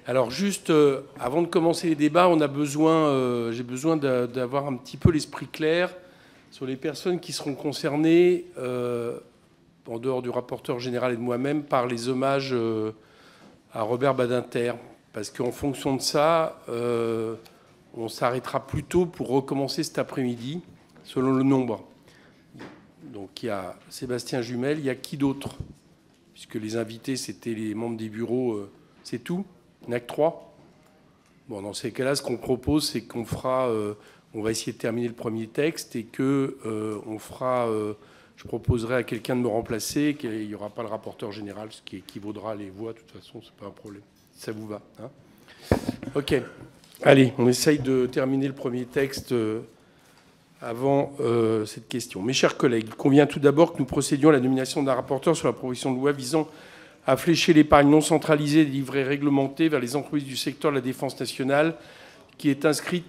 Alors juste, avant de commencer les débats, j'ai besoin d'avoir un petit peu l'esprit clair sur les personnes qui seront concernées, en dehors du rapporteur général et de moi-même, par les hommages à Robert Badinter. Parce qu'en fonction de ça, on s'arrêtera plus tôt pour recommencer cet après-midi, selon le nombre. Donc il y a Sébastien Jumel, il y a qui d'autre? Puisque les invités, c'était les membres des bureaux, c'est tout? Il n'y en a que 3. Bon, dans ces cas-là, ce qu'on propose, c'est qu'on fera... on va essayer de terminer le premier texte et que on fera... je proposerai à quelqu'un de me remplacer, qu'il n'y aura pas le rapporteur général, ce qui équivaudra les voix. De toute façon, c'est pas un problème. Ça vous va, hein? OK. Allez, on essaye de terminer le premier texte avant cette question. Mes chers collègues, il convient tout d'abord que nous procédions à la nomination d'un rapporteur sur la proposition de loi visant à flécher l'épargne non centralisée des livrets réglementés vers les entreprises du secteur de la défense nationale, qui est inscrite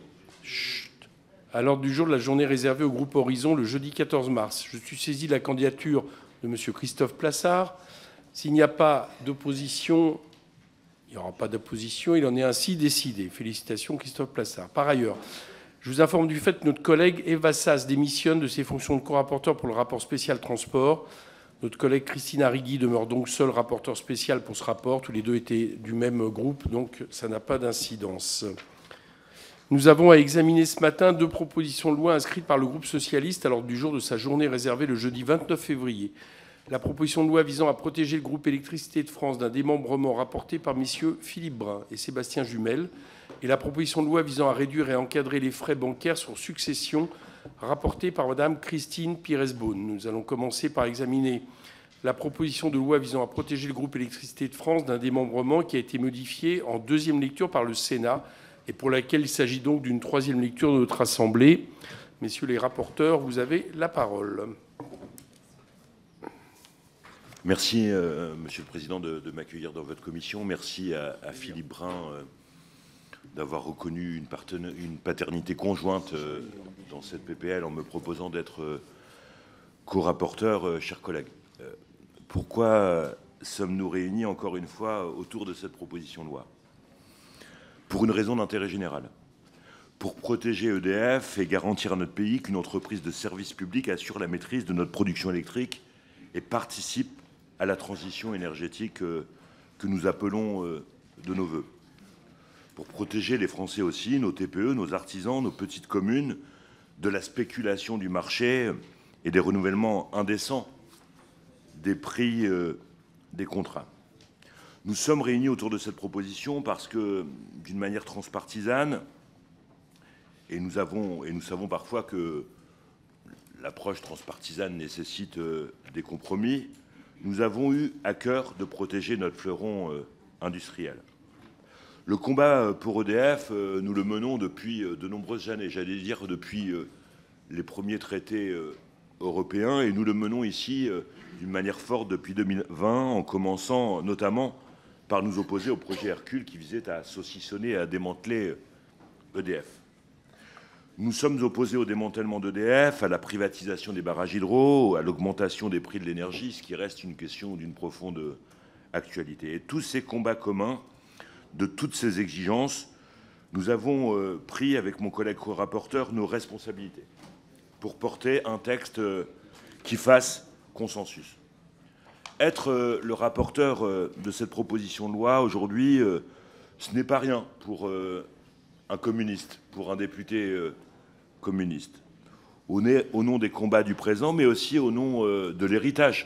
à l'ordre du jour de la journée réservée au groupe Horizon le jeudi 14 mars. Je suis saisi de la candidature de M. Christophe Plassard. S'il n'y a pas d'opposition, il n'y aura pas d'opposition. Il en est ainsi décidé. Félicitations, Christophe Plassard. Par ailleurs, je vous informe du fait que notre collègue Eva Sas démissionne de ses fonctions de co-rapporteur pour le rapport spécial transport. Notre collègue Christine Arrigui demeure donc seule rapporteur spécial pour ce rapport. Tous les deux étaient du même groupe, donc ça n'a pas d'incidence. Nous avons à examiner ce matin 2 propositions de loi inscrites par le groupe socialiste à l'ordre du jour de sa journée réservée le jeudi 29 février. La proposition de loi visant à protéger le groupe Électricité de France d'un démembrement rapporté par messieurs Philippe Brun et Sébastien Jumel, et la proposition de loi visant à réduire et encadrer les frais bancaires sur succession rapportée par Madame Christine Pires-Beaune. Nous allons commencer par examiner la proposition de loi visant à protéger le groupe Électricité de France d'un démembrement qui a été modifié en 2e lecture par le Sénat et pour laquelle il s'agit donc d'une 3e lecture de notre Assemblée. Messieurs les rapporteurs, vous avez la parole. Merci, Monsieur le Président, de m'accueillir dans votre commission. Merci à Philippe Brun d'avoir reconnu une paternité conjointe dans cette PPL en me proposant d'être co-rapporteur. Chers collègues, pourquoi sommes-nous réunis encore une fois autour de cette proposition de loi? Pour une raison d'intérêt général. Pour protéger EDF et garantir à notre pays qu'une entreprise de service public assure la maîtrise de notre production électrique et participe à la transition énergétique que nous appelons de nos voeux. Pour protéger les Français aussi, nos TPE, nos artisans, nos petites communes, de la spéculation du marché et des renouvellements indécents des prix des contrats. Nous sommes réunis autour de cette proposition parce que, d'une manière transpartisane, et nous savons parfois que l'approche transpartisane nécessite des compromis, nous avons eu à cœur de protéger notre fleuron industriel. Le combat pour EDF, nous le menons depuis de nombreuses années, j'allais dire depuis les premiers traités européens, et nous le menons ici d'une manière forte depuis 2020, en commençant notamment par nous opposer au projet Hercule qui visait à saucissonner et à démanteler EDF. Nous sommes opposés au démantèlement d'EDF, à la privatisation des barrages hydro, à l'augmentation des prix de l'énergie, ce qui reste une question d'une profonde actualité. Et tous ces combats communs, de toutes ces exigences, nous avons pris, avec mon collègue co-rapporteur, nos responsabilités pour porter un texte qui fasse consensus. Être le rapporteur de cette proposition de loi aujourd'hui, ce n'est pas rien pour un communiste, pour un député communiste. Au nom des combats du présent, mais aussi au nom de l'héritage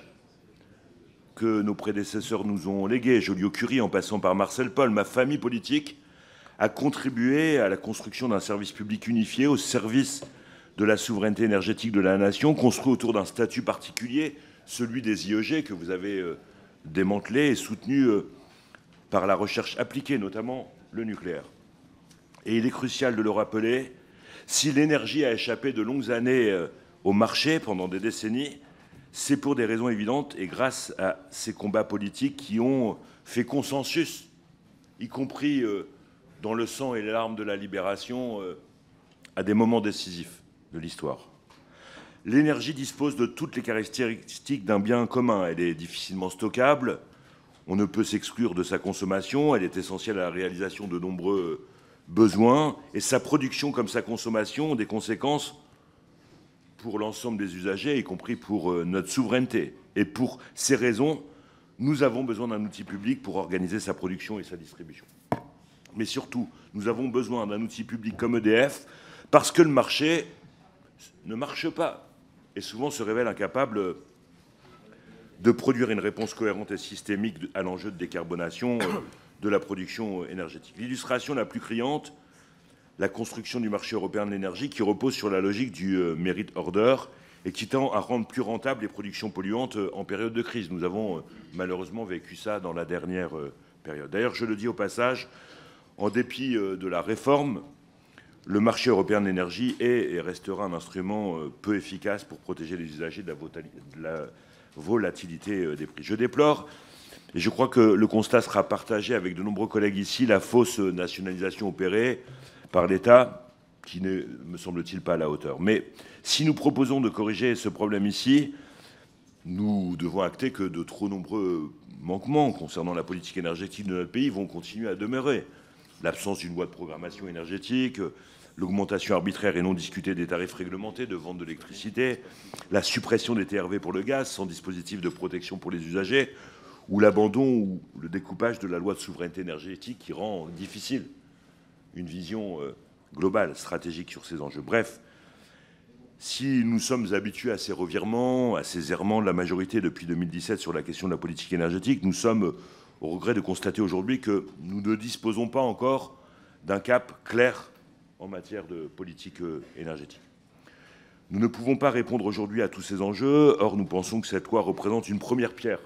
que nos prédécesseurs nous ont légué, Joliot-Curie en passant par Marcel Paul, ma famille politique a contribué à la construction d'un service public unifié au service de la souveraineté énergétique de la nation, construit autour d'un statut particulier, celui des IEG que vous avez démantelé et soutenu par la recherche appliquée, notamment le nucléaire. Et il est crucial de le rappeler, si l'énergie a échappé de longues années au marché pendant des décennies, c'est pour des raisons évidentes et grâce à ces combats politiques qui ont fait consensus, y compris dans le sang et les larmes de la libération, à des moments décisifs de l'histoire. L'énergie dispose de toutes les caractéristiques d'un bien commun. Elle est difficilement stockable, On ne peut s'exclure de sa consommation, elle est essentielle à la réalisation de nombreux besoins, et sa production comme sa consommation ont des conséquences pour l'ensemble des usagers, y compris pour notre souveraineté. Et pour ces raisons, nous avons besoin d'un outil public pour organiser sa production et sa distribution. Mais surtout, nous avons besoin d'un outil public comme EDF, parce que le marché ne marche pas, et souvent se révèle incapable de produire une réponse cohérente et systémique à l'enjeu de décarbonation de la production énergétique. L'illustration la plus criante, la construction du marché européen de l'énergie qui repose sur la logique du merit order et qui tend à rendre plus rentables les productions polluantes en période de crise. Nous avons malheureusement vécu ça dans la dernière période. D'ailleurs, je le dis au passage, en dépit de la réforme, le marché européen de l'énergie est et restera un instrument peu efficace pour protéger les usagers de la volatilité des prix. Je déplore, et je crois que le constat sera partagé avec de nombreux collègues ici, la fausse nationalisation opérée par l'État, qui n'est, me semble-t-il, pas à la hauteur. Mais si nous proposons de corriger ce problème ici, nous devons acter que de trop nombreux manquements concernant la politique énergétique de notre pays vont continuer à demeurer. L'absence d'une loi de programmation énergétique, l'augmentation arbitraire et non discutée des tarifs réglementés de vente de l'électricité, la suppression des TRV pour le gaz sans dispositif de protection pour les usagers, ou l'abandon ou le découpage de la loi de souveraineté énergétique qui rend difficile une vision globale, stratégique sur ces enjeux. Bref, si nous sommes habitués à ces revirements, à ces errements de la majorité depuis 2017 sur la question de la politique énergétique, nous sommes au regret de constater aujourd'hui que nous ne disposons pas encore d'un cap clair en matière de politique énergétique. Nous ne pouvons pas répondre aujourd'hui à tous ces enjeux, or nous pensons que cette loi représente une première pierre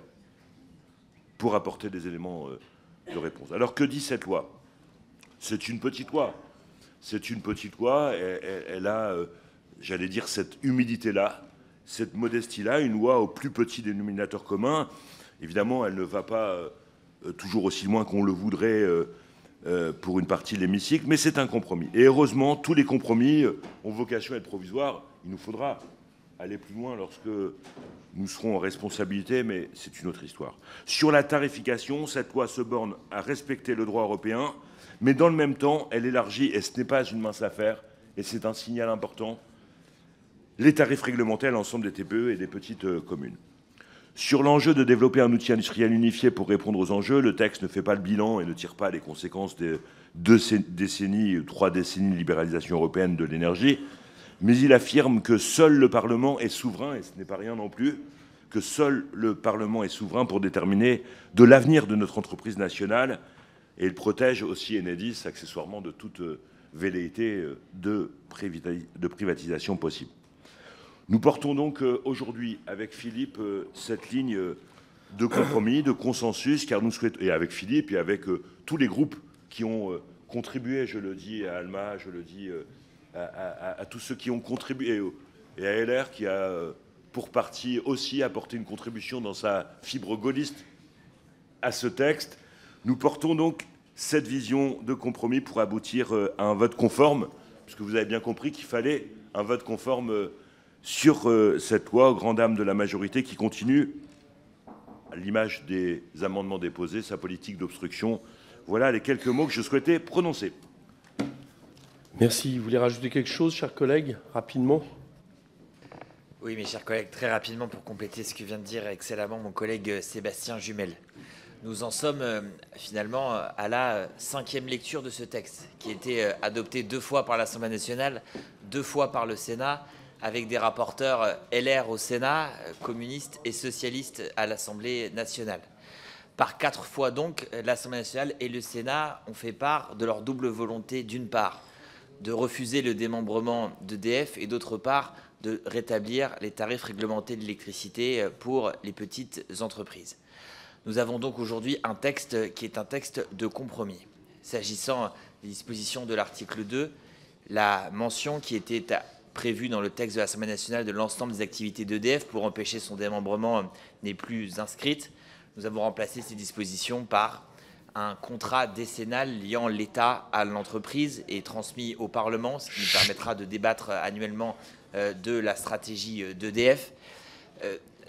pour apporter des éléments de réponse. Alors que dit cette loi ? C'est une petite loi. C'est une petite loi, elle a, j'allais dire, cette humilité-là, cette modestie-là, une loi au plus petit dénominateur commun. Évidemment, elle ne va pas toujours aussi loin qu'on le voudrait pour une partie de l'hémicycle, mais c'est un compromis. Et heureusement, tous les compromis ont vocation à être provisoires. Il nous faudra aller plus loin lorsque nous serons en responsabilité, mais c'est une autre histoire. Sur la tarification, cette loi se borne à respecter le droit européen, mais dans le même temps, elle élargit, et ce n'est pas une mince affaire, et c'est un signal important, les tarifs réglementés à l'ensemble des TPE et des petites communes. Sur l'enjeu de développer un outil industriel unifié pour répondre aux enjeux, le texte ne fait pas le bilan et ne tire pas les conséquences des 3 décennies de libéralisation européenne de l'énergie, mais il affirme que seul le Parlement est souverain, et ce n'est pas rien non plus, que seul le Parlement est souverain pour déterminer de l'avenir de notre entreprise nationale, et il protège aussi Enedis accessoirement de toute velléité de privatisation possible. Nous portons donc aujourd'hui avec Philippe cette ligne de compromis, de consensus, car nous souhaitons, et avec Philippe et avec tous les groupes qui ont contribué, je le dis à Alma, je le dis à tous ceux qui ont contribué, et à LR qui a pour partie aussi apporté une contribution dans sa fibre gaulliste à ce texte. Nous portons donc cette vision de compromis pour aboutir à un vote conforme, puisque vous avez bien compris qu'il fallait un vote conforme sur cette loi, aux grandes dames de la majorité qui continue, à l'image des amendements déposés, sa politique d'obstruction. Voilà les quelques mots que je souhaitais prononcer. Merci. Vous voulez rajouter quelque chose, chers collègues, rapidement ? Oui, mes chers collègues, très rapidement pour compléter ce que vient de dire excellemment mon collègue Sébastien Jumel. Nous en sommes finalement à la 5e lecture de ce texte, qui a été adopté 2 fois par l'Assemblée nationale, 2 fois par le Sénat, avec des rapporteurs LR au Sénat, communistes et socialistes à l'Assemblée nationale. Par 4 fois donc, l'Assemblée nationale et le Sénat ont fait part de leur double volonté, d'une part, de refuser le démembrement d'EDF et d'autre part, de rétablir les tarifs réglementés de l'électricité pour les petites entreprises. Nous avons donc aujourd'hui un texte qui est un texte de compromis. S'agissant des dispositions de l'article 2, la mention qui était prévue dans le texte de l'Assemblée nationale de l'ensemble des activités d'EDF pour empêcher son démembrement n'est plus inscrite. Nous avons remplacé ces dispositions par un contrat décennal liant l'État à l'entreprise et transmis au Parlement, ce qui nous permettra de débattre annuellement de la stratégie d'EDF.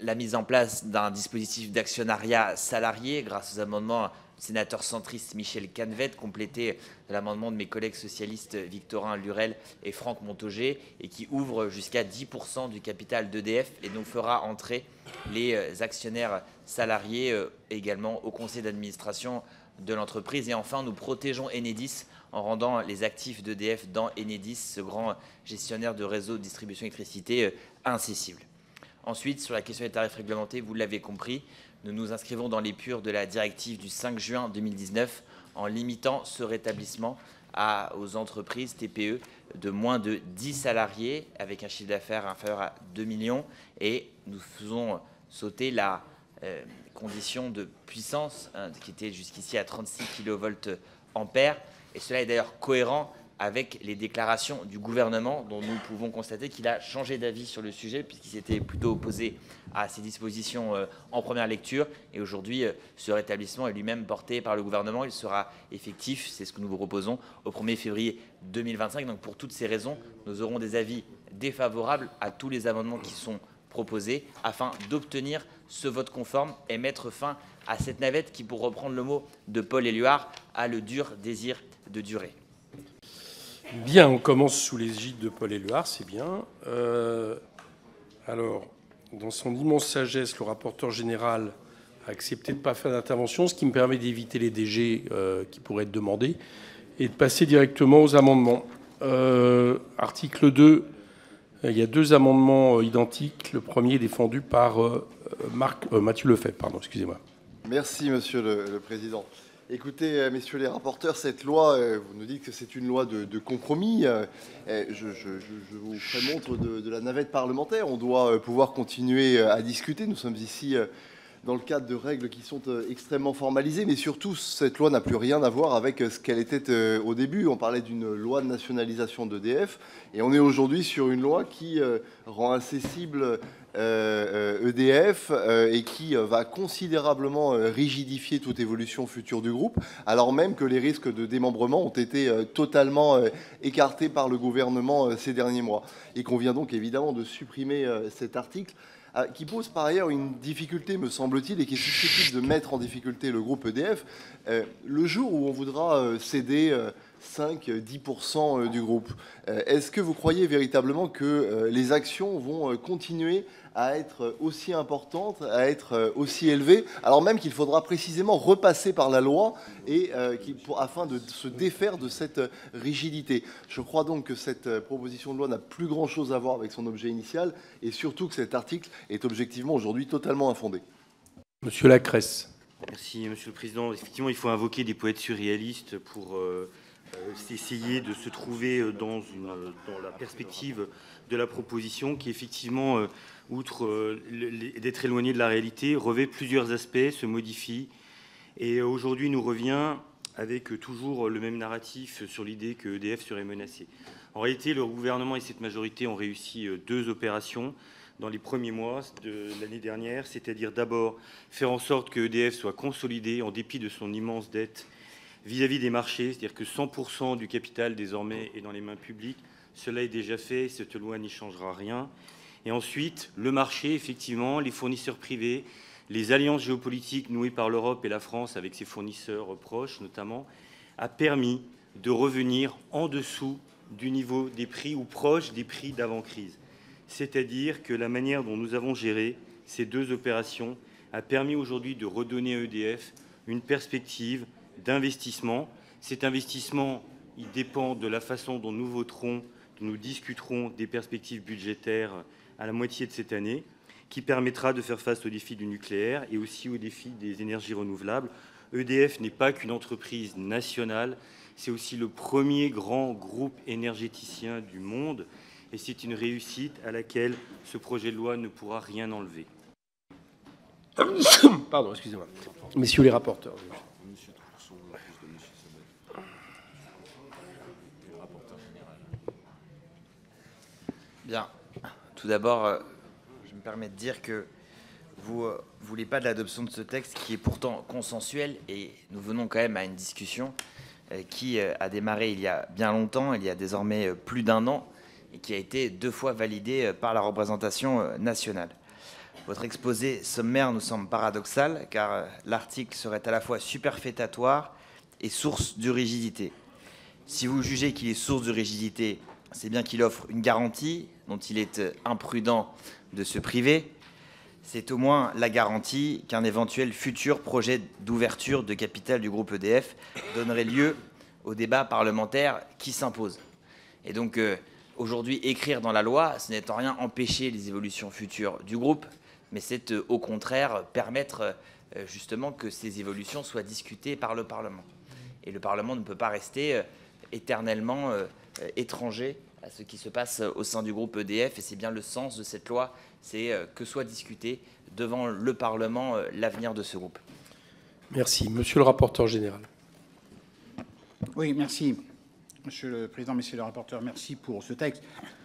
la mise en place d'un dispositif d'actionnariat salarié grâce aux amendements du sénateur centriste Michel Canvet, complété de l'amendement de mes collègues socialistes Victorin Lurel et Franck Montaugé, et qui ouvre jusqu'à 10% du capital d'EDF et nous fera entrer les actionnaires salariés également au conseil d'administration de l'entreprise. Et enfin, nous protégeons Enedis en rendant les actifs d'EDF dans Enedis, ce grand gestionnaire de réseau de distribution d'électricité, incessible. Ensuite, sur la question des tarifs réglementés, vous l'avez compris, nous nous inscrivons dans l'épure de la directive du 5 juin 2019 en limitant ce rétablissement aux entreprises TPE de moins de 10 salariés avec un chiffre d'affaires inférieur à 2 millions, et nous faisons sauter la condition de puissance qui était jusqu'ici à 36 kVA. Et cela est d'ailleurs cohérent avec les déclarations du gouvernement, dont nous pouvons constater qu'il a changé d'avis sur le sujet, puisqu'il s'était plutôt opposé à ces dispositions en première lecture. Et aujourd'hui, ce rétablissement est lui-même porté par le gouvernement. Il sera effectif, c'est ce que nous vous proposons, au 1er février 2025. Donc pour toutes ces raisons, nous aurons des avis défavorables à tous les amendements qui sont proposés, afin d'obtenir ce vote conforme et mettre fin à cette navette qui, pour reprendre le mot de Paul Éluard, a le dur désir de durer. Bien, on commence sous l'égide de Paul Éluard, c'est bien. Alors, dans son immense sagesse, le rapporteur général a accepté de ne pas faire d'intervention, ce qui me permet d'éviter les DG qui pourraient être demandés et de passer directement aux amendements. Article 2, il y a 2 amendements identiques. Le premier est défendu par Mathieu Lefebvre, pardon, excusez-moi. Merci, Monsieur le Président. Écoutez, messieurs les rapporteurs, cette loi, vous nous dites que c'est une loi de compromis. Je vous ferai montre de la navette parlementaire. On doit pouvoir continuer à discuter. Nous sommes ici dans le cadre de règles qui sont extrêmement formalisées, mais surtout, cette loi n'a plus rien à voir avec ce qu'elle était au début. On parlait d'une loi de nationalisation d'EDF, et on est aujourd'hui sur une loi qui rend incessible EDF et qui va considérablement rigidifier toute évolution future du groupe, alors même que les risques de démembrement ont été totalement écartés par le gouvernement ces derniers mois. Il convient donc évidemment de supprimer cet article qui pose par ailleurs une difficulté, me semble-t-il, et qui est susceptible de mettre en difficulté le groupe EDF le jour où on voudra céder 5-10% du groupe. Est-ce que vous croyez véritablement que les actions vont continuer à être aussi importantes, à être aussi élevées, alors même qu'il faudra précisément repasser par la loi et afin de se défaire de cette rigidité? Je crois donc que cette proposition de loi n'a plus grand-chose à voir avec son objet initial, et surtout que cet article est objectivement aujourd'hui totalement infondé. Monsieur Lacresse. Merci, Monsieur le Président. Effectivement, il faut invoquer des poètes surréalistes pour essayer de se trouver dans la perspective de la proposition qui, effectivement, outre d'être éloigné de la réalité, revêt plusieurs aspects, se modifie, et aujourd'hui nous revient avec toujours le même narratif sur l'idée que EDF serait menacé. En réalité, le gouvernement et cette majorité ont réussi 2 opérations dans les premiers mois de l'année dernière, c'est-à-dire d'abord faire en sorte que EDF soit consolidé en dépit de son immense dette vis-à-vis des marchés, c'est-à-dire que 100% du capital désormais est dans les mains publiques. Cela est déjà fait, cette loi n'y changera rien. Et ensuite, le marché, effectivement, les fournisseurs privés, les alliances géopolitiques nouées par l'Europe et la France avec ses fournisseurs proches notamment, a permis de revenir en dessous du niveau des prix ou proche des prix d'avant-crise. C'est-à-dire que la manière dont nous avons géré ces 2 opérations a permis aujourd'hui de redonner à EDF une perspective d'investissement. Cet investissement, il dépend de la façon dont nous voterons, nous discuterons des perspectives budgétaires à la moitié de cette année, qui permettra de faire face aux défis du nucléaire et aussi aux défis des énergies renouvelables. EDF n'est pas qu'une entreprise nationale, c'est aussi le premier grand groupe énergéticien du monde, et c'est une réussite à laquelle ce projet de loi ne pourra rien enlever. Pardon, excusez-moi. Messieurs les rapporteurs. Bien. Tout d'abord, je me permets de dire que vous ne voulez pas de l'adoption de ce texte qui est pourtant consensuel, et nous venons quand même à une discussion qui a démarré il y a bien longtemps, il y a désormais plus d'1 an, et qui a été 2 fois validée par la représentation nationale. Votre exposé sommaire nous semble paradoxal, car l'article serait à la fois superfétatoire et source de rigidité. Si vous jugez qu'il est source de rigidité, c'est bien qu'il offre une garantie dont il est imprudent de se priver. C'est au moins la garantie qu'un éventuel futur projet d'ouverture de capital du groupe EDF donnerait lieu au débat parlementaire qui s'impose. Et donc, aujourd'hui, écrire dans la loi, ce n'est en rien empêcher les évolutions futures du groupe, mais c'est au contraire permettre justement que ces évolutions soient discutées par le Parlement. Et le Parlement ne peut pas rester éternellement étranger à ce qui se passe au sein du groupe EDF, et c'est bien le sens de cette loi, c'est que soit discuté devant le Parlement l'avenir de ce groupe. Merci. Monsieur le rapporteur général. Oui, merci. Monsieur le Président, Messieurs les rapporteurs, merci pour ce texte.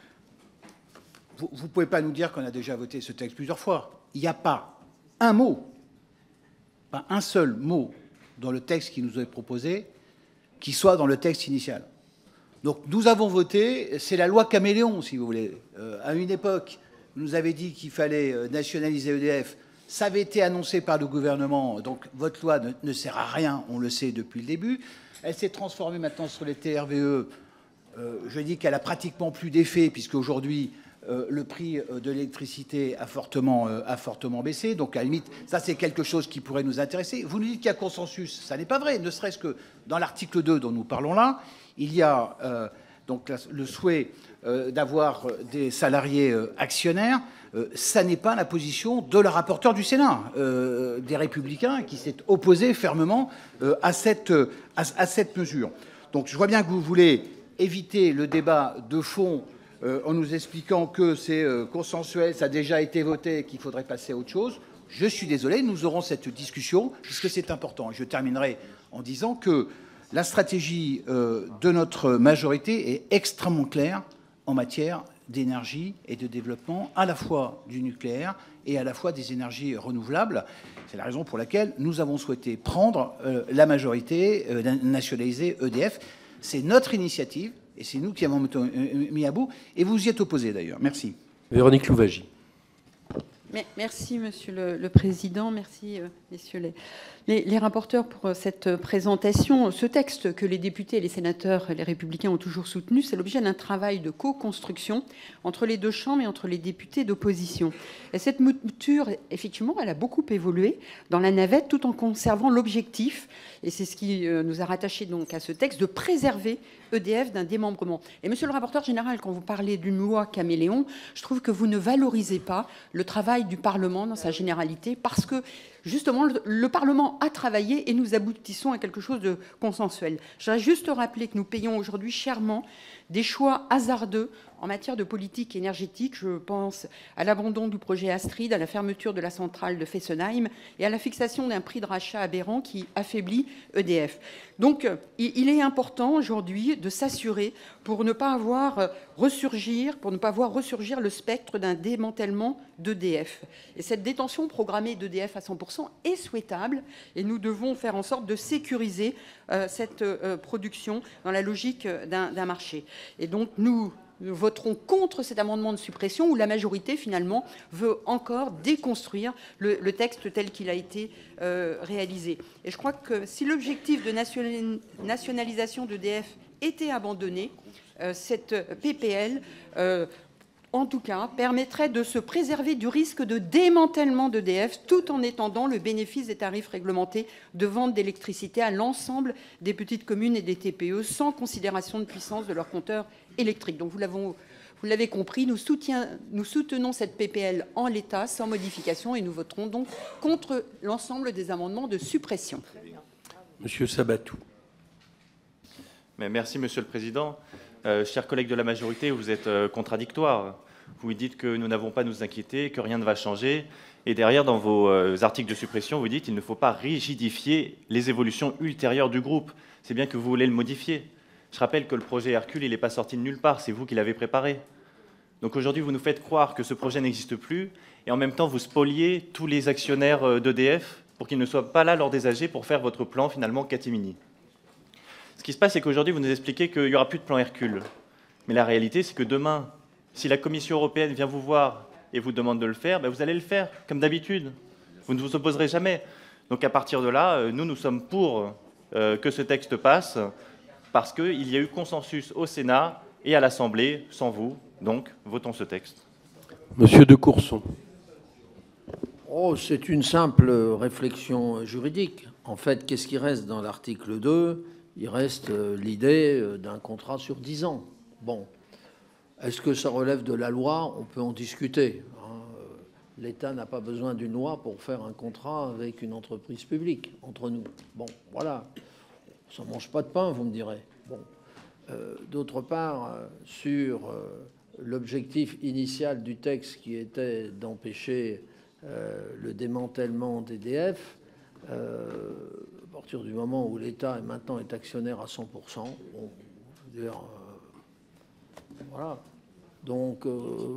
Vous ne pouvez pas nous dire qu'on a déjà voté ce texte plusieurs fois. Il n'y a pas un mot, pas un seul mot dans le texte qui nous est proposé qui soit dans le texte initial. Donc nous avons voté, c'est la loi Caméléon, si vous voulez. À une époque, vous nous avez dit qu'il fallait nationaliser EDF. Ça avait été annoncé par le gouvernement, donc votre loi ne sert à rien, on le sait depuis le début. Elle s'est transformée maintenant sur les TRVE. Je dis qu'elle a pratiquement plus d'effet, puisque aujourd'hui, le prix de l'électricité a fortement baissé. Donc, à la limite, ça, c'est quelque chose qui pourrait nous intéresser. Vous nous dites qu'il y a consensus. Ça n'est pas vrai, ne serait-ce que dans l'article 2 dont nous parlons là, il y a donc le souhait d'avoir des salariés actionnaires. Ça n'est pas la position de la rapporteure du Sénat, des Républicains, qui s'est opposé fermement à cette mesure. Donc, je vois bien que vous voulez éviter le débat de fond en nous expliquant que c'est consensuel, ça a déjà été voté, qu'il faudrait passer à autre chose. Je suis désolé, nous aurons cette discussion, puisque c'est important. Je terminerai en disant que la stratégie de notre majorité est extrêmement claire en matière d'énergie et de développement, à la fois du nucléaire et à la fois des énergies renouvelables. C'est la raison pour laquelle nous avons souhaité prendre la majorité, nationaliser EDF. C'est notre initiative. Et c'est nous qui avons mis à bout. Et vous y êtes opposé, d'ailleurs. Merci. Véronique Louwagie. Merci, Monsieur le Président. Merci, messieurs les rapporteurs, pour cette présentation. Ce texte que les députés et les sénateurs, les Républicains, ont toujours soutenu, c'est l'objet d'un travail de co-construction entre les deux chambres et entre les députés d'opposition. Et cette mouture, effectivement, elle a beaucoup évolué dans la navette, tout en conservant l'objectif, et c'est ce qui nous a rattachés donc à ce texte, de préserver EDF d'un démembrement. Et monsieur le rapporteur général, quand vous parlez d'une loi Caméléon, je trouve que vous ne valorisez pas le travail du Parlement dans sa généralité, parce que justement le Parlement a travaillé et nous aboutissons à quelque chose de consensuel. Je voudrais juste rappeler que nous payons aujourd'hui chèrement des choix hasardeux en matière de politique énergétique. Je pense à l'abandon du projet Astrid, à la fermeture de la centrale de Fessenheim et à la fixation d'un prix de rachat aberrant qui affaiblit EDF. Donc, il est important aujourd'hui de s'assurer pour ne pas voir ressurgir le spectre d'un démantèlement d'EDF. Et cette détention programmée d'EDF à 100% est souhaitable et nous devons faire en sorte de sécuriser cette production dans la logique d'un marché. Et donc, nous voterons contre cet amendement de suppression où la majorité, finalement, veut encore déconstruire le texte tel qu'il a été réalisé. Et je crois que si l'objectif de nationalisation d'EDF était abandonné, cette PPL, en tout cas, permettrait de se préserver du risque de démantèlement d'EDF tout en étendant le bénéfice des tarifs réglementés de vente d'électricité à l'ensemble des petites communes et des TPE sans considération de puissance de leurs compteurs électriques. Donc vous l'avez compris, nous soutenons cette PPL en l'état, sans modification, et nous voterons donc contre l'ensemble des amendements de suppression. Monsieur Sabatou. Merci, Monsieur le Président. Chers collègues de la majorité, vous êtes contradictoires. Vous dites que nous n'avons pas à nous inquiéter, que rien ne va changer. Et derrière, dans vos articles de suppression, vous dites qu'il ne faut pas rigidifier les évolutions ultérieures du groupe. C'est bien que vous voulez le modifier. Je rappelle que le projet Hercule, il n'est pas sorti de nulle part. C'est vous qui l'avez préparé. Donc aujourd'hui, vous nous faites croire que ce projet n'existe plus. Et en même temps, vous spoliez tous les actionnaires d'EDF pour qu'ils ne soient pas là lors des AG pour faire votre plan, finalement, catimini. Ce qui se passe, c'est qu'aujourd'hui, vous nous expliquez qu'il n'y aura plus de plan Hercule. Mais la réalité, c'est que demain, si la Commission européenne vient vous voir et vous demande de le faire, ben vous allez le faire, comme d'habitude. Vous ne vous opposerez jamais. Donc à partir de là, nous sommes pour que ce texte passe, parce qu'il y a eu consensus au Sénat et à l'Assemblée, sans vous. Donc, votons ce texte. Monsieur de Courson. Oh, c'est une simple réflexion juridique. En fait, qu'est-ce qui reste dans l'article 2? Il reste l'idée d'un contrat sur 10 ans. Bon. Est-ce que ça relève de la loi? On peut en discuter. L'État n'a pas besoin d'une loi pour faire un contrat avec une entreprise publique, entre nous. Bon, voilà. Ça ne mange pas de pain, vous me direz. Bon. D'autre part, sur l'objectif initial du texte qui était d'empêcher le démantèlement d'EDF, à partir du moment où l'État maintenant est actionnaire à 100%, bon, je veux dire, voilà. Donc,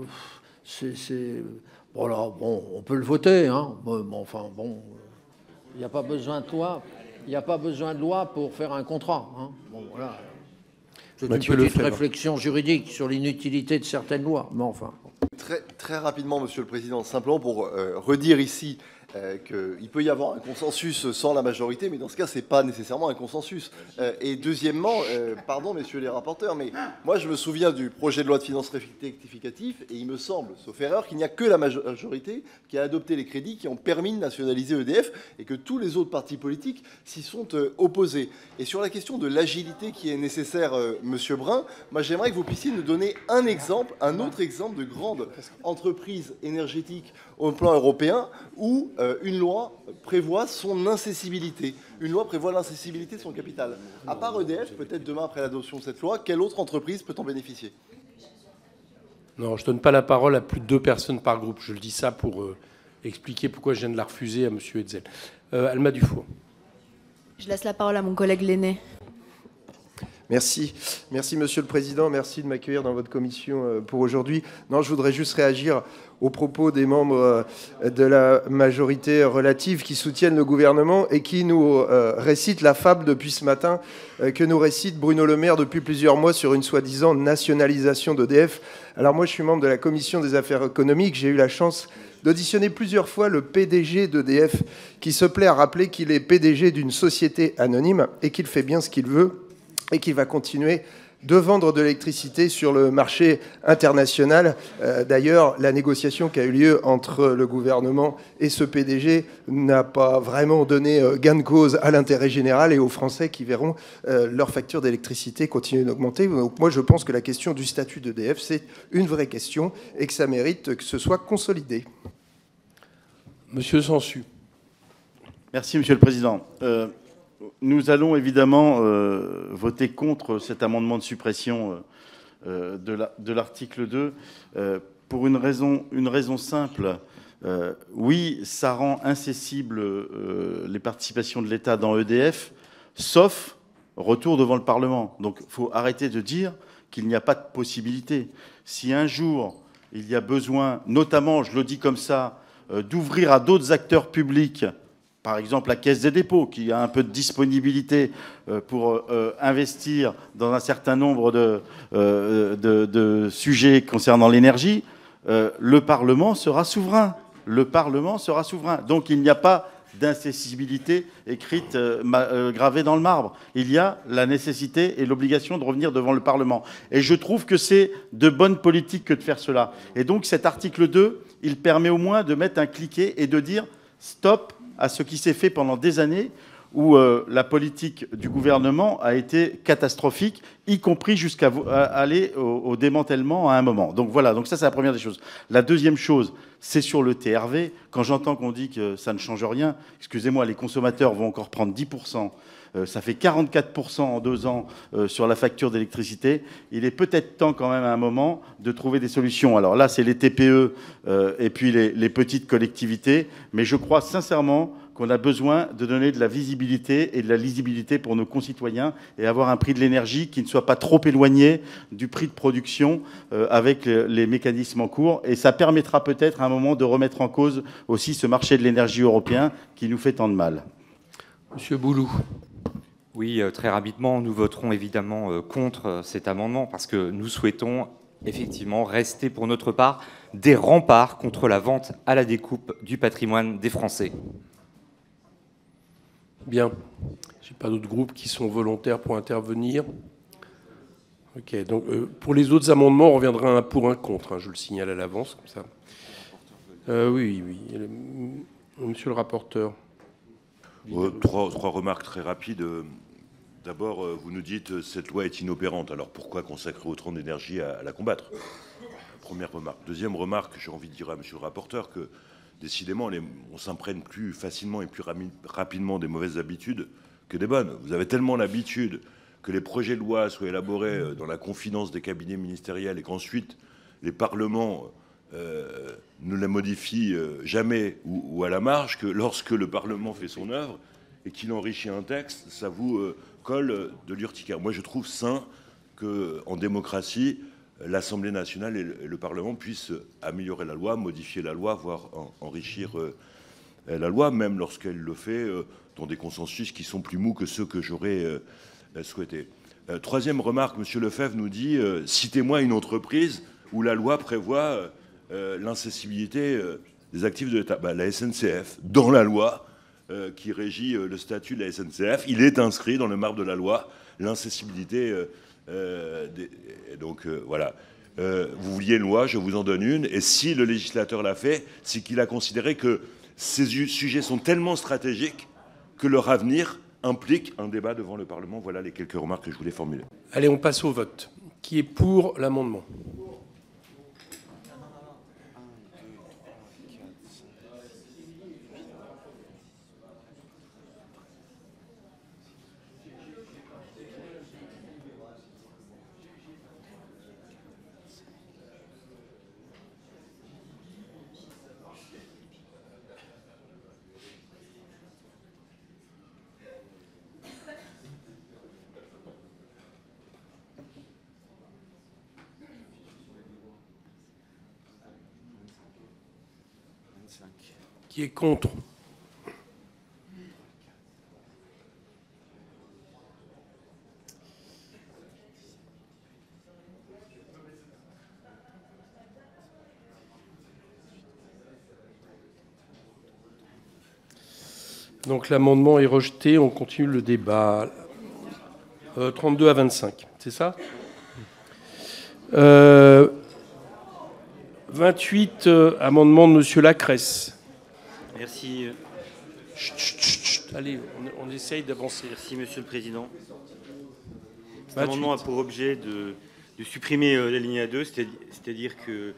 voilà, bon, on peut le voter, hein. Bon, enfin, bon, il n'y a pas besoin de loi. Il n'y a pas besoin de loi pour faire un contrat, hein. Bon, voilà. C'est une petite réflexion juridique sur l'inutilité de certaines lois, mais enfin. Très rapidement, Monsieur le Président, simplement pour redire ici qu'il peut y avoir un consensus sans la majorité, mais dans ce cas, ce n'est pas nécessairement un consensus. Et deuxièmement, pardon, messieurs les rapporteurs, mais moi, je me souviens du projet de loi de finances rectificatif, et il me semble, sauf erreur, qu'il n'y a que la majorité qui a adopté les crédits qui ont permis de nationaliser EDF, et que tous les autres partis politiques s'y sont opposés. Et sur la question de l'agilité qui est nécessaire, Monsieur Brun, moi, j'aimerais que vous puissiez nous donner un exemple, un autre exemple de grande entreprise énergétique au plan européen où une loi prévoit son incessibilité. Une loi prévoit l'incessibilité de son capital. À part EDF, peut-être demain après l'adoption de cette loi, quelle autre entreprise peut en bénéficier? Non, je ne donne pas la parole à plus de 2 personnes par groupe. Je le dis ça pour expliquer pourquoi je viens de la refuser à M. Hetzel. Alma Dufour. Je laisse la parole à mon collègue Lenné. Merci. Merci, Monsieur le Président. Merci de m'accueillir dans votre commission pour aujourd'hui. Non, je voudrais juste réagir aux propos des membres de la majorité relative qui soutiennent le gouvernement et qui nous récitent la fable depuis ce matin que nous récite Bruno Le Maire depuis plusieurs mois sur une soi-disant nationalisation d'EDF. Alors moi, je suis membre de la commission des affaires économiques. J'ai eu la chance d'auditionner plusieurs fois le PDG d'EDF qui se plaît à rappeler qu'il est PDG d'une société anonyme et qu'il fait bien ce qu'il veut et qu'il va continuer de vendre de l'électricité sur le marché international. D'ailleurs, la négociation qui a eu lieu entre le gouvernement et ce PDG n'a pas vraiment donné gain de cause à l'intérêt général et aux Français qui verront leur facture d'électricité continuer d'augmenter. Donc moi, je pense que la question du statut d'EDF, c'est une vraie question et que ça mérite que ce soit consolidé. Monsieur Sansu. Merci, Monsieur le Président. Nous allons évidemment voter contre cet amendement de suppression de l'article 2 pour une raison simple. Oui, ça rend incessible les participations de l'État dans EDF, sauf retour devant le Parlement. Donc il faut arrêter de dire qu'il n'y a pas de possibilité. Si un jour il y a besoin, notamment, je le dis comme ça, d'ouvrir à d'autres acteurs publics, par exemple la Caisse des dépôts, qui a un peu de disponibilité pour investir dans un certain nombre de sujets concernant l'énergie, le Parlement sera souverain. Le Parlement sera souverain. Donc il n'y a pas d'incessibilité écrite, gravée dans le marbre. Il y a la nécessité et l'obligation de revenir devant le Parlement. Et je trouve que c'est de bonne politique que de faire cela. Et donc cet article 2, il permet au moins de mettre un cliquet et de dire stop à ce qui s'est fait pendant des années où la politique du gouvernement a été catastrophique, y compris jusqu'à aller au démantèlement à un moment. Donc voilà, donc ça c'est la première des choses. La deuxième chose, c'est sur le TRV. Quand j'entends qu'on dit que ça ne change rien, excusez-moi, les consommateurs vont encore prendre 10%. Ça fait 44% en 2 ans sur la facture d'électricité. Il est peut-être temps quand même à un moment de trouver des solutions. Alors là, c'est les TPE et puis les petites collectivités. Mais je crois sincèrement qu'on a besoin de donner de la visibilité et de la lisibilité pour nos concitoyens et avoir un prix de l'énergie qui ne soit pas trop éloigné du prix de production avec les mécanismes en cours. Et ça permettra peut-être à un moment de remettre en cause aussi ce marché de l'énergie européen qui nous fait tant de mal. Monsieur Boulou. Oui, très rapidement, nous voterons évidemment contre cet amendement parce que nous souhaitons effectivement rester pour notre part des remparts contre la vente à la découpe du patrimoine des Français. Bien. Je n'ai pas d'autres groupes qui sont volontaires pour intervenir. Ok, donc pour les autres amendements, on reviendra un pour, un contre, hein, je le signale à l'avance, comme ça. Oui. Monsieur le rapporteur. Trois remarques très rapides. D'abord, vous nous dites que cette loi est inopérante. Alors pourquoi consacrer autant d'énergie à la combattre? Première remarque. Deuxième remarque, j'ai envie de dire à monsieur le rapporteur que décidément, on s'imprègne plus facilement et plus rapidement des mauvaises habitudes que des bonnes. Vous avez tellement l'habitude que les projets de loi soient élaborés dans la confidence des cabinets ministériels et qu'ensuite les parlements ne la modifient jamais ou à la marge, que lorsque le Parlement fait son œuvre et qu'il enrichit un texte, ça vous colle de l'urticaire. Moi, je trouve sain qu'en démocratie, l'Assemblée nationale et le Parlement puissent améliorer la loi, modifier la loi, voire enrichir la loi, même lorsqu'elle le fait dans des consensus qui sont plus mous que ceux que j'aurais souhaité. Troisième remarque, M. Lefebvre nous dit « Citez-moi une entreprise où la loi prévoit l'incessibilité des actifs de l'État ». La SNCF, dans la loi qui régit le statut de la SNCF, il est inscrit dans le marbre de la loi l'incessibilité donc voilà. Vous vouliez une loi, je vous en donne une. Et si le législateur l'a fait, c'est qu'il a considéré que ces sujets sont tellement stratégiques que leur avenir implique un débat devant le Parlement. Voilà les quelques remarques que je voulais formuler. Allez, on passe au vote. Qui est pour l'amendement? Qui est contre? Donc l'amendement est rejeté. On continue le débat. 32 à 25, c'est ça 28, amendement de M. Lacresse. Merci. Allez, on essaye d'avancer. Merci, Monsieur le Président. Cet amendement a pour objet de supprimer l'alinéa 2, c'est-à-dire que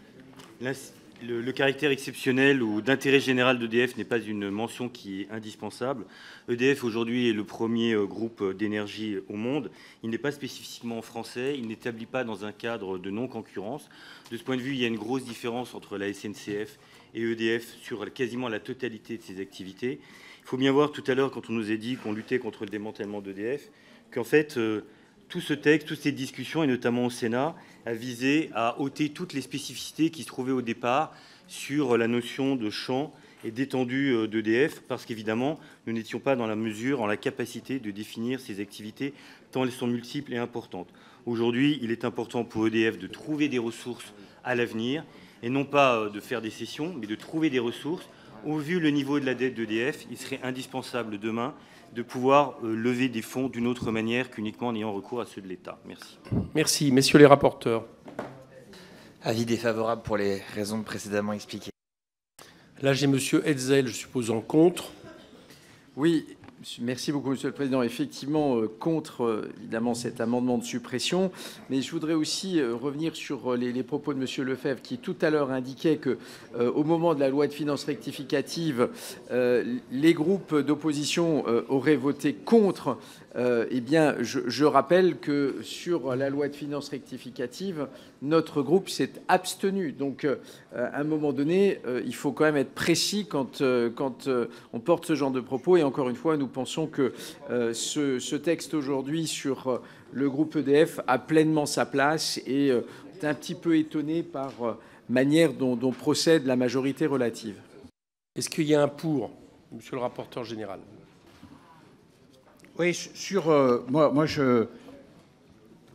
le caractère exceptionnel ou d'intérêt général d'EDF n'est pas une mention qui est indispensable. EDF, aujourd'hui, est le premier groupe d'énergie au monde. Il n'est pas spécifiquement français, il n'établit pas dans un cadre de non-concurrence. De ce point de vue, il y a une grosse différence entre la SNCF et EDF sur quasiment la totalité de ses activités. Il faut bien voir tout à l'heure, quand on nous a dit qu'on luttait contre le démantèlement d'EDF, qu'en fait, tout ce texte, toutes ces discussions, et notamment au Sénat, a visé à ôter toutes les spécificités qui se trouvaient au départ sur la notion de champ et d'étendue d'EDF, parce qu'évidemment, nous n'étions pas dans la mesure, en la capacité de définir ces activités, tant elles sont multiples et importantes. Aujourd'hui, il est important pour EDF de trouver des ressources à l'avenir, et non pas de faire des cessions, mais de trouver des ressources. Au vu le niveau de la dette d'EDF, il serait indispensable demain de pouvoir lever des fonds d'une autre manière qu'uniquement en ayant recours à ceux de l'État. Merci. Merci. Messieurs les rapporteurs. Avis défavorable pour les raisons précédemment expliquées. Là, j'ai Monsieur Hetzel, je suppose, en contre. Oui, merci beaucoup, Monsieur le Président. Effectivement, contre, évidemment, cet amendement de suppression. Mais je voudrais aussi revenir sur les propos de Monsieur Lefebvre, qui tout à l'heure indiquait qu'au moment de la loi de finances rectificative, les groupes d'opposition auraient voté contre. Eh bien, je rappelle que sur la loi de finances rectificative, notre groupe s'est abstenu. Donc, à un moment donné, il faut quand même être précis quand on porte ce genre de propos. Et encore une fois, nous pensons que ce texte aujourd'hui sur le groupe EDF a pleinement sa place et est un petit peu étonné par manière dont procède la majorité relative. Est-ce qu'il y a un pour, Monsieur le rapporteur général? Oui, sur moi, j'en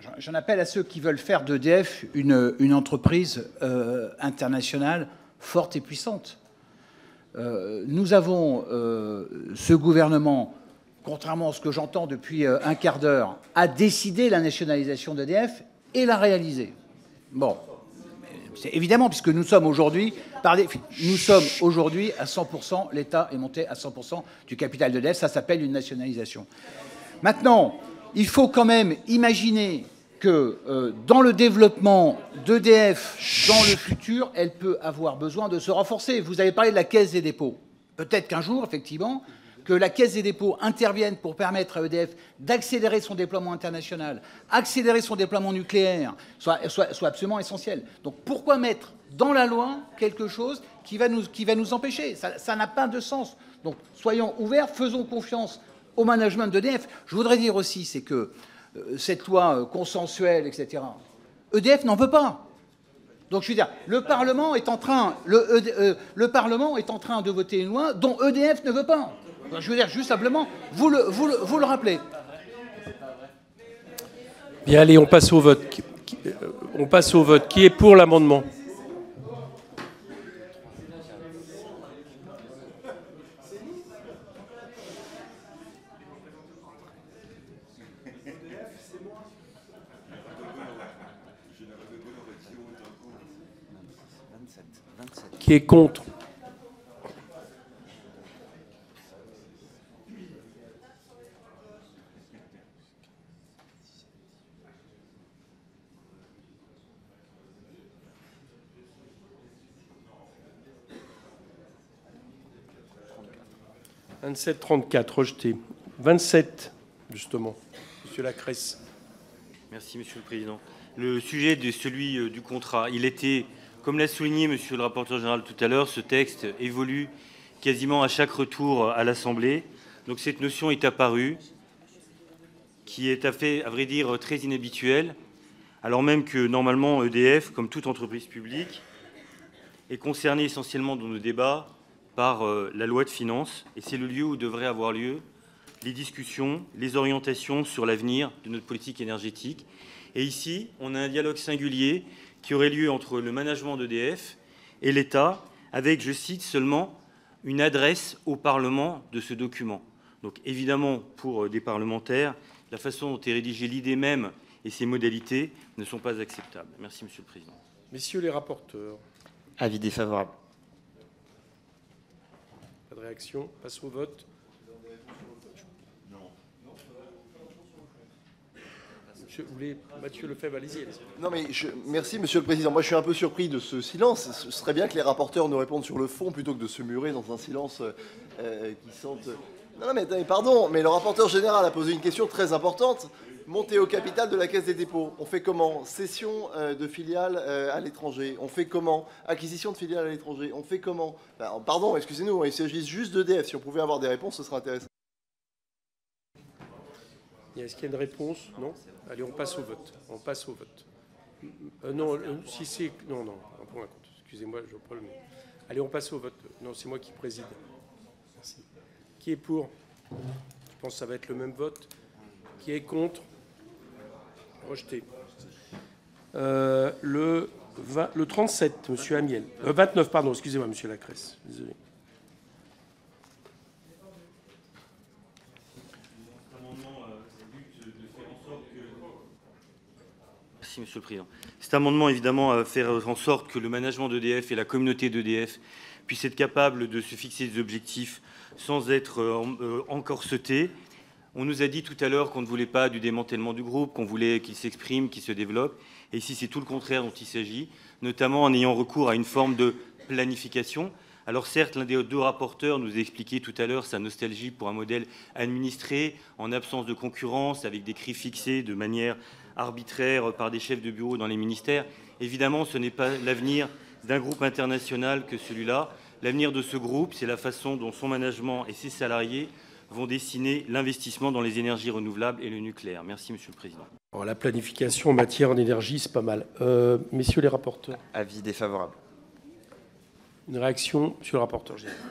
j'en appelle à ceux qui veulent faire d'EDF une entreprise internationale forte et puissante. Nous avons ce gouvernement, contrairement à ce que j'entends depuis un quart d'heure, a décidé la nationalisation d'EDF et l'a réalisée. Bon, c'est évidemment, puisque nous sommes aujourd'hui à 100%, l'État est monté à 100% du capital d'EDF, ça s'appelle une nationalisation. Maintenant, il faut quand même imaginer que dans le développement d'EDF, dans le futur, elle peut avoir besoin de se renforcer. Vous avez parlé de la Caisse des dépôts. Peut-être qu'un jour, effectivement, que la Caisse des dépôts intervienne pour permettre à EDF d'accélérer son déploiement international, accélérer son déploiement nucléaire, soit absolument essentiel. Donc pourquoi mettre dans la loi quelque chose qui va nous empêcher? Ça n'a pas de sens. Donc soyons ouverts, faisons confiance au management d'EDF. Je voudrais dire aussi, c'est que cette loi consensuelle, etc., EDF n'en veut pas. Donc je veux dire, le Parlement est en train de voter une loi dont EDF ne veut pas. Je veux dire, juste simplement, vous le rappelez. Bien, allez, on passe au vote. On passe au vote. Qui est pour l'amendement? Qui est contre? « 27-34, rejeté. 27, justement. Monsieur Lacresse. Merci, Monsieur le Président. Le sujet de celui du contrat, il était, comme l'a souligné Monsieur le rapporteur général tout à l'heure, ce texte évolue quasiment à chaque retour à l'Assemblée. Donc cette notion est apparue, qui est à vrai dire très inhabituelle, alors même que normalement EDF, comme toute entreprise publique, est concernée essentiellement dans nos débats par la loi de finances, et c'est le lieu où devraient avoir lieu les discussions, les orientations sur l'avenir de notre politique énergétique. Et ici, on a un dialogue singulier qui aurait lieu entre le management d'EDF et l'État, avec, je cite seulement, une adresse au Parlement de ce document. Donc évidemment, pour des parlementaires, la façon dont est rédigée l'idée même et ses modalités ne sont pas acceptables. Merci, Monsieur le Président. Messieurs les rapporteurs. Avis défavorable. Pas de réaction. Passe au vote. Mathieu Lefebvre, allez-y. Non mais merci Monsieur le Président. Moi je suis un peu surpris de ce silence. Ce serait bien que les rapporteurs nous répondent sur le fond plutôt que de se murer dans un silence qui sente... Non mais pardon, mais le rapporteur général a posé une question très importante. Montée au capital de la Caisse des dépôts. On fait comment? Cession de filiales à l'étranger. On fait comment? Acquisition de filiales à l'étranger. On fait comment? Pardon, excusez-nous, il s'agit juste d'EDF. Si on pouvait avoir des réponses, ce serait intéressant. Est-ce qu'il y a une réponse? Non. Allez, on passe au vote. On passe au vote. Non, si c'est... Non, un point à compte. Excusez-moi, je reprends le mot. Allez, on passe au vote. Non, c'est moi qui préside. Merci. Qui est pour? Je pense que ça va être le même vote. Qui est contre? Rejeté. Le 37, monsieur Amiel. 29, pardon, excusez-moi, monsieur Lacresse. Désolé. Merci, Monsieur le Président. Cet amendement, évidemment, va faire en sorte que le management d'EDF et la communauté d'EDF puissent être capables de se fixer des objectifs sans être encorsetés. On nous a dit tout à l'heure qu'on ne voulait pas du démantèlement du groupe, qu'on voulait qu'il s'exprime, qu'il se développe. Et ici, c'est tout le contraire dont il s'agit, notamment en ayant recours à une forme de planification. Alors certes, l'un des deux rapporteurs nous a expliqué tout à l'heure sa nostalgie pour un modèle administré, en absence de concurrence, avec des prix fixés de manière arbitraire par des chefs de bureau dans les ministères. Évidemment, ce n'est pas l'avenir d'un groupe international que celui-là. L'avenir de ce groupe, c'est la façon dont son management et ses salariés vont dessiner l'investissement dans les énergies renouvelables et le nucléaire. Merci, Monsieur le Président. Alors, la planification en matière d'énergie, c'est pas mal. Messieurs les rapporteurs. Avis défavorable. Une réaction, Monsieur le rapporteur général.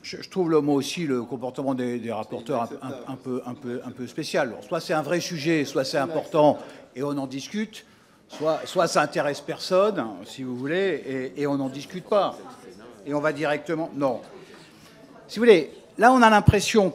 Je trouve moi aussi le comportement des rapporteurs un peu spécial. Alors, soit c'est un vrai sujet, soit c'est important et on en discute, soit ça intéresse personne, si vous voulez, et on n'en discute pas. Et on va directement... Non. Si vous voulez, là on a l'impression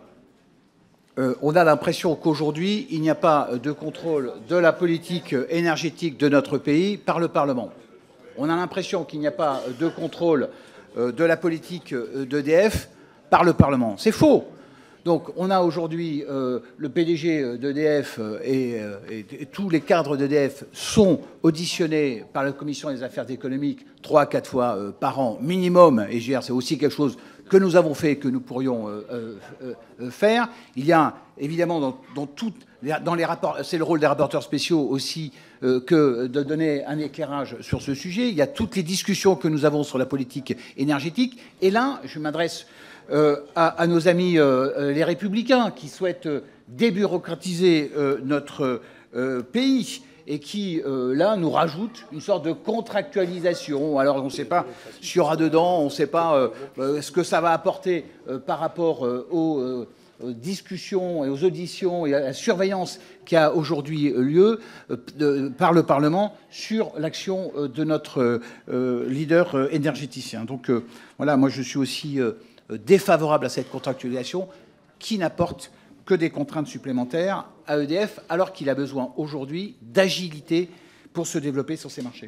qu'aujourd'hui, il n'y a pas de contrôle de la politique énergétique de notre pays par le Parlement. On a l'impression qu'il n'y a pas de contrôle de la politique d'EDF par le Parlement. C'est faux. Donc on a aujourd'hui le PDG d'EDF et tous les cadres d'EDF sont auditionnés par la Commission des affaires économiques 3 à 4 fois par an minimum. Et c'est aussi quelque chose que nous avons fait et que nous pourrions faire. Il y a évidemment dans les rapports, c'est le rôle des rapporteurs spéciaux aussi que de donner un éclairage sur ce sujet. Il y a toutes les discussions que nous avons sur la politique énergétique. Et là, je m'adresse à nos amis les Républicains qui souhaitent débureaucratiser notre pays et qui, là, nous rajoutent une sorte de contractualisation. Alors, on ne sait pas ce qu'il y aura dedans, on ne sait pas ce que ça va apporter par rapport aux discussions et aux auditions et à la surveillance qui a aujourd'hui lieu par le Parlement sur l'action de notre leader énergéticien. Donc, voilà, moi, je suis aussi défavorable à cette contractualisation qui n'apporte que des contraintes supplémentaires à EDF, alors qu'il a besoin aujourd'hui d'agilité pour se développer sur ces marchés.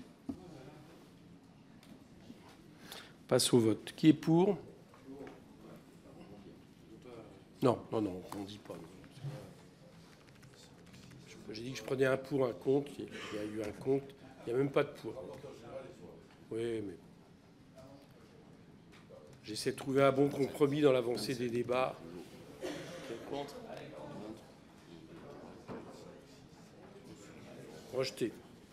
Passe au vote. Qui est pour? Non, on ne dit pas. J'ai dit que je prenais un pour, un contre. Il y a eu un contre. Il n'y a même pas de pour. Oui, mais j'essaie de trouver un bon compromis dans l'avancée des débats. Contre. Rejeté.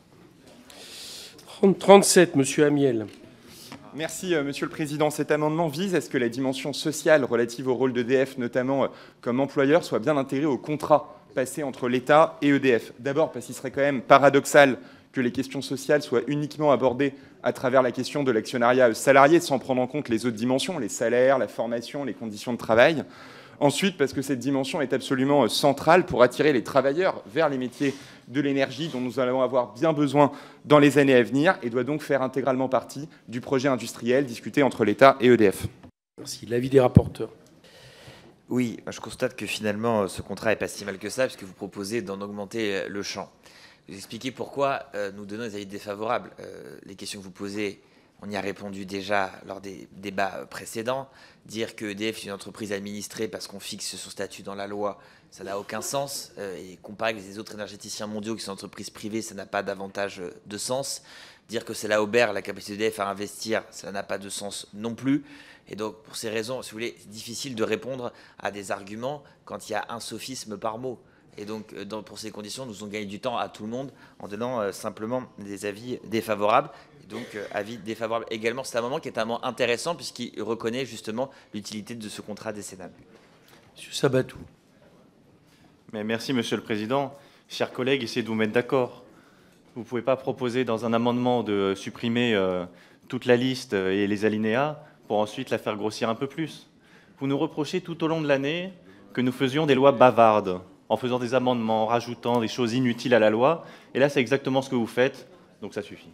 37, Monsieur Amiel. Merci, Monsieur le Président. Cet amendement vise à ce que la dimension sociale relative au rôle d'EDF, notamment comme employeur, soit bien intégrée au contrat passé entre l'État et EDF. D'abord parce qu'il serait quand même paradoxal que les questions sociales soient uniquement abordées à travers la question de l'actionnariat salarié, sans prendre en compte les autres dimensions, les salaires, la formation, les conditions de travail. Ensuite, parce que cette dimension est absolument centrale pour attirer les travailleurs vers les métiers de l'énergie dont nous allons avoir bien besoin dans les années à venir et doit donc faire intégralement partie du projet industriel discuté entre l'État et EDF. Merci. L'avis des rapporteurs. Oui, je constate que finalement, ce contrat n'est pas si mal que ça, puisque vous proposez d'en augmenter le champ. Vous expliquez pourquoi nous donnons des avis défavorables. Les questions que vous posez, on y a répondu déjà lors des débats précédents. Dire que EDF est une entreprise administrée parce qu'on fixe son statut dans la loi, ça n'a aucun sens. Et comparer avec les autres énergéticiens mondiaux qui sont entreprises privées, ça n'a pas davantage de sens. Dire que c'est la auberge, la capacité d'EDF à investir, ça n'a pas de sens non plus. Et donc, pour ces raisons, si vous voulez, c'est difficile de répondre à des arguments quand il y a un sophisme par mot. Et donc, pour ces conditions, nous avons gagné du temps à tout le monde en donnant simplement des avis défavorables. Et donc, avis défavorable également. C'est un moment qui est un moment intéressant puisqu'il reconnaît justement l'utilité de ce contrat décennal. Monsieur Sabatou. Mais merci, Monsieur le Président. Chers collègues, essayez de vous mettre d'accord. Vous ne pouvez pas proposer dans un amendement de supprimer toute la liste et les alinéas pour ensuite la faire grossir un peu plus. Vous nous reprochez tout au long de l'année que nous faisions des lois bavardes, en faisant des amendements, en rajoutant des choses inutiles à la loi. Et là, c'est exactement ce que vous faites, donc ça suffit.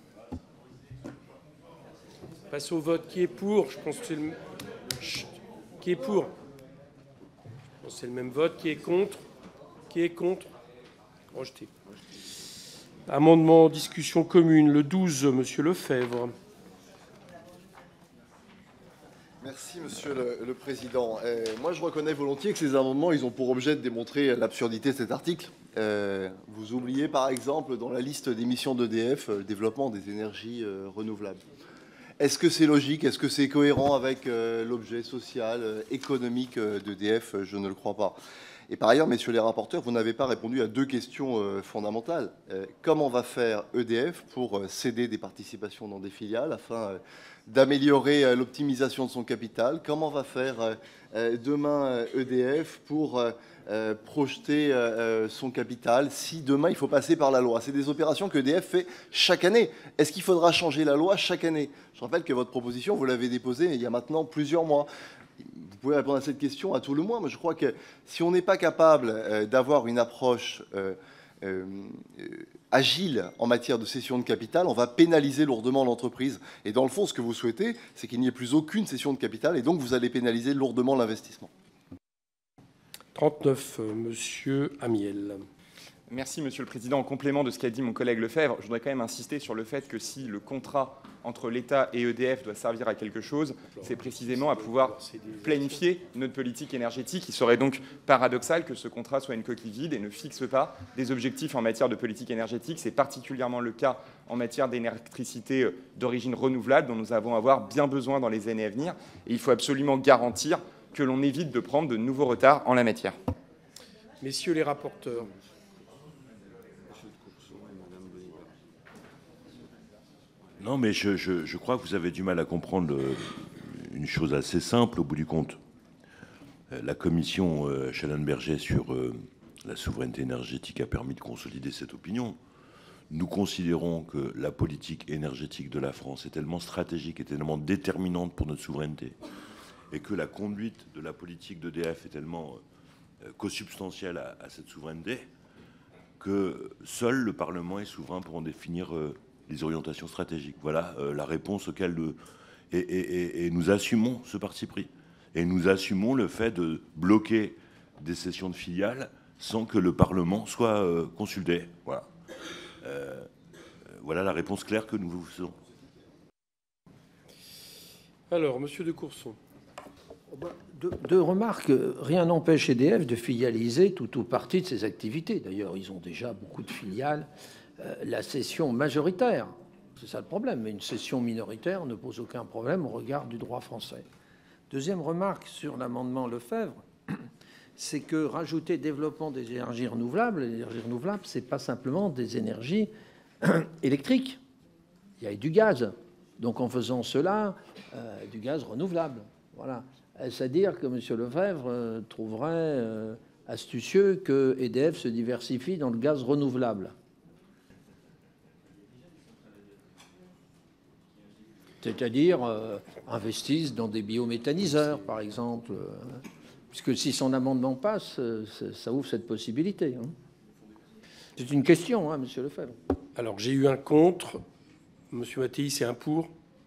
Passe au vote. Qui est pour? Je pense que c'est le... Qui est pour? Je pense que c'est le même vote. Qui est contre? Qui est contre? Rejeté. Amendement en discussion commune. Le 12, Monsieur Lefebvre. Merci, Monsieur le Président. Moi, je reconnais volontiers que ces amendements, ils ont pour objet de démontrer l'absurdité de cet article. Vous oubliez, par exemple, dans la liste des missions d'EDF, le développement des énergies renouvelables. Est-ce que c'est logique? Est-ce que c'est cohérent avec l'objet social, économique d'EDF? Je ne le crois pas. Et par ailleurs, messieurs les rapporteurs, vous n'avez pas répondu à deux questions fondamentales. Comment va faire EDF pour céder des participations dans des filiales afin d'améliorer l'optimisation de son capital? Comment va faire demain EDF pour projeter son capital si demain il faut passer par la loi? C'est des opérations que EDF fait chaque année. Est-ce qu'il faudra changer la loi chaque année? Je rappelle que votre proposition, vous l'avez déposée il y a maintenant plusieurs mois. Vous pouvez répondre à cette question à tout le moins. Mais je crois que si on n'est pas capable d'avoir une approche agile en matière de cession de capital, on va pénaliser lourdement l'entreprise. Et dans le fond, ce que vous souhaitez, c'est qu'il n'y ait plus aucune cession de capital, et donc vous allez pénaliser lourdement l'investissement. 39, Monsieur Amiel. Merci, Monsieur le Président. En complément de ce qu'a dit mon collègue Lefebvre, je voudrais quand même insister sur le fait que si le contrat entre l'État et EDF doit servir à quelque chose, c'est précisément à pouvoir planifier notre politique énergétique. Il serait donc paradoxal que ce contrat soit une coquille vide et ne fixe pas des objectifs en matière de politique énergétique. C'est particulièrement le cas en matière d'électricité d'origine renouvelable, dont nous allons avoir bien besoin dans les années à venir. Et il faut absolument garantir que l'on évite de prendre de nouveaux retards en la matière. Messieurs les rapporteurs. Non, mais je crois que vous avez du mal à comprendre une chose assez simple au bout du compte. La commission Schellenberger sur la souveraineté énergétique a permis de consolider cette opinion. Nous considérons que la politique énergétique de la France est tellement stratégique et tellement déterminante pour notre souveraineté, et que la conduite de la politique d'EDF est tellement consubstantielle à cette souveraineté, que seul le Parlement est souverain pour en définir les orientations stratégiques. Voilà la réponse auquel et nous assumons ce parti pris. Et nous assumons le fait de bloquer des cessions de filiales sans que le Parlement soit consulté. Voilà. Voilà la réponse claire que nous vous faisons. Alors, Monsieur de Courson. Deux remarques. Rien n'empêche EDF de filialiser tout ou partie de ses activités. D'ailleurs, ils ont déjà beaucoup de filiales. La cession majoritaire, c'est ça le problème, mais une cession minoritaire ne pose aucun problème au regard du droit français. Deuxième remarque sur l'amendement Lefebvre, c'est que rajouter développement des énergies renouvelables, ce n'est pas simplement des énergies électriques. Il y a du gaz. Donc en faisant cela, du gaz renouvelable. Voilà. C'est-à-dire que M. Lefebvre trouverait astucieux que EDF se diversifie dans le gaz renouvelable. C'est-à-dire investissent dans des biométhaniseurs, par exemple, puisque si son amendement passe, ça ouvre cette possibilité. Hein. C'est une question, hein, Monsieur Lefebvre. Alors, j'ai eu un contre. Monsieur Mattei, c'est un pour.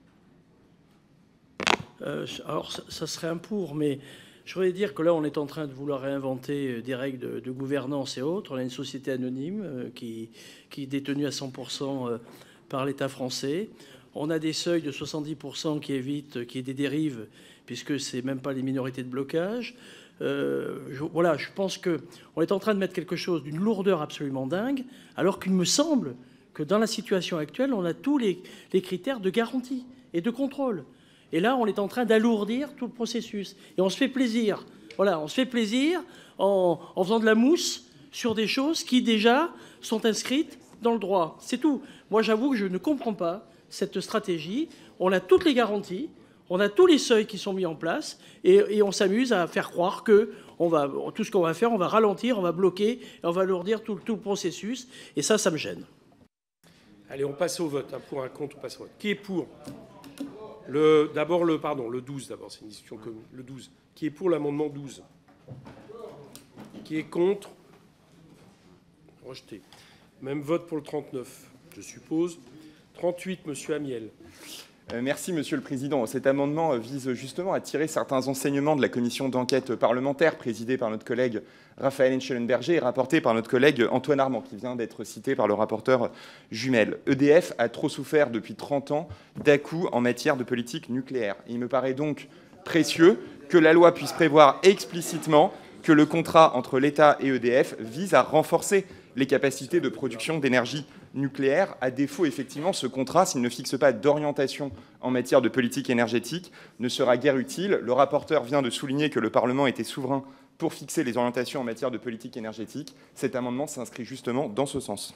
Alors, ça serait un pour, mais je voudrais dire que là, on est en train de vouloir réinventer des règles de gouvernance et autres. On a une société anonyme qui est détenue à 100% par l'État français. On a des seuils de 70% qui évitent qu'il y ait des dérives, puisque ce n'est même pas les minorités de blocage. Voilà, je pense qu'on est en train de mettre quelque chose d'une lourdeur absolument dingue, alors qu'il me semble que dans la situation actuelle, on a tous les critères de garantie et de contrôle. Et là, on est en train d'alourdir tout le processus. Et on se fait plaisir. Voilà, on se fait plaisir en faisant de la mousse sur des choses qui, déjà, sont inscrites dans le droit. C'est tout. Moi, j'avoue que je ne comprends pas cette stratégie. On a toutes les garanties, on a tous les seuils qui sont mis en place, et on s'amuse à faire croire que tout ce qu'on va faire, on va ralentir, on va bloquer, et on va alourdir tout le processus. Et ça me gêne. Allez, on passe au vote. Pour un contre, on passe au vote. Qui est pour D'abord, le 12, d'abord, c'est une discussion commune. Le 12. Qui est pour l'amendement 12 ? Qui est contre ? Rejeté. Même vote pour le 39, je suppose. 38, Monsieur Amiel. Merci, Monsieur le Président. Cet amendement vise justement à tirer certains enseignements de la commission d'enquête parlementaire présidée par notre collègue Raphaël Schellenberger et rapportée par notre collègue Antoine Armand, qui vient d'être cité par le rapporteur Jumel. EDF a trop souffert depuis 30 ans d'à-coups en matière de politique nucléaire. Il me paraît donc précieux que la loi puisse prévoir explicitement que le contrat entre l'État et EDF vise à renforcer les capacités de production d'énergie nucléaire. À défaut, effectivement, ce contrat, s'il ne fixe pas d'orientation en matière de politique énergétique, ne sera guère utile. Le rapporteur vient de souligner que le Parlement était souverain pour fixer les orientations en matière de politique énergétique. Cet amendement s'inscrit justement dans ce sens.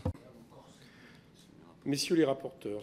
Messieurs les rapporteurs.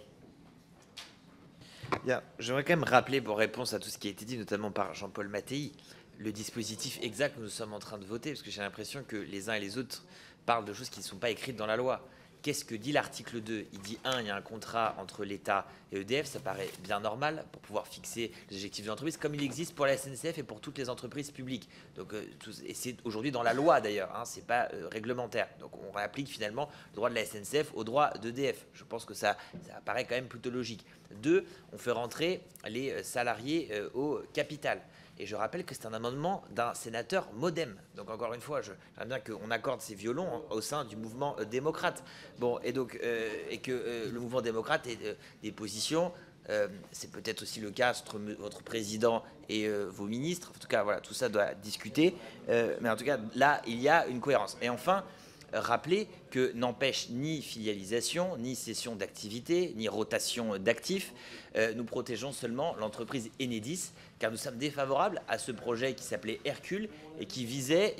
Bien, j'aimerais quand même rappeler, pour réponse à tout ce qui a été dit, notamment par Jean-Paul Mattei, le dispositif exact que nous sommes en train de voter, parce que j'ai l'impression que les uns et les autres parlent de choses qui ne sont pas écrites dans la loi. Qu'est-ce que dit l'article 2? Il dit, il y a un contrat entre l'État et EDF, ça paraît bien normal pour pouvoir fixer les objectifs de l'entreprise, comme il existe pour la SNCF et pour toutes les entreprises publiques. Donc, et c'est aujourd'hui dans la loi d'ailleurs, ce n'est pas réglementaire. Donc on applique finalement le droit de la SNCF au droit d'EDF. Je pense que ça paraît quand même plutôt logique. 2, on fait rentrer les salariés au capital. Et je rappelle que c'est un amendement d'un sénateur MoDem. Donc encore une fois, j'aimerais bien qu'on accorde ces violons au sein du mouvement démocrate. Bon, et donc et que le mouvement démocrate ait des positions. C'est peut-être aussi le cas entre votre président et vos ministres. En tout cas, voilà, tout ça doit discuter. Mais en tout cas, là, il y a une cohérence. Et enfin, rappeler que n'empêche ni filialisation, ni cession d'activité, ni rotation d'actifs. Nous protégeons seulement l'entreprise Enedis, car nous sommes défavorables à ce projet qui s'appelait Hercule et qui visait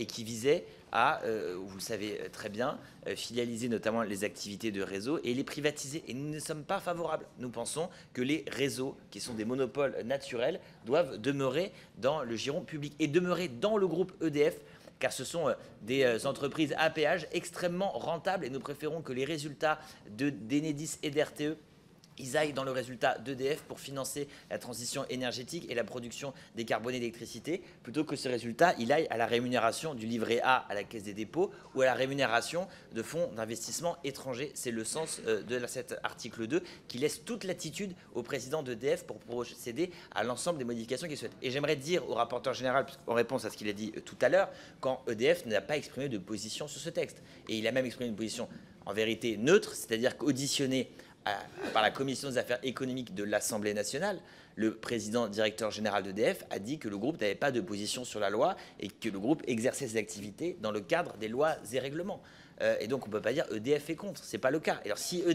à, vous le savez très bien, filialiser notamment les activités de réseau et les privatiser. Et nous ne sommes pas favorables. Nous pensons que les réseaux, qui sont des monopoles naturels, doivent demeurer dans le giron public et demeurer dans le groupe EDF, car ce sont des entreprises à péage extrêmement rentables et nous préférons que les résultats d'Enedis et d'RTE ils aillent dans le résultat d'EDF pour financer la transition énergétique et la production décarbonée d'électricité, plutôt que ce résultat, il aille à la rémunération du livret A à la Caisse des dépôts ou à la rémunération de fonds d'investissement étrangers. C'est le sens de cet article 2 qui laisse toute latitude au président d'EDF pour procéder à l'ensemble des modifications qu'il souhaite. Et j'aimerais dire au rapporteur général, en réponse à ce qu'il a dit tout à l'heure, quand EDF n'a pas exprimé de position sur ce texte. Et il a même exprimé une position en vérité neutre, c'est-à-dire qu'auditionné par la Commission des affaires économiques de l'Assemblée nationale, le président directeur général d'EDF a dit que le groupe n'avait pas de position sur la loi et que le groupe exerçait ses activités dans le cadre des lois et règlements. Et donc on ne peut pas dire EDF est contre, ce n'est pas le cas. Alors si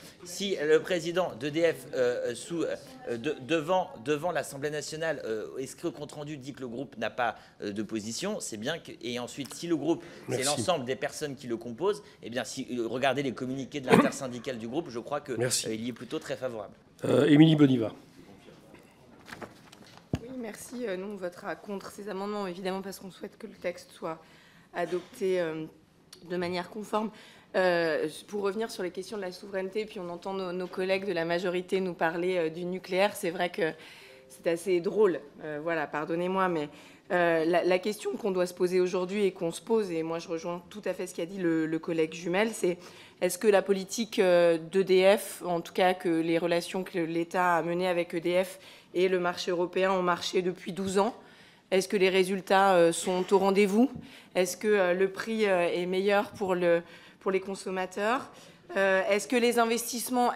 le président d'EDF devant l'Assemblée nationale, est-ce que le compte rendu dit que le groupe n'a pas de position, c'est bien que, et ensuite si le groupe c'est l'ensemble des personnes qui le composent, eh bien si regardez les communiqués de l'intersyndicale du groupe, je crois que il y est plutôt très favorable. Émilie Boniva. Oui, merci. Nous on votera contre ces amendements évidemment parce qu'on souhaite que le texte soit adopté de manière conforme. Pour revenir sur les questions de la souveraineté, puis on entend nos collègues de la majorité nous parler du nucléaire, c'est vrai que c'est assez drôle, voilà, pardonnez-moi, mais la question qu'on doit se poser aujourd'hui et qu'on se pose, et moi je rejoins tout à fait ce qu'a dit le collègue Jumel, c'est est-ce que la politique d'EDF, en tout cas que les relations que l'État a menées avec EDF et le marché européen ont marché depuis 12 ans, est-ce que les résultats sont au rendez-vous? Est-ce que le prix est meilleur pour les consommateurs? Est-ce que les investissements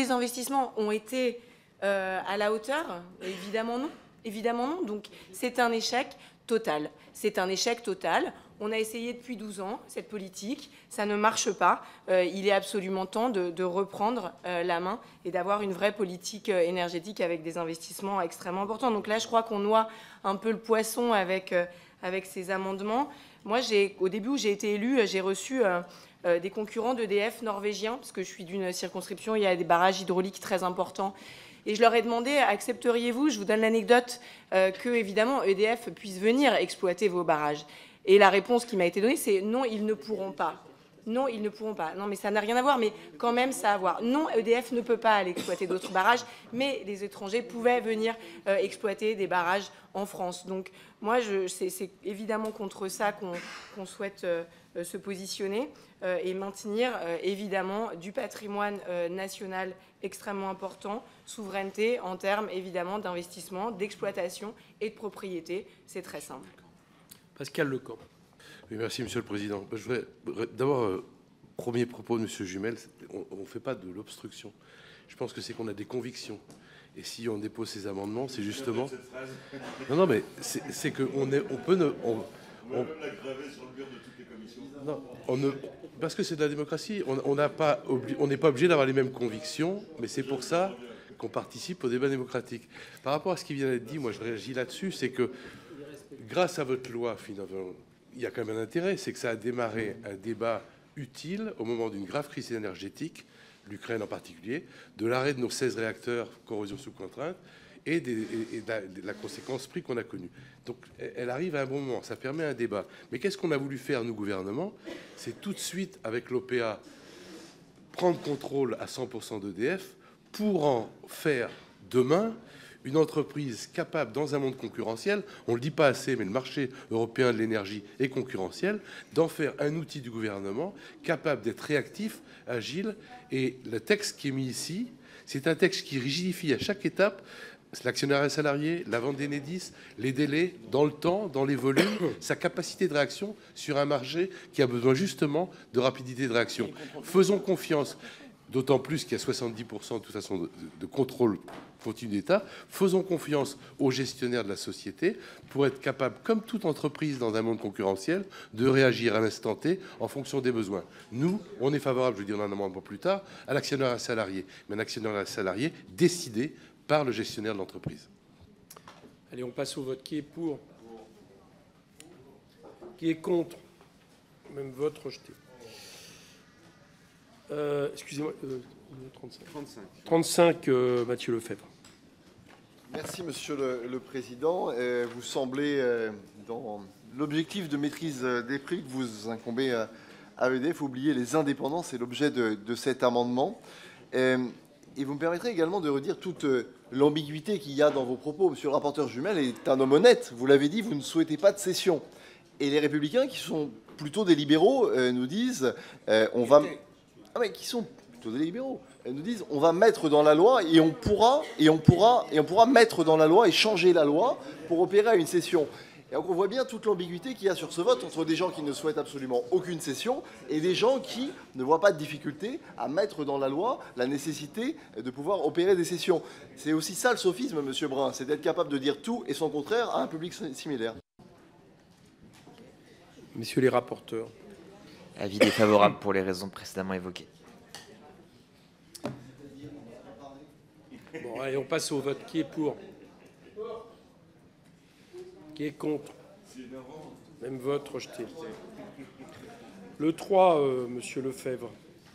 ont été à la hauteur? Évidemment non. Évidemment non. Donc c'est un échec total. C'est un échec total. On a essayé depuis 12 ans cette politique, ça ne marche pas. Il est absolument temps de reprendre la main et d'avoir une vraie politique énergétique avec des investissements extrêmement importants. Donc là, je crois qu'on noie un peu le poisson avec ces amendements. Moi, au début où j'ai été élue, j'ai reçu des concurrents d'EDF norvégiens, parce que je suis d'une circonscription où il y a des barrages hydrauliques très importants. Et je leur ai demandé, accepteriez-vous, je vous donne l'anecdote, que évidemment EDF puisse venir exploiter vos barrages. Et la réponse qui m'a été donnée, c'est non, ils ne pourront pas. Non, ils ne pourront pas. Non, mais ça n'a rien à voir, mais quand même, ça a à voir. Non, EDF ne peut pas aller exploiter d'autres barrages, mais les étrangers pouvaient venir exploiter des barrages en France. Donc, moi, c'est évidemment contre ça qu'on souhaite se positionner et maintenir, évidemment, du patrimoine national extrêmement important, souveraineté en termes, évidemment, d'investissement, d'exploitation et de propriété. C'est très simple. Pascal Lecamp. Oui, merci, Monsieur le Président. Je voudrais d'abord, premier propos de Monsieur Jumel, on ne fait pas de l'obstruction. Je pense que c'est qu'on a des convictions. Et si on dépose ces amendements, c'est justement... Non, mais c'est qu'on peut... On peut la graver sur le mur de toutes les commissions. Non, parce que c'est de la démocratie. On n'est pas obligé d'avoir les mêmes convictions, mais c'est pour ça qu'on participe au débat démocratique. Par rapport à ce qui vient d'être dit, moi je réagis là-dessus, c'est que grâce à votre loi, finalement, il y a quand même un intérêt, c'est que ça a démarré un débat utile au moment d'une grave crise énergétique, l'Ukraine en particulier, de l'arrêt de nos 16 réacteurs corrosion sous contrainte et de la conséquence prix qu'on a connue. Donc elle arrive à un bon moment, ça permet un débat. Mais qu'est-ce qu'on a voulu faire, nous, gouvernement? C'est tout de suite, avec l'OPA, prendre contrôle à 100% d'EDF pour en faire demain une entreprise capable, dans un monde concurrentiel, on ne le dit pas assez, mais le marché européen de l'énergie est concurrentiel, d'en faire un outil du gouvernement capable d'être réactif, agile. Et le texte qui est mis ici, c'est un texte qui rigidifie à chaque étape l'actionnariat salarié, la vente d'Enedis, les délais, dans le temps, dans les volumes, sa capacité de réaction sur un marché qui a besoin justement de rapidité de réaction. Faisons confiance, d'autant plus qu'il y a 70% de toute façon de contrôle continu d'État. Faisons confiance aux gestionnaires de la société pour être capables, comme toute entreprise dans un monde concurrentiel, de réagir à l'instant T en fonction des besoins. Nous, on est favorable, je vais dire un amendement plus tard, à l'actionnariat salarié, mais un actionnariat salarié décidé par le gestionnaire de l'entreprise. Allez, on passe au vote. Qui est pour? Qui est contre? Même vote rejeté. Excusez-moi, 35, Mathieu Lefebvre. Merci, Monsieur le Président. Vous semblez, dans l'objectif de maîtrise des prix que vous incombez à EDF, oublier les indépendants. C'est l'objet de cet amendement. Et vous me permettrez également de redire toute l'ambiguïté qu'il y a dans vos propos. Monsieur le rapporteur Jumel est un homme honnête. Vous l'avez dit, vous ne souhaitez pas de cession. Et les Républicains, qui sont plutôt des libéraux, nous disent on va... Ah mais qui sont plutôt des libéraux, nous disent on va mettre dans la loi et on pourra mettre dans la loi et changer la loi pour opérer à une cession. Et donc on voit bien toute l'ambiguïté qu'il y a sur ce vote entre des gens qui ne souhaitent absolument aucune cession et des gens qui ne voient pas de difficulté à mettre dans la loi la nécessité de pouvoir opérer des cessions. C'est aussi ça le sophisme, Monsieur Brun, c'est d'être capable de dire tout et son contraire à un public similaire. Messieurs les rapporteurs. Avis défavorable pour les raisons précédemment évoquées. Bon, allez, on passe au vote. Qui est pour? Qui est contre? Même vote rejeté. Le 3, Monsieur Lefebvre.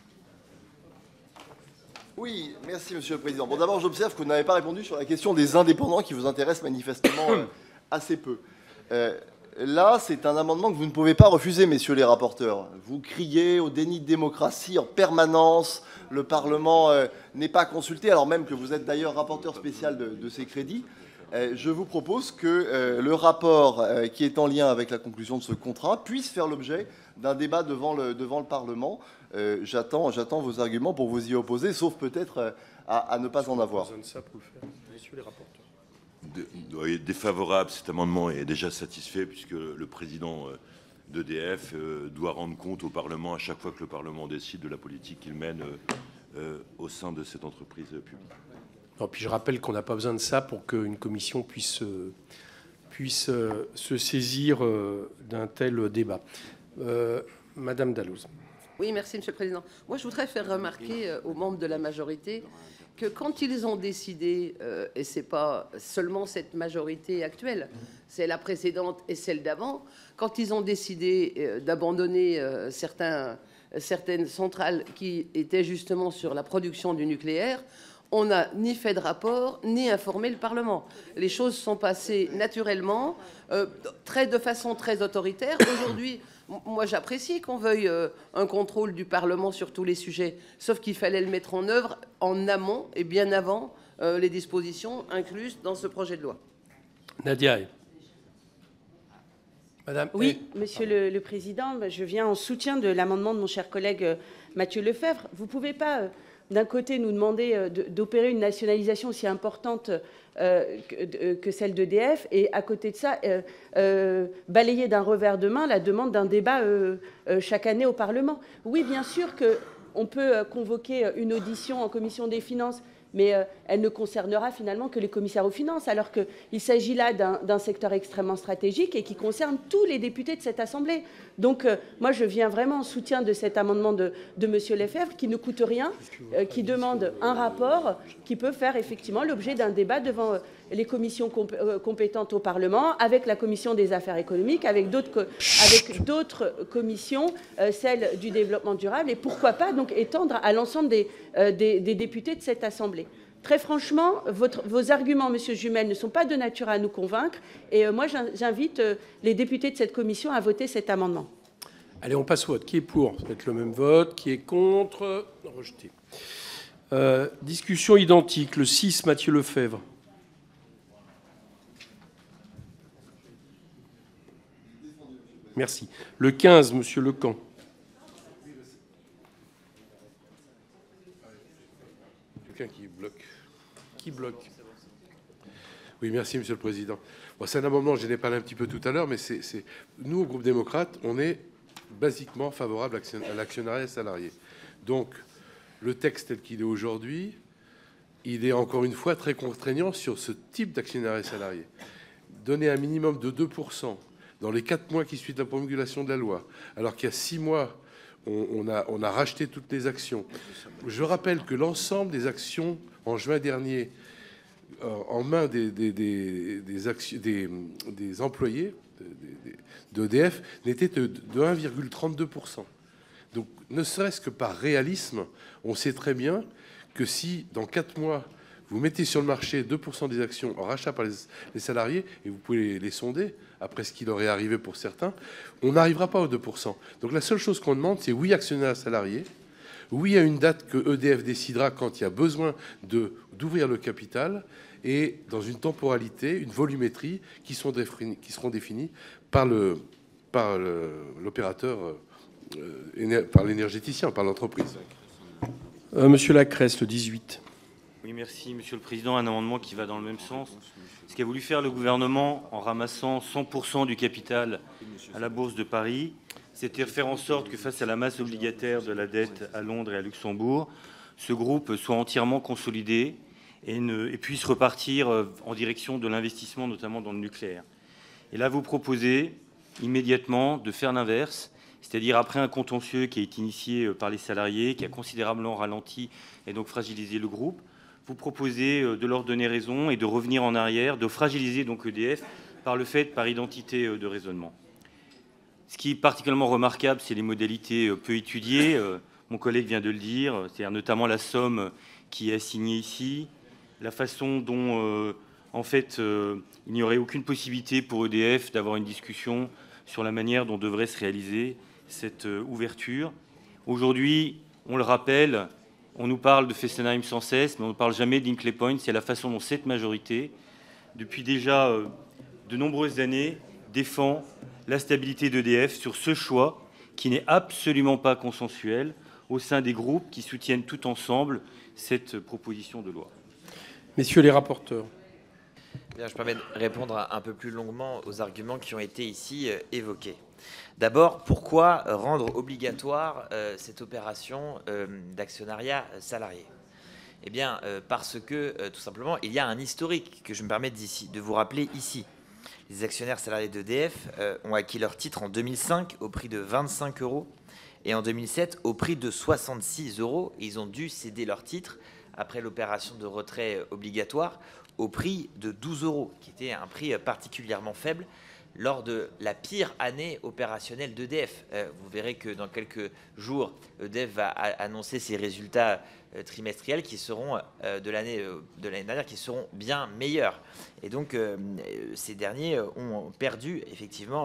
Oui, merci Monsieur le Président. Bon, d'abord, j'observe que vous n'avez pas répondu sur la question des indépendants qui vous intéresse manifestement assez peu. Là, c'est un amendement que vous ne pouvez pas refuser, messieurs les rapporteurs. Vous criez au déni de démocratie en permanence. Le Parlement n'est pas consulté, alors même que vous êtes d'ailleurs rapporteur spécial de ces crédits. Je vous propose que le rapport qui est en lien avec la conclusion de ce contrat puisse faire l'objet d'un débat devant le Parlement. J'attends vos arguments pour vous y opposer, sauf peut-être à ne pas en avoir. Messieurs les rapporteurs. Défavorable, cet amendement est déjà satisfait puisque le président d'EDF doit rendre compte au Parlement à chaque fois que le Parlement décide de la politique qu'il mène au sein de cette entreprise publique. Non, puis je rappelle qu'on n'a pas besoin de ça pour qu'une commission puisse se saisir d'un tel débat. Madame Dalloz. Oui, merci, Monsieur le Président. Moi, je voudrais faire remarquer aux membres de la majorité que quand ils ont décidé, et ce n'est pas seulement cette majorité actuelle, c'est la précédente et celle d'avant, quand ils ont décidé d'abandonner certaines centrales qui étaient justement sur la production du nucléaire, on n'a ni fait de rapport, ni informé le Parlement. Les choses sont passées naturellement, de façon très autoritaire. Aujourd'hui, moi, j'apprécie qu'on veuille un contrôle du Parlement sur tous les sujets, sauf qu'il fallait le mettre en œuvre en amont et bien avant les dispositions incluses dans ce projet de loi. Nadia. Madame. Oui, Monsieur le Président, je viens en soutien de l'amendement de mon cher collègue Mathieu Lefebvre. Vous ne pouvez pas, d'un côté, nous demander d'opérer une nationalisation aussi importante que celle d'EDF, et à côté de ça, balayer d'un revers de main la demande d'un débat chaque année au Parlement. Oui, bien sûr qu'on peut convoquer une audition en commission des finances mais elle ne concernera finalement que les commissaires aux finances, alors qu'il s'agit là d'un secteur extrêmement stratégique et qui concerne tous les députés de cette Assemblée. Donc moi, je viens vraiment en soutien de cet amendement de M. Lefebvre, qui ne coûte rien, qui demande un rapport qui peut faire effectivement l'objet d'un débat devant les commissions compétentes au Parlement, avec la commission des affaires économiques, avec d'autres commissions, celle du développement durable, et pourquoi pas donc étendre à l'ensemble des députés de cette Assemblée. Très franchement, vos arguments, Monsieur Jumel, ne sont pas de nature à nous convaincre, et moi j'invite les députés de cette commission à voter cet amendement. Allez, on passe au vote. Qui est pour? Ça va être le même vote. Qui est contre? Rejeté. Discussion identique. Le 6, Mathieu Lefebvre. Merci. Le 15, Monsieur Lecamp. Quelqu'un qui bloque. Qui bloque? Oui, merci, Monsieur le Président. Bon, c'est un amendement, je n'ai parlé un petit peu tout à l'heure, mais nous, au groupe démocrate, on est basiquement favorable à l'actionnariat salarié. Donc, le texte tel qu'il est aujourd'hui, il est encore une fois très contraignant sur ce type d'actionnariat salarié. Donner un minimum de 2% dans les 4 mois qui suivent la promulgation de la loi, alors qu'il y a 6 mois, on a racheté toutes les actions. Je rappelle que l'ensemble des actions en juin dernier en main des employés d'EDF n'était de 1,32%. Donc, ne serait-ce que par réalisme, on sait très bien que si, dans 4 mois, vous mettez sur le marché 2% des actions en rachat par les salariés, et vous pouvez les sonder, après ce qui leur est arrivé pour certains, on n'arrivera pas aux 2%. Donc, la seule chose qu'on demande, c'est oui, actionnaire salarié, oui à une date que EDF décidera quand il y a besoin d'ouvrir le capital, et dans une temporalité, une volumétrie qui seront définies par l'opérateur, par l'énergéticien, par l'entreprise. Monsieur Lacresse, le 18. Oui, merci, Monsieur le Président. Un amendement qui va dans le même sens. Ce qu'a voulu faire le gouvernement en ramassant 100% du capital à la Bourse de Paris, c'était faire en sorte que face à la masse obligataire de la dette à Londres et à Luxembourg, ce groupe soit entièrement consolidé et puisse repartir en direction de l'investissement, notamment dans le nucléaire. Et là, vous proposez immédiatement de faire l'inverse, c'est-à-dire après un contentieux qui a été initié par les salariés, qui a considérablement ralenti et donc fragilisé le groupe, vous proposez de leur donner raison et de revenir en arrière, de fragiliser donc EDF par identité de raisonnement. Ce qui est particulièrement remarquable, c'est les modalités peu étudiées. Mon collègue vient de le dire, c'est-à-dire notamment la somme qui est assignée ici, la façon dont, en fait, il n'y aurait aucune possibilité pour EDF d'avoir une discussion sur la manière dont devrait se réaliser cette ouverture. Aujourd'hui, on le rappelle, on nous parle de Fessenheim sans cesse, mais on ne parle jamais d'Hinkley Point. C'est la façon dont cette majorité, depuis déjà de nombreuses années, défend la stabilité d'EDF sur ce choix qui n'est absolument pas consensuel au sein des groupes qui soutiennent tout ensemble cette proposition de loi. Messieurs les rapporteurs. Bien, je permets de répondre un peu plus longuement aux arguments qui ont été ici évoqués. D'abord, pourquoi rendre obligatoire cette opération d'actionnariat salarié? Eh bien, parce que, tout simplement, il y a un historique que je me permets de vous rappeler ici. Les actionnaires salariés d'EDF ont acquis leur titre en 2005 au prix de 25 € et en 2007 au prix de 66 €. Ils ont dû céder leur titre après l'opération de retrait obligatoire au prix de 12 €, qui était un prix particulièrement faible lors de la pire année opérationnelle d'EDF. Vous verrez que dans quelques jours, EDF va annoncer ses résultats trimestriels qui seront de l'année dernière, qui seront bien meilleurs. Et donc, ces derniers ont perdu effectivement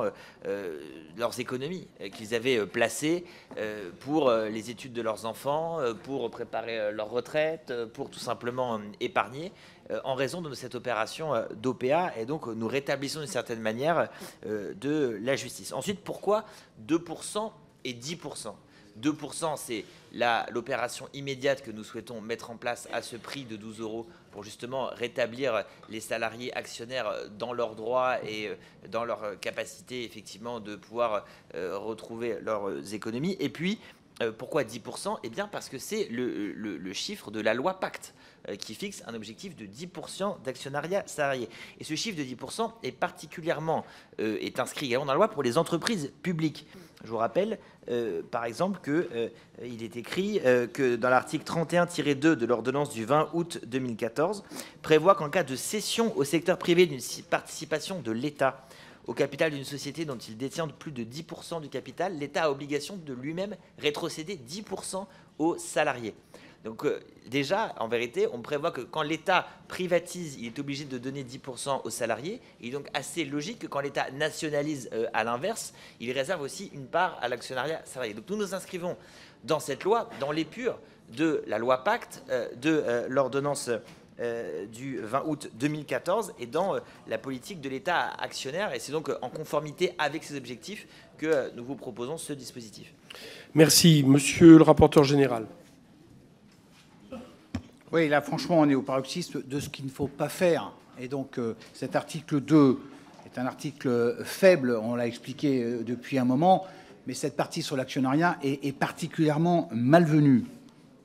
leurs économies qu'ils avaient placées pour les études de leurs enfants, pour préparer leur retraite, pour tout simplement épargner, en raison de cette opération d'OPA. Et donc, nous rétablissons d'une certaine manière de la justice. Ensuite, pourquoi 2% et 10%? 2%, c'est l'opération immédiate que nous souhaitons mettre en place à ce prix de 12 € pour justement rétablir les salariés actionnaires dans leurs droits et dans leur capacité effectivement de pouvoir retrouver leurs économies. Et puis, Pourquoi 10%? Eh bien parce que c'est le chiffre de la loi Pacte qui fixe un objectif de 10% d'actionnariat salarié. Et ce chiffre de 10% est particulièrement est inscrit également dans la loi pour les entreprises publiques. Je vous rappelle, par exemple, qu'il est écrit que dans l'article 31-2 de l'ordonnance du 20 août 2014, prévoit qu'en cas de cession au secteur privé d'une participation de l'État au capital d'une société dont il détient plus de 10% du capital, l'État a obligation de lui-même rétrocéder 10% aux salariés. Donc déjà, en vérité, on prévoit que quand l'État privatise, il est obligé de donner 10% aux salariés. Il est donc assez logique que quand l'État nationalise à l'inverse, il réserve aussi une part à l'actionnariat salarié. Donc nous nous inscrivons dans cette loi, dans l'épure de la loi Pacte, de l'ordonnance du 20 août 2014 et dans la politique de l'État actionnaire. Et c'est donc en conformité avec ces objectifs que nous vous proposons ce dispositif. Merci. Monsieur le rapporteur général. Oui, là, franchement, on est au paroxysme de ce qu'il ne faut pas faire. Et donc, cet article 2 est un article faible, on l'a expliqué depuis un moment, mais cette partie sur l'actionnariat est particulièrement malvenue. Pourquoi ?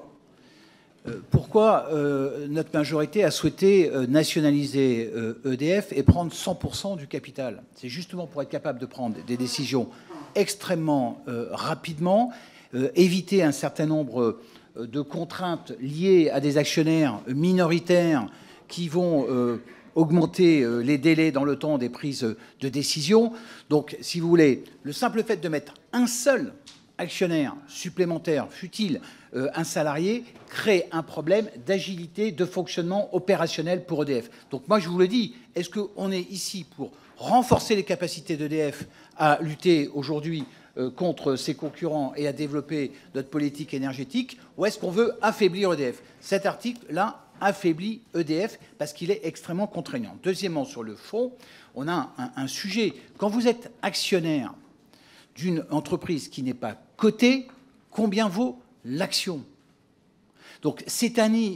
Pourquoi notre majorité a souhaité nationaliser EDF et prendre 100% du capital? C'est justement pour être capable de prendre des décisions extrêmement rapidement, éviter un certain nombre de contraintes liées à des actionnaires minoritaires qui vont augmenter les délais dans le temps des prises de décision. Donc, si vous voulez, le simple fait de mettre un seul actionnaire supplémentaire, fût-il un salarié, crée un problème d'agilité, de fonctionnement opérationnel pour EDF. Donc moi, je vous le dis, est-ce qu'on est ici pour renforcer les capacités d'EDF à lutter aujourd'hui contre ses concurrents et à développer notre politique énergétique, ou est-ce qu'on veut affaiblir EDF? Cet article-là affaiblit EDF parce qu'il est extrêmement contraignant. Deuxièmement, sur le fond, on a un sujet. Quand vous êtes actionnaire d'une entreprise qui n'est pas cotée, combien vaut l'action? Donc c'est un nid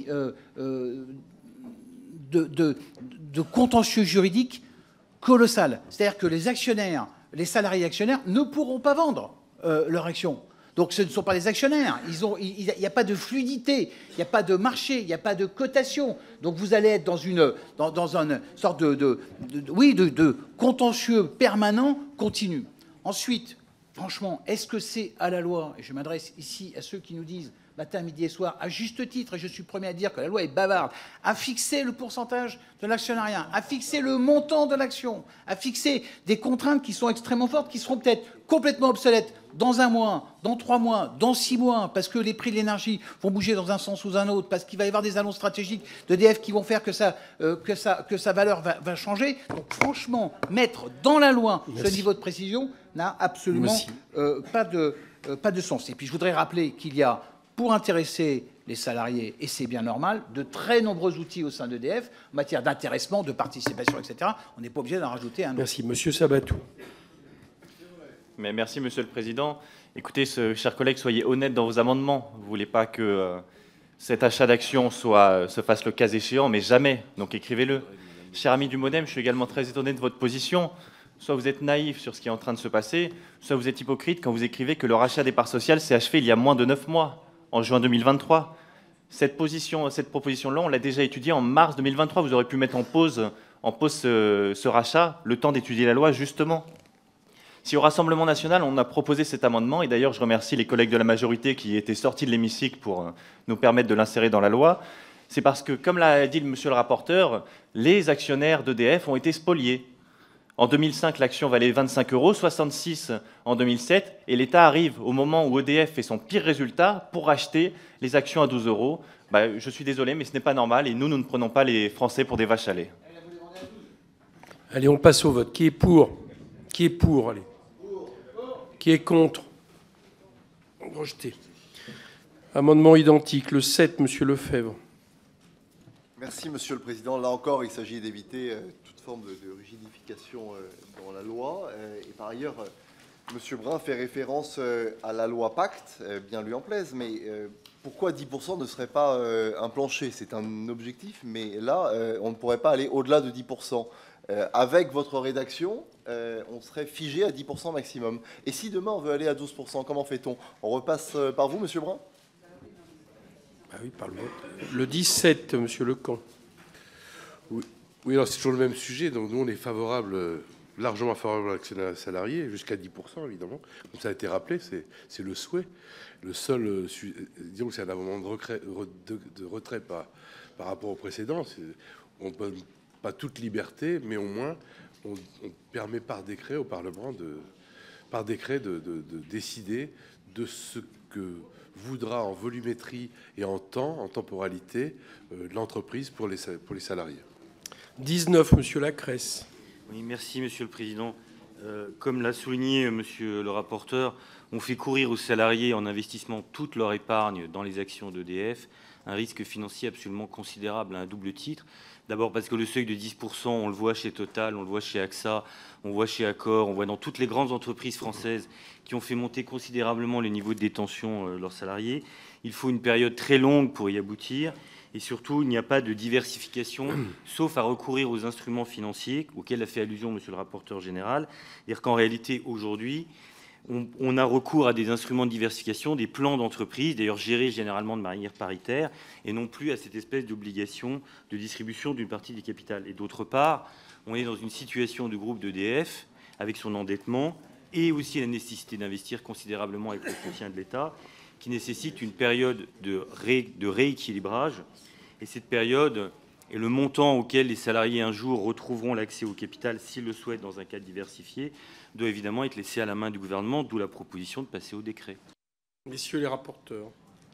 de contentieux juridique colossal. C'est-à-dire que les actionnaires, les salariés actionnaires ne pourront pas vendre leur action. Donc ce ne sont pas des actionnaires. Il n'y a pas de fluidité, il n'y a pas de marché, il n'y a pas de cotation. Donc vous allez être dans une sorte de contentieux permanent, continu. Ensuite, franchement, est-ce que c'est à la loi, et je m'adresse ici à ceux qui nous disent matin, midi et soir, à juste titre, et je suis premier à dire que la loi est bavarde, à fixer le pourcentage de l'actionnariat, à fixer le montant de l'action, à fixer des contraintes qui sont extrêmement fortes, qui seront peut-être complètement obsolètes dans 1 mois, dans 3 mois, dans 6 mois, parce que les prix de l'énergie vont bouger dans un sens ou un autre, parce qu'il va y avoir des annonces stratégiques d'EDF qui vont faire que sa valeur va changer. Donc franchement, mettre dans la loi ce niveau de précision n'a absolument pas de sens. Et puis je voudrais rappeler qu'il y a, pour intéresser les salariés, et c'est bien normal, de très nombreux outils au sein d'EDF, en matière d'intéressement, de participation, etc. On n'est pas obligé d'en rajouter un autre. Merci. Monsieur Sabatou. Mais merci, Monsieur le Président. Écoutez, chers collègues, soyez honnêtes dans vos amendements. Vous ne voulez pas que cet achat d'actions se fasse le cas échéant, mais jamais. Donc écrivez-le. Cher ami du Modem, je suis également très étonné de votre position. Soit vous êtes naïf sur ce qui est en train de se passer, soit vous êtes hypocrite quand vous écrivez que le rachat des parts sociales s'est achevé il y a moins de 9 mois, en juin 2023. Cette proposition-là, on l'a déjà étudiée en mars 2023. Vous aurez pu mettre en pause ce rachat, le temps d'étudier la loi, justement. Si au Rassemblement national, on a proposé cet amendement, et d'ailleurs je remercie les collègues de la majorité qui étaient sortis de l'hémicycle pour nous permettre de l'insérer dans la loi, c'est parce que, comme l'a dit monsieur le rapporteur, les actionnaires d'EDF ont été spoliés. En 2005, l'action valait 25 €, 66 en 2007, et l'État arrive au moment où EDF fait son pire résultat pour acheter les actions à 12 €. Je suis désolé, mais ce n'est pas normal, et nous ne prenons pas les Français pour des vaches à lait. Allez, on passe au vote. Qui est pour? Qui est pour? Allez. Qui est contre? Rejeté. Amendement identique, le 7, monsieur Lefebvre. Merci, Monsieur le Président. Là encore, il s'agit d'éviter toute forme de rigidification dans la loi. Et par ailleurs, Monsieur Brun fait référence à la loi Pacte, bien lui en plaise, mais pourquoi 10% ne serait pas un plancher? C'est un objectif, mais là, on ne pourrait pas aller au-delà de 10%. Avec votre rédaction, on serait figé à 10% maximum. Et si demain on veut aller à 12%, comment fait-on? On repasse par vous, Monsieur Brun? Ah oui, par le vote. Le 17, Monsieur Lecamp. Oui, alors c'est toujours le même sujet. Donc nous, on est favorable, largement favorable à l'actionnariat salarié, jusqu'à 10%, évidemment. Comme ça a été rappelé, c'est le souhait. Le seul, disons que c'est un amendement de retrait par rapport au précédent. On ne donne pas toute liberté, mais au moins, on permet par décret au Parlement de décider de ce que voudra en volumétrie et en temps, en temporalité, l'entreprise pour les salariés. 19, Monsieur Lacresse. Oui, merci, Monsieur le Président. Comme l'a souligné Monsieur le rapporteur, on fait courir aux salariés en investissement toute leur épargne dans les actions d'EDF, un risque financier absolument considérable à un double titre. D'abord parce que le seuil de 10%, on le voit chez Total, on le voit chez AXA, on le voit chez Accor, on voit dans toutes les grandes entreprises françaises qui ont fait monter considérablement le niveau de détention de leurs salariés. Il faut une période très longue pour y aboutir. Et surtout, il n'y a pas de diversification, sauf à recourir aux instruments financiers auxquels a fait allusion Monsieur le rapporteur général. C'est-à-dire qu'en réalité, aujourd'hui, on a recours à des instruments de diversification, des plans d'entreprise, d'ailleurs gérés généralement de manière paritaire, et non plus à cette espèce d'obligation de distribution d'une partie du capital. Et d'autre part, on est dans une situation du groupe d'EDF, avec son endettement, et aussi la nécessité d'investir considérablement avec le soutien de l'État, qui nécessite une période de rééquilibrage. Et cette période et le montant auquel les salariés un jour retrouveront l'accès au capital, s'ils le souhaitent dans un cadre diversifié, doit évidemment être laissé à la main du gouvernement, d'où la proposition de passer au décret. Messieurs les rapporteurs.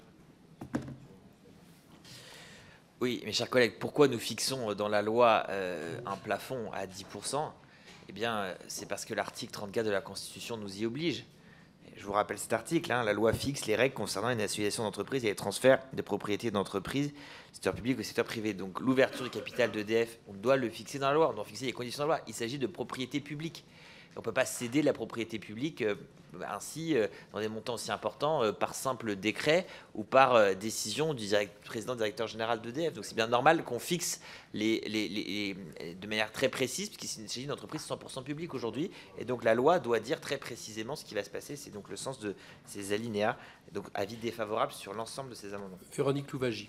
Oui, mes chers collègues, pourquoi nous fixons dans la loi un plafond à 10%? Eh bien, c'est parce que l'article 34 de la Constitution nous y oblige. Je vous rappelle cet article, la loi fixe les règles concernant les nationalisations d'entreprises et les transferts de propriété d'entreprises, secteur public ou secteur privé. Donc l'ouverture du capital d'EDF, on doit le fixer dans la loi, on doit fixer les conditions dans la loi. Il s'agit de propriété publique. On ne peut pas céder la propriété publique ainsi, dans des montants aussi importants, par simple décret ou par décision du président directeur général d'EDF. Donc c'est bien normal qu'on fixe de manière très précise, puisqu'il s'agit d'entreprises 100% publiques aujourd'hui. Et donc la loi doit dire très précisément ce qui va se passer. C'est donc le sens de ces alinéas. Donc avis défavorable sur l'ensemble de ces amendements. Véronique Louwagie.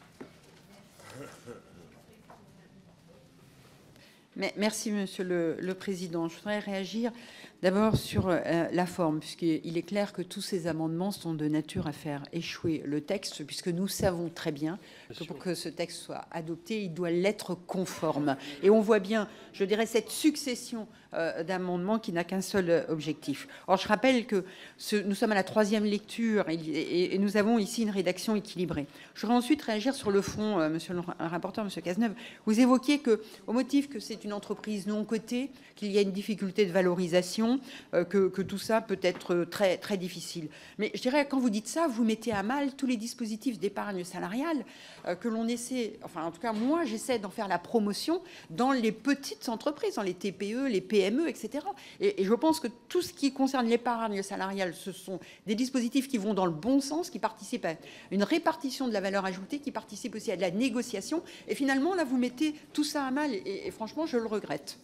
Merci, Monsieur le Président. Je voudrais réagir d'abord sur la forme, puisqu'il est clair que tous ces amendements sont de nature à faire échouer le texte, puisque nous savons très bien que pour que ce texte soit adopté, il doit l'être conforme. Et on voit bien, je dirais, cette succession d'amendements qui n'a qu'un seul objectif. Or, je rappelle que nous sommes à la 3e lecture et nous avons ici une rédaction équilibrée. Je voudrais ensuite réagir sur le fond, Monsieur le rapporteur, Monsieur Cazeneuve. Vous évoquiez qu'au motif que c'est une entreprise non cotée, qu'il y a une difficulté de valorisation, que tout ça peut être très, très difficile. Mais je dirais, quand vous dites ça, vous mettez à mal tous les dispositifs d'épargne salariale que l'on essaie, enfin en tout cas moi j'essaie d'en faire la promotion dans les petites entreprises, dans les TPE, les PME, etc. Et je pense que tout ce qui concerne l'épargne salariale, ce sont des dispositifs qui vont dans le bon sens, qui participent à une répartition de la valeur ajoutée, qui participent aussi à de la négociation. Et finalement, là, vous mettez tout ça à mal. Et franchement, je le regrette.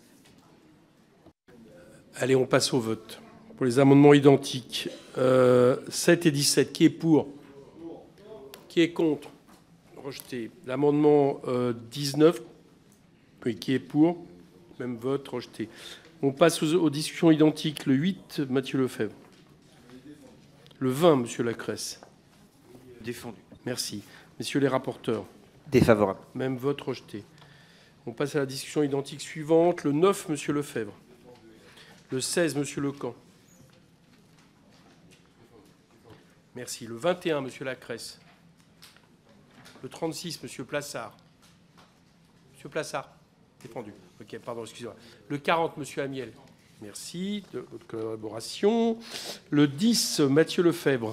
Allez, on passe au vote. Pour les amendements identiques, 7 et 17, qui est pour? Qui est contre? Rejeté. L'amendement 19, qui est pour? Même vote, rejeté. On passe aux discussions identiques. Le 8, Mathieu Lefebvre. Le 20, Monsieur Lacresse. Défendu. Merci. Messieurs les rapporteurs. Défavorable. Même vote, rejeté. On passe à la discussion identique suivante. Le 9, Monsieur Lefebvre. Le 16, Monsieur Lecamp. Merci. Le 21, Monsieur Lacresse. Le 36, Monsieur Plassard. Monsieur Plassard. Défendu. Ok, pardon, excusez-moi. Le 40, Monsieur Amiel. Merci de votre collaboration. Le 10, Mathieu Lefebvre.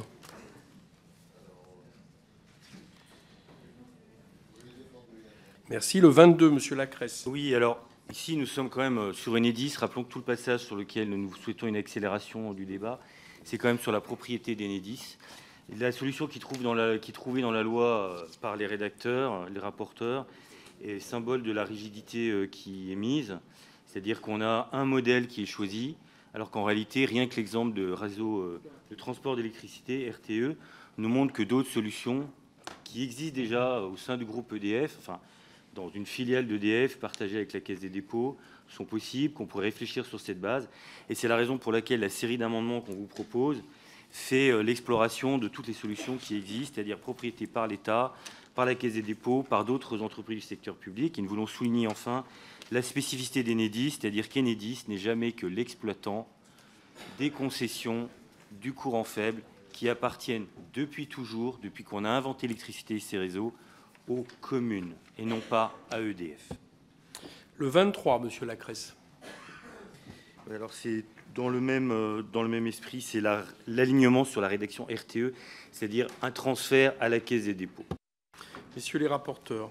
Merci. Le 22, Monsieur Lacresse. Oui, alors ici nous sommes quand même sur Enedis. Rappelons que tout le passage sur lequel nous souhaitons une accélération du débat, c'est quand même sur la propriété d'Enedis. La solution qui est trouvée dans la loi par les rédacteurs, les rapporteurs, est symbole de la rigidité qui est mise. C'est-à-dire qu'on a un modèle qui est choisi, alors qu'en réalité, rien que l'exemple de réseau de transport d'électricité, RTE, nous montre que d'autres solutions qui existent déjà au sein du groupe EDF, enfin, dans une filiale d'EDF partagée avec la Caisse des dépôts, sont possibles, qu'on pourrait réfléchir sur cette base. Et c'est la raison pour laquelle la série d'amendements qu'on vous propose fait l'exploration de toutes les solutions qui existent, c'est-à-dire propriété par l'État, par la Caisse des dépôts, par d'autres entreprises du secteur public. Et nous voulons souligner enfin la spécificité d'Enedis, c'est-à-dire qu'Enedis n'est jamais que l'exploitant des concessions du courant faible qui appartiennent depuis toujours, depuis qu'on a inventé l'électricité et ses réseaux, aux communes et non pas à EDF. Le 23, monsieur Lacresse. Alors c'est dans le même esprit, c'est l'alignement sur la rédaction RTE, c'est-à-dire un transfert à la Caisse des dépôts. Messieurs les rapporteurs.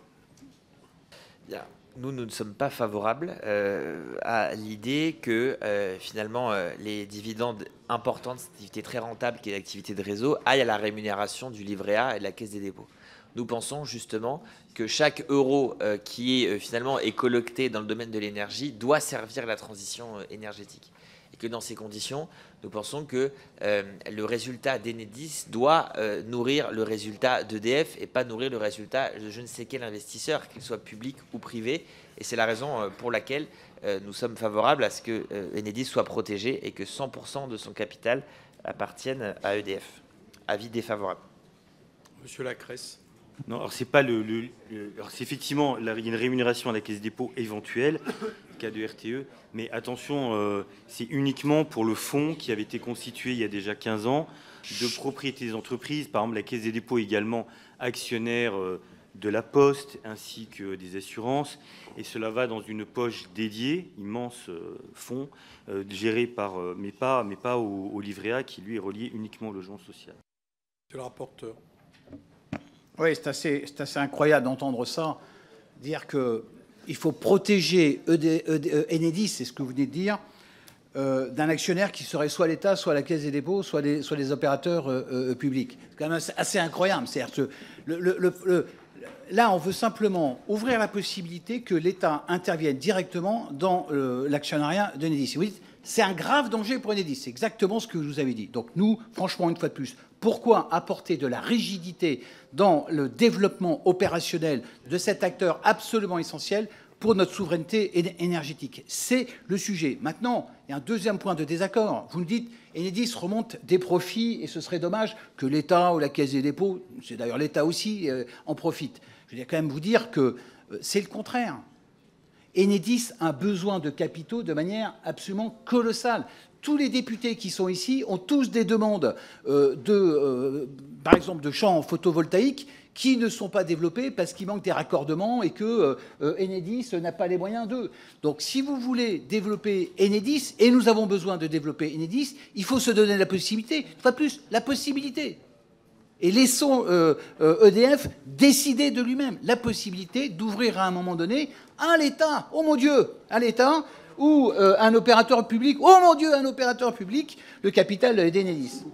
Bien. Nous ne sommes pas favorables à l'idée que finalement les dividendes importants de cette activité très rentable qui est l'activité de réseau aillent à la rémunération du livret A et de la Caisse des dépôts. Nous pensons justement que chaque euro qui est finalement collecté dans le domaine de l'énergie doit servir à la transition énergétique. Et que dans ces conditions, nous pensons que le résultat d'Enedis doit nourrir le résultat d'EDF et pas nourrir le résultat de je ne sais quel investisseur, qu'il soit public ou privé. Et c'est la raison pour laquelle nous sommes favorables à ce que Enedis soit protégé et que 100% de son capital appartienne à EDF. Avis défavorable. Monsieur Lacresse. Non, alors c'est pas alors c'est effectivement il y a une rémunération à la Caisse des dépôts éventuelle, cas de RTE, mais attention, c'est uniquement pour le fonds qui avait été constitué il y a déjà 15 ans de propriété des entreprises. Par exemple, la Caisse des dépôts est également actionnaire de la Poste ainsi que des assurances, et cela va dans une poche dédiée, immense fonds géré par, mais pas au livret A qui lui est relié uniquement au logement social. Monsieur le rapporteur. Oui, c'est assez incroyable d'entendre ça, dire qu'il faut protéger Enedis, c'est ce que vous venez de dire, d'un actionnaire qui serait soit l'État, soit la Caisse des dépôts, soit les opérateurs publics. C'est quand même assez incroyable. C'est-à-dire que là, on veut simplement ouvrir la possibilité que l'État intervienne directement dans l'actionnariat d'Enedis. Vous dites, c'est un grave danger pour Enedis. C'est exactement ce que je vous avais dit. Donc nous, franchement, une fois de plus, pourquoi apporter de la rigidité dans le développement opérationnel de cet acteur absolument essentiel pour notre souveraineté énergétique? C'est le sujet. Maintenant, il y a un deuxième point de désaccord. Vous nous dites, Enedis remonte des profits et ce serait dommage que l'État ou la Caisse des dépôts, c'est d'ailleurs l'État aussi, en profite. Je vais quand même vous dire que c'est le contraire. Enedis a besoin de capitaux de manière absolument colossale. Tous les députés qui sont ici ont tous des demandes par exemple, de champs photovoltaïques qui ne sont pas développés parce qu'il manque des raccordements et que Enedis n'a pas les moyens d'eux. Donc si vous voulez développer Enedis, et nous avons besoin de développer Enedis, il faut se donner la possibilité, pas plus, la possibilité. Et laissons EDF décider de lui-même la possibilité d'ouvrir à un moment donné à l'État, oh mon Dieu, à l'État, ou un opérateur public, oh mon Dieu, un opérateur public, le capital d'Enedis.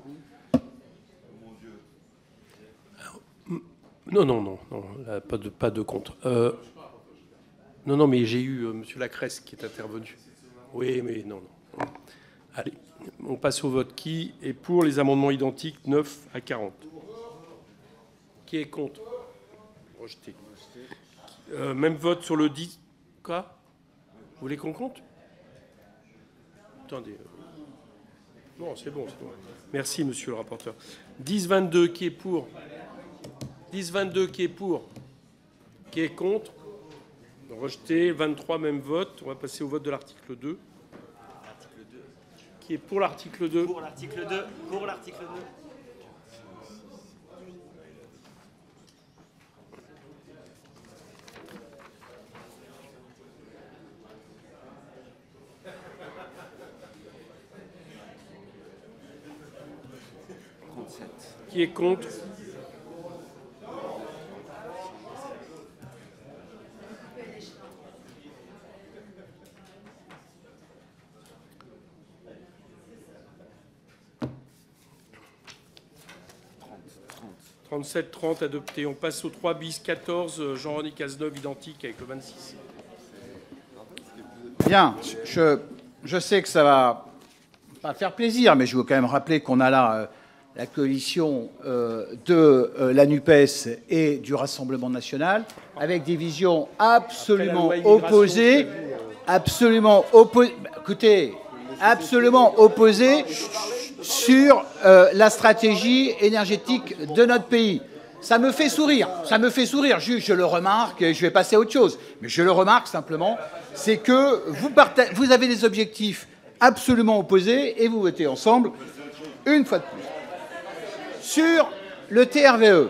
Non, là, pas de contre. Non, mais j'ai eu monsieur Lacresse qui est intervenu. Oui, mais non. Allez, on passe au vote. Qui est pour les amendements identiques 9 à 40? Qui est contre? Rejeté. Même vote sur le 10. Quoi? Vous voulez qu'on compte? Attendez. Non, c'est bon. Merci, monsieur le rapporteur. 10-22, qui est pour? 10-22, qui est pour? Qui est contre? Rejeté. 23, même vote. On va passer au vote de l'article 2. Qui est pour l'article 2? Pour l'article 2. Pour l'article 2. Qui est contre? 37, 30 adopté. On passe au 3 bis 14, Jean-René Cazeneuve, identique avec le 26. Bien, je sais que ça va pas faire plaisir, mais je veux quand même rappeler qu'on a là la coalition de la NUPES et du Rassemblement national, avec des visions absolument opposées, absolument opposées sur la stratégie énergétique de notre pays. Ça me fait sourire, juste je le remarque, et je vais passer à autre chose, mais je le remarque simplement, c'est que vous avez des objectifs absolument opposés et vous votez ensemble, une fois de plus. Sur le TRVE,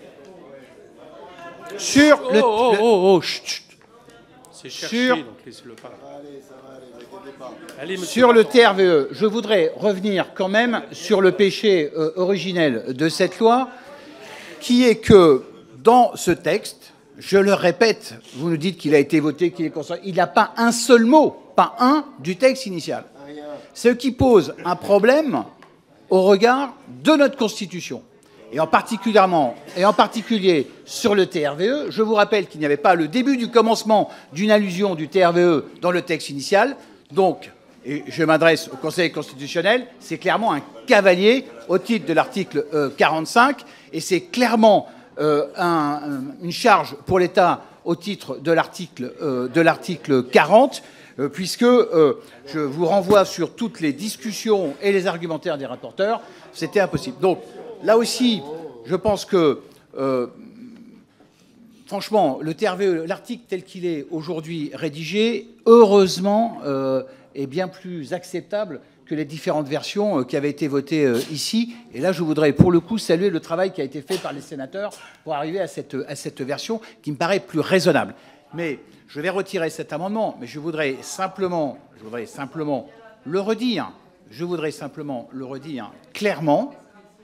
sur le... C'est cherché, donc laissez-le parler. Allez, sur le TRVE, je voudrais revenir quand même sur le péché originel de cette loi, qui est que dans ce texte, je le répète, vous nous dites qu'il a été voté, qu'il est concerné, il n'y a pas un seul mot, pas un, du texte initial. Ce qui pose un problème au regard de notre Constitution. Et en particulier sur le TRVE, je vous rappelle qu'il n'y avait pas le début du commencement d'une allusion du TRVE dans le texte initial. Donc, et je m'adresse au Conseil constitutionnel, c'est clairement un cavalier au titre de l'article 45, et c'est clairement une charge pour l'État au titre de l'article 40, puisque je vous renvoie sur toutes les discussions et les argumentaires des rapporteurs, c'était impossible. Donc, là aussi, je pense que, franchement, le TRVE, l'article tel qu'il est aujourd'hui rédigé, heureusement, est bien plus acceptable que les différentes versions qui avaient été votées ici. Et là, je voudrais, pour le coup, saluer le travail qui a été fait par les sénateurs pour arriver à cette version qui me paraît plus raisonnable. Mais je vais retirer cet amendement, mais je voudrais simplement le redire. Je voudrais simplement le redire clairement, d'accord ?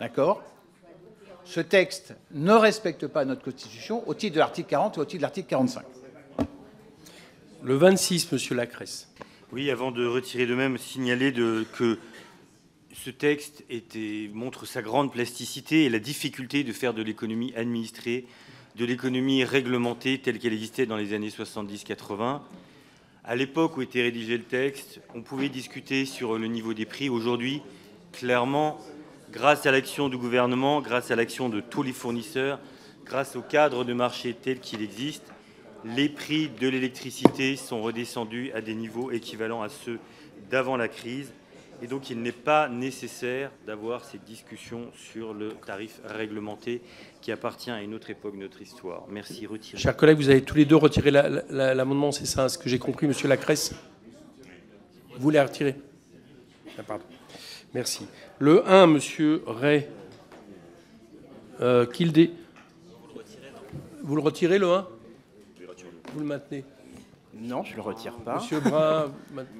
Ce texte ne respecte pas notre Constitution au titre de l'article 40 et au titre de l'article 45. Le 26, Monsieur Lacresse. Oui, avant de retirer de même, signaler que ce texte montre sa grande plasticité et la difficulté de faire de l'économie administrée, de l'économie réglementée telle qu'elle existait dans les années 70-80. À l'époque où était rédigé le texte, on pouvait discuter sur le niveau des prix. Aujourd'hui, clairement, grâce à l'action du gouvernement, grâce à l'action de tous les fournisseurs, grâce au cadre de marché tel qu'il existe, les prix de l'électricité sont redescendus à des niveaux équivalents à ceux d'avant la crise. Et donc, il n'est pas nécessaire d'avoir cette discussion sur le tarif réglementé qui appartient à une autre époque de notre histoire. Merci. Retiré. Chers collègues, vous avez tous les deux retiré l'amendement, c'est ça, ce que j'ai compris, Monsieur Lacresse. Vous voulez retirer ? Ah, pardon. Merci. Le 1, Monsieur Ray. Kildé. Vous le retirez, le 1 ? Vous le maintenez? Non, je ne le retire pas. Monsieur Brun.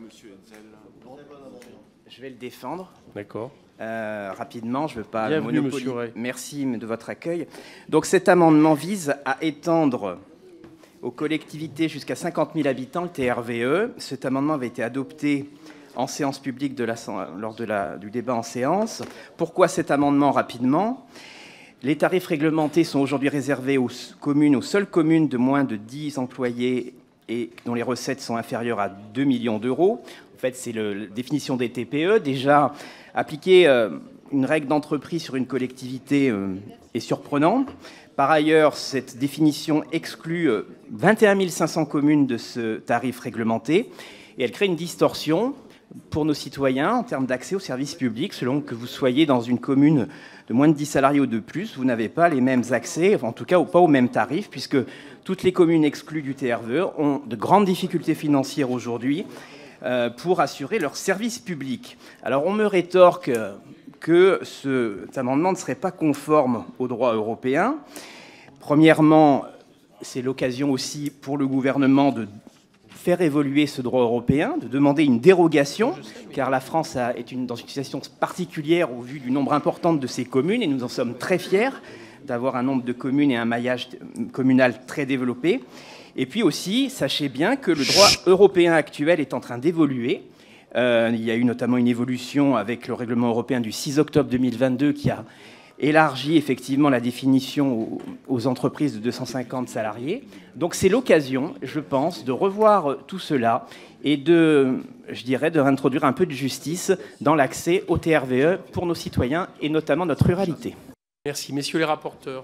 Je vais le défendre. D'accord. Rapidement, je ne veux pas Bienvenue, monopoliser. Monsieur Ray. Merci de votre accueil. Donc cet amendement vise à étendre aux collectivités jusqu'à 50 000 habitants le TRVE. Cet amendement avait été adopté en séance publique lors du débat en séance. Pourquoi cet amendement rapidement ? Les tarifs réglementés sont aujourd'hui réservés aux seules communes de moins de 10 employés et dont les recettes sont inférieures à 2 millions d'euros. En fait, c'est la définition des TPE. Déjà, appliquer une règle d'entreprise sur une collectivité est surprenant. Par ailleurs, cette définition exclut 21 500 communes de ce tarif réglementé et elle crée une distorsion pour nos citoyens en termes d'accès aux services publics. Selon que vous soyez dans une commune de moins de 10 salariés ou de plus, vous n'avez pas les mêmes accès, en tout cas pas au même tarif, puisque toutes les communes exclues du TRVE ont de grandes difficultés financières aujourd'hui pour assurer leurs services publics. Alors on me rétorque que cet amendement ne serait pas conforme au droit européen. Premièrement, c'est l'occasion aussi pour le gouvernement de faire évoluer ce droit européen, de demander une dérogation, car la France est dans une situation particulière au vu du nombre important de ses communes, et nous en sommes très fiers d'avoir un nombre de communes et un maillage communal très développé. Et puis aussi, sachez bien que le droit européen actuel est en train d'évoluer. Il y a eu notamment une évolution avec le règlement européen du 6 octobre 2022 qui a élargit effectivement la définition aux entreprises de 250 salariés. Donc c'est l'occasion, je pense, de revoir tout cela et de réintroduire un peu de justice dans l'accès au TRVE pour nos citoyens et notamment notre ruralité. Merci. Messieurs les rapporteurs.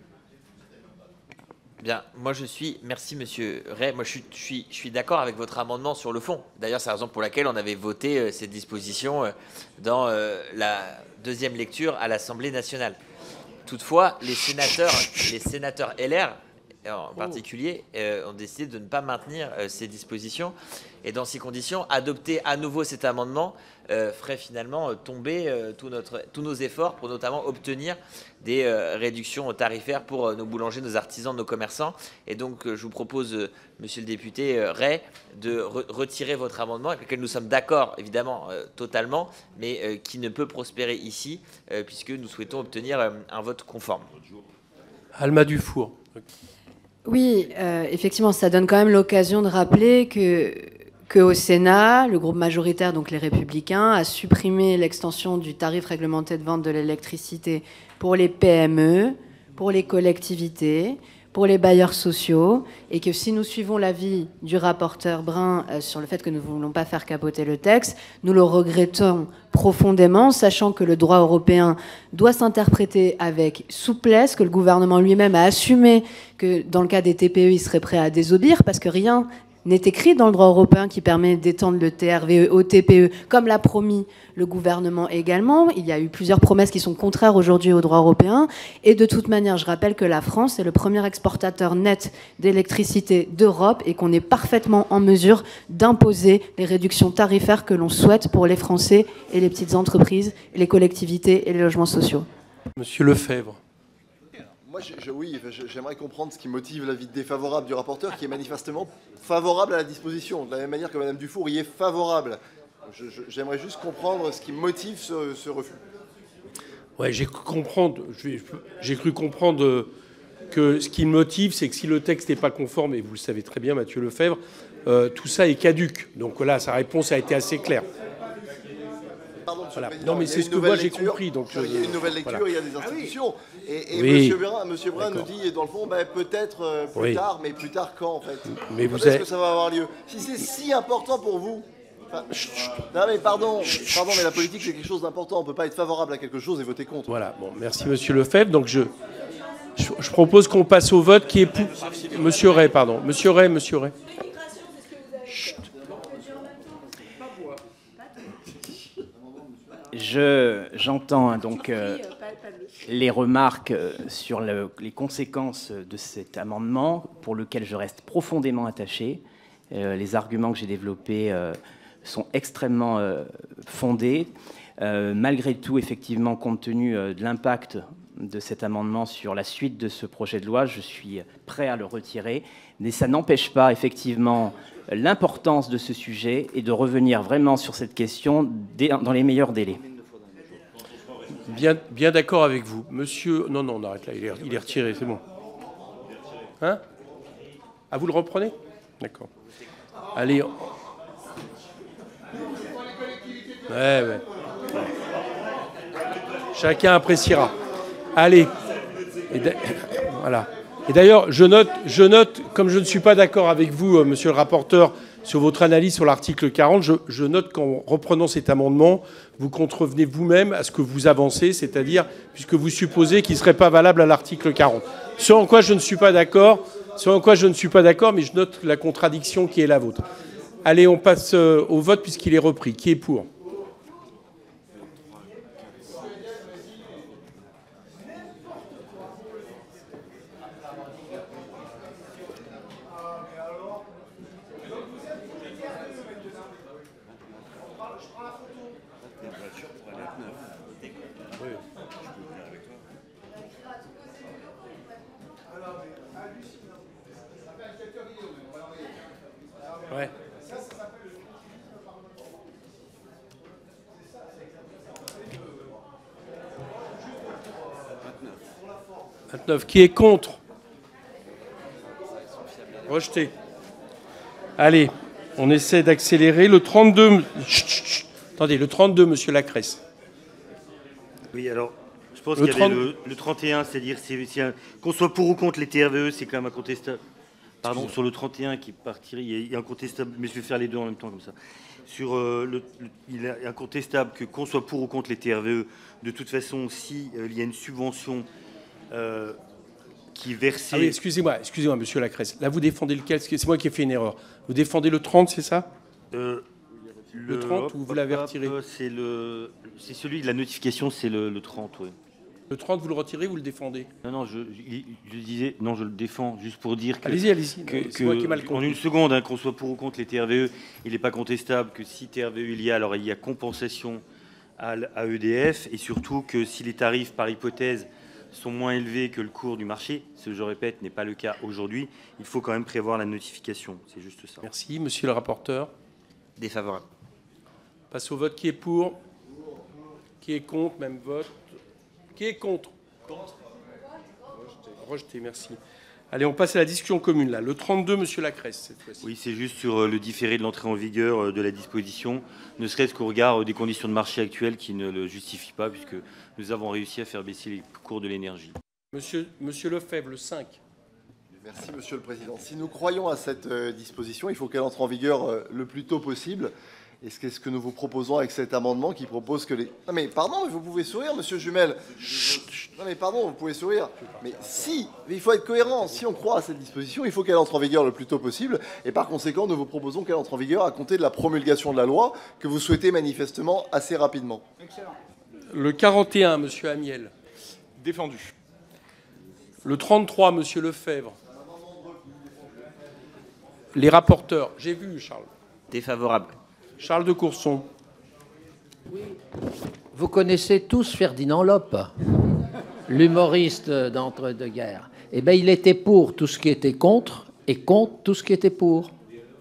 Bien, merci Monsieur Ray, moi je suis d'accord avec votre amendement sur le fond. D'ailleurs, c'est la raison pour laquelle on avait voté ces dispositions dans la deuxième lecture à l'Assemblée nationale. Toutefois, les sénateurs LR en particulier ont décidé de ne pas maintenir ces dispositions. Et dans ces conditions, adopter à nouveau cet amendement ferait finalement tomber tous nos efforts pour notamment obtenir des réductions tarifaires pour nos boulangers, nos artisans, nos commerçants. Et donc, je vous propose, monsieur le député Ray, de retirer votre amendement avec lequel nous sommes d'accord, évidemment, totalement, mais qui ne peut prospérer ici, puisque nous souhaitons obtenir un vote conforme. Alma Dufour. Oui, effectivement, ça donne quand même l'occasion de rappeler qu'au Sénat, le groupe majoritaire, donc les Républicains, a supprimé l'extension du tarif réglementé de vente de l'électricité pour les PME, pour les collectivités, pour les bailleurs sociaux, et que si nous suivons l'avis du rapporteur Brun sur le fait que nous ne voulons pas faire capoter le texte, nous le regrettons profondément, sachant que le droit européen doit s'interpréter avec souplesse, que le gouvernement lui-même a assumé que dans le cas des TPE, il serait prêt à désobéir, parce que rien n'est écrit dans le droit européen qui permet d'étendre le TRVE au TPE, comme l'a promis le gouvernement également. Il y a eu plusieurs promesses qui sont contraires aujourd'hui au droit européen. Et de toute manière, je rappelle que la France est le premier exportateur net d'électricité d'Europe et qu'on est parfaitement en mesure d'imposer les réductions tarifaires que l'on souhaite pour les Français et les petites entreprises, les collectivités et les logements sociaux. Monsieur Lefebvre. Moi, j'aimerais comprendre ce qui motive l'avis défavorable du rapporteur, qui est manifestement favorable à la disposition, de la même manière que Madame Dufour y est favorable. J'aimerais juste comprendre ce qui motive ce refus. Ouais, j'ai cru comprendre que ce qui me motive, c'est que si le texte n'est pas conforme, et vous le savez très bien, Mathieu Lefebvre, tout ça est caduc. Donc là, sa réponse a été assez claire. Voilà. Non, mais c'est ce que moi j'ai compris. Donc, il y a une nouvelle lecture, voilà. Il y a des institutions. Et oui. Monsieur Brun nous dit, dans le fond, peut-être plus tard, mais plus tard quand, en fait? Mais quand est-ce que ça va avoir lieu? Si c'est si important pour vous... non mais pardon, mais la politique c'est quelque chose d'important. On ne peut pas être favorable à quelque chose et voter contre. Voilà, bon, merci Monsieur Lefebvre. Donc je propose qu'on passe au vote qui est pour... Monsieur Ray, pardon. Monsieur Ray. Chut. J'entends donc les remarques sur les conséquences de cet amendement, pour lequel je reste profondément attaché. Les arguments que j'ai développés sont extrêmement fondés. Malgré tout, effectivement, compte tenu de l'impact de cet amendement sur la suite de ce projet de loi, je suis prêt à le retirer. Mais ça n'empêche pas, effectivement, l'importance de ce sujet et de revenir vraiment sur cette question dans les meilleurs délais. Bien d'accord avec vous. Monsieur... Non, on arrête là. Il est retiré, c'est bon. Hein? Ah, vous le reprenez? D'accord. Allez. Ouais. Chacun appréciera. Allez. Voilà. Et d'ailleurs, je note, comme je ne suis pas d'accord avec vous, monsieur le rapporteur, sur votre analyse sur l'article 40, je note qu'en reprenant cet amendement, vous contrevenez vous-même à ce que vous avancez, c'est-à-dire, puisque vous supposez qu'il ne serait pas valable à l'article 40. Ce en quoi je ne suis pas d'accord, mais je note la contradiction qui est la vôtre. Allez, on passe au vote puisqu'il est repris. Qui est pour ? Ouais. « 29. Qui est contre ? Rejeté. Allez, on essaie d'accélérer. Le 32... Attendez, le 32, monsieur Lacresse. Oui, alors, Je pense Le qu'il y avait 30 le 31, c'est-à-dire qu'on soit pour ou contre les TRVE, c'est quand même incontestable. Pardon, sur le 31 qui partirait, il est incontestable, mais je vais faire les deux en même temps comme ça. Sur il est incontestable que qu'on soit pour ou contre les TRVE, de toute façon, si il y a une subvention qui est versée... Ah oui, excusez-moi, monsieur Lacresse. Là, vous défendez lequel? C'est moi qui ai fait une erreur. Vous défendez le 30, c'est ça? Le 30 ou vous l'avez retiré? C'est celui de la notification, c'est le 30, oui. Le 30, vous le retirez, vous le défendez? Non, je disais, non, je le défends, juste pour dire que... Allez-y. C'est moi qui ai mal En compris. une seconde, hein, qu'on soit pour ou contre les TRVE, il n'est pas contestable que si TRVE il y a, alors il y a compensation à EDF, et surtout que si les tarifs, par hypothèse, sont moins élevés que le cours du marché, ce, je répète, n'est pas le cas aujourd'hui, il faut quand même prévoir la notification. C'est juste ça. Merci. Monsieur le rapporteur? Défavorable. Passe au vote. Qui est pour? Qui est contre? Même vote. Qui est contre? Rejeté, merci. Allez, on passe à la discussion commune, là. Le 32, monsieur Lacresse, cette fois-ci. Oui, c'est juste sur le différé de l'entrée en vigueur de la disposition, ne serait-ce qu'au regard des conditions de marché actuelles qui ne le justifient pas, puisque nous avons réussi à faire baisser les cours de l'énergie. Monsieur Lefebvre, le 5. Merci, Monsieur le Président. Si nous croyons à cette disposition, il faut qu'elle entre en vigueur le plus tôt possible. Et c'est ce que nous vous proposons avec cet amendement qui propose que les... Non mais pardon, mais vous pouvez sourire, monsieur Jumel. Non mais pardon, vous pouvez sourire. Mais il faut être cohérent. Si on croit à cette disposition, il faut qu'elle entre en vigueur le plus tôt possible. Et par conséquent, nous vous proposons qu'elle entre en vigueur à compter de la promulgation de la loi que vous souhaitez manifestement assez rapidement. Excellent. Le 41, monsieur Amiel. Défendu. Le 33, monsieur Lefebvre. Les rapporteurs. J'ai vu, Charles. Défavorable. Charles de Courson. Vous connaissez tous Ferdinand Lope, l'humoriste d'entre-deux-guerres. Eh bien, il était pour tout ce qui était contre et contre tout ce qui était pour.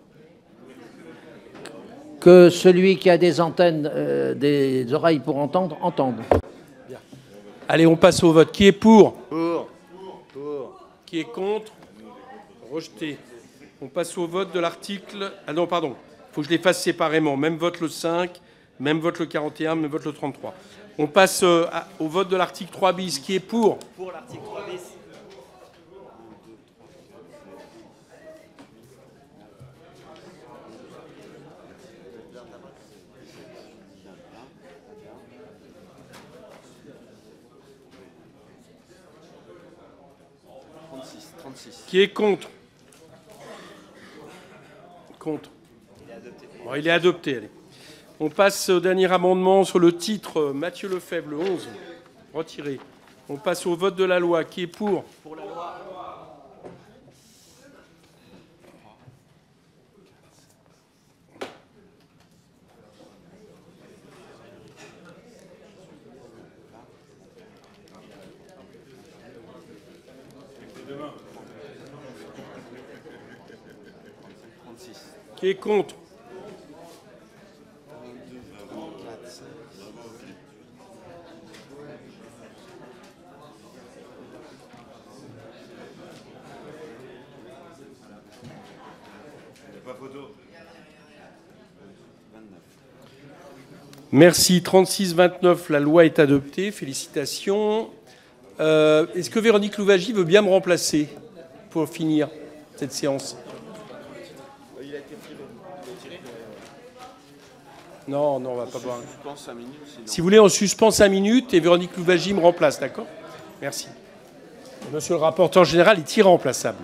Que celui qui a des antennes, des oreilles pour entendre, entende. Bien. Allez, on passe au vote. Qui est pour? Pour. Qui est contre? Rejeté. On passe au vote de l'article... Ah non, pardon. Il faut que je les fasse séparément. Même vote le 5, même vote le 41, même vote le 33. On passe au vote de l'article 3 bis. Qui est pour? Pour l'article 3 bis. Qui est contre? Contre. Bon, il est adopté. Allez. On passe au dernier amendement sur le titre Mathieu Lefebvre, le 11. Retiré. On passe au vote de la loi. Qui est pour? Pour la loi. Qui est contre? Merci. 36-29, la loi est adoptée. Félicitations. Est-ce que Véronique Louwagie veut bien me remplacer pour finir cette séance? Non, on va pas voir. Si vous voulez, on suspend 5 minutes et Véronique Louwagie me remplace, d'accord? Merci. Monsieur le rapporteur général est irremplaçable.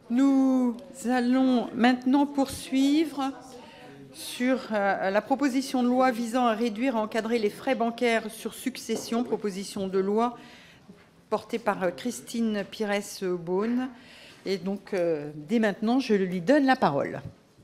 Nous allons maintenant poursuivre sur la proposition de loi visant à réduire et encadrer les frais bancaires sur succession, proposition de loi portée par Christine Pires-Beaune. Et donc, dès maintenant, je lui donne la parole.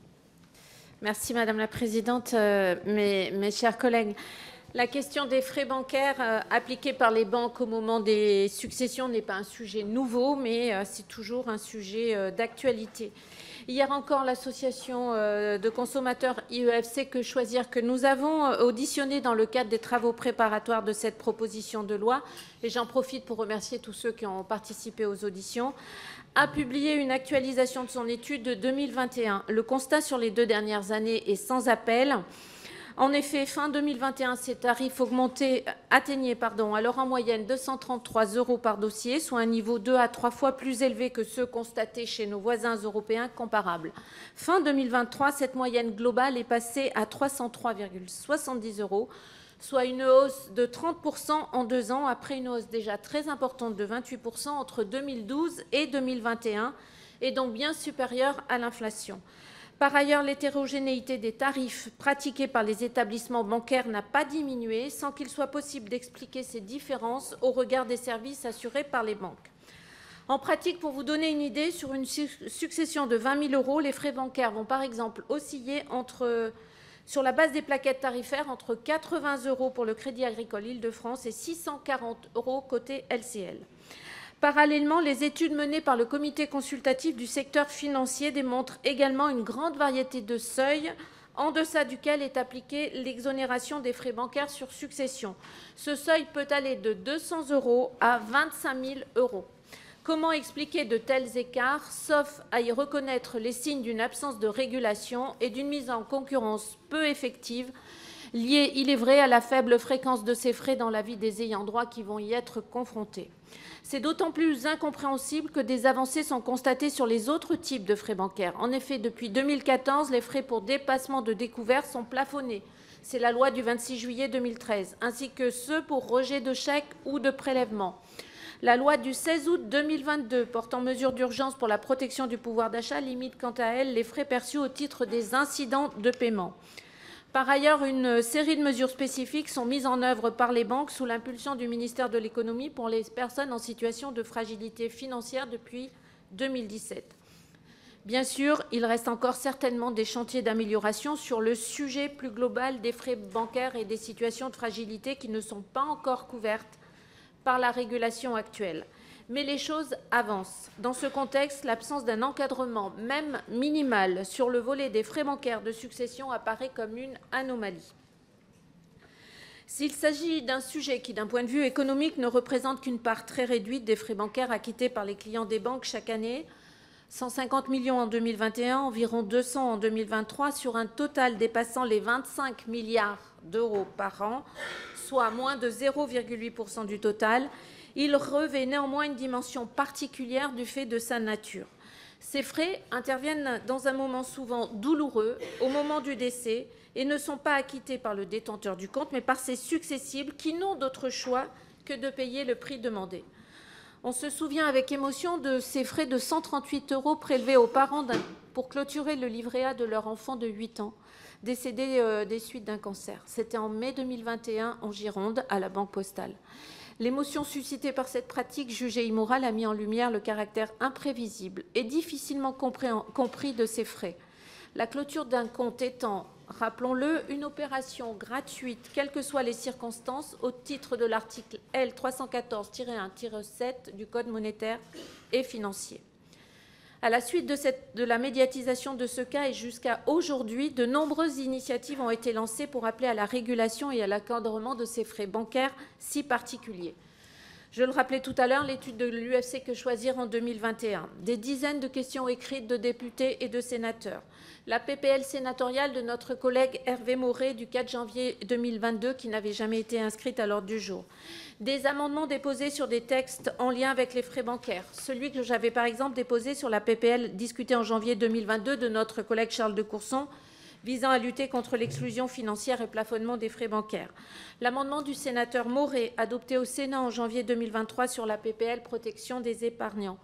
Merci Madame la Présidente. Mes chers collègues, la question des frais bancaires appliqués par les banques au moment des successions n'est pas un sujet nouveau, mais c'est toujours un sujet d'actualité. Hier encore, l'association de consommateurs IEFC Que Choisir, que nous avons auditionné dans le cadre des travaux préparatoires de cette proposition de loi, et j'en profite pour remercier tous ceux qui ont participé aux auditions, a publié une actualisation de son étude de 2021. Le constat sur les 2 dernières années est sans appel. En effet, fin 2021, ces tarifs atteignaient alors en moyenne 233 € par dossier, soit un niveau 2 à 3 fois plus élevé que ceux constatés chez nos voisins européens comparables. Fin 2023, cette moyenne globale est passée à 303,70 €, soit une hausse de 30% en 2 ans, après une hausse déjà très importante de 28% entre 2012 et 2021, et donc bien supérieure à l'inflation. Par ailleurs, l'hétérogénéité des tarifs pratiqués par les établissements bancaires n'a pas diminué, sans qu'il soit possible d'expliquer ces différences au regard des services assurés par les banques. En pratique, pour vous donner une idée, sur une succession de 20 000 €, les frais bancaires vont par exemple osciller sur la base des plaquettes tarifaires entre 80 € pour le Crédit Agricole Île-de-France et 640 € côté LCL. Parallèlement, les études menées par le comité consultatif du secteur financier démontrent également une grande variété de seuils en deçà duquel est appliquée l'exonération des frais bancaires sur succession. Ce seuil peut aller de 200 € à 25 000 €. Comment expliquer de tels écarts, sauf à y reconnaître les signes d'une absence de régulation et d'une mise en concurrence peu effective, liée, il est vrai, à la faible fréquence de ces frais dans la vie des ayants droit qui vont y être confrontés. C'est d'autant plus incompréhensible que des avancées sont constatées sur les autres types de frais bancaires. En effet, depuis 2014, les frais pour dépassement de découvert sont plafonnés. C'est la loi du 26 juillet 2013, ainsi que ceux pour rejet de chèques ou de prélèvement. La loi du 16 août 2022 portant mesures d'urgence pour la protection du pouvoir d'achat limite quant à elle les frais perçus au titre des incidents de paiement. Par ailleurs, une série de mesures spécifiques sont mises en œuvre par les banques sous l'impulsion du ministère de l'Économie pour les personnes en situation de fragilité financière depuis 2017. Bien sûr, il reste encore certainement des chantiers d'amélioration sur le sujet plus global des frais bancaires et des situations de fragilité qui ne sont pas encore couvertes par la régulation actuelle. Mais les choses avancent. Dans ce contexte, l'absence d'un encadrement, même minimal, sur le volet des frais bancaires de succession apparaît comme une anomalie. S'il s'agit d'un sujet qui, d'un point de vue économique, ne représente qu'une part très réduite des frais bancaires acquittés par les clients des banques chaque année, 150 millions en 2021, environ 200 en 2023, sur un total dépassant les 25 milliards d'euros par an, soit moins de 0,8% du total, il revêt néanmoins une dimension particulière du fait de sa nature. Ces frais interviennent dans un moment souvent douloureux, au moment du décès, et ne sont pas acquittés par le détenteur du compte, mais par ses successibles qui n'ont d'autre choix que de payer le prix demandé. On se souvient avec émotion de ces frais de 138 € prélevés aux parents pour clôturer le livret A de leur enfant de 8 ans, décédé des suites d'un cancer. C'était en mai 2021 en Gironde, à la Banque Postale. L'émotion suscitée par cette pratique jugée immorale a mis en lumière le caractère imprévisible et difficilement compris de ces frais. La clôture d'un compte étant, rappelons-le, une opération gratuite, quelles que soient les circonstances, au titre de l'article L. 314-1-7 du Code monétaire et financier. À la suite de la médiatisation de ce cas et jusqu'à aujourd'hui, de nombreuses initiatives ont été lancées pour appeler à la régulation et à l'encadrement de ces frais bancaires si particuliers. Je le rappelais tout à l'heure, l'étude de l'UFC Que Choisir en 2021, des dizaines de questions écrites de députés et de sénateurs, la PPL sénatoriale de notre collègue Hervé Maurey du 4 janvier 2022 qui n'avait jamais été inscrite à l'ordre du jour, des amendements déposés sur des textes en lien avec les frais bancaires, celui que j'avais par exemple déposé sur la PPL discutée en janvier 2022 de notre collègue Charles de Courson, visant à lutter contre l'exclusion financière et plafonnement des frais bancaires. L'amendement du sénateur Maurey, adopté au Sénat en janvier 2023 sur la PPL protection des épargnants.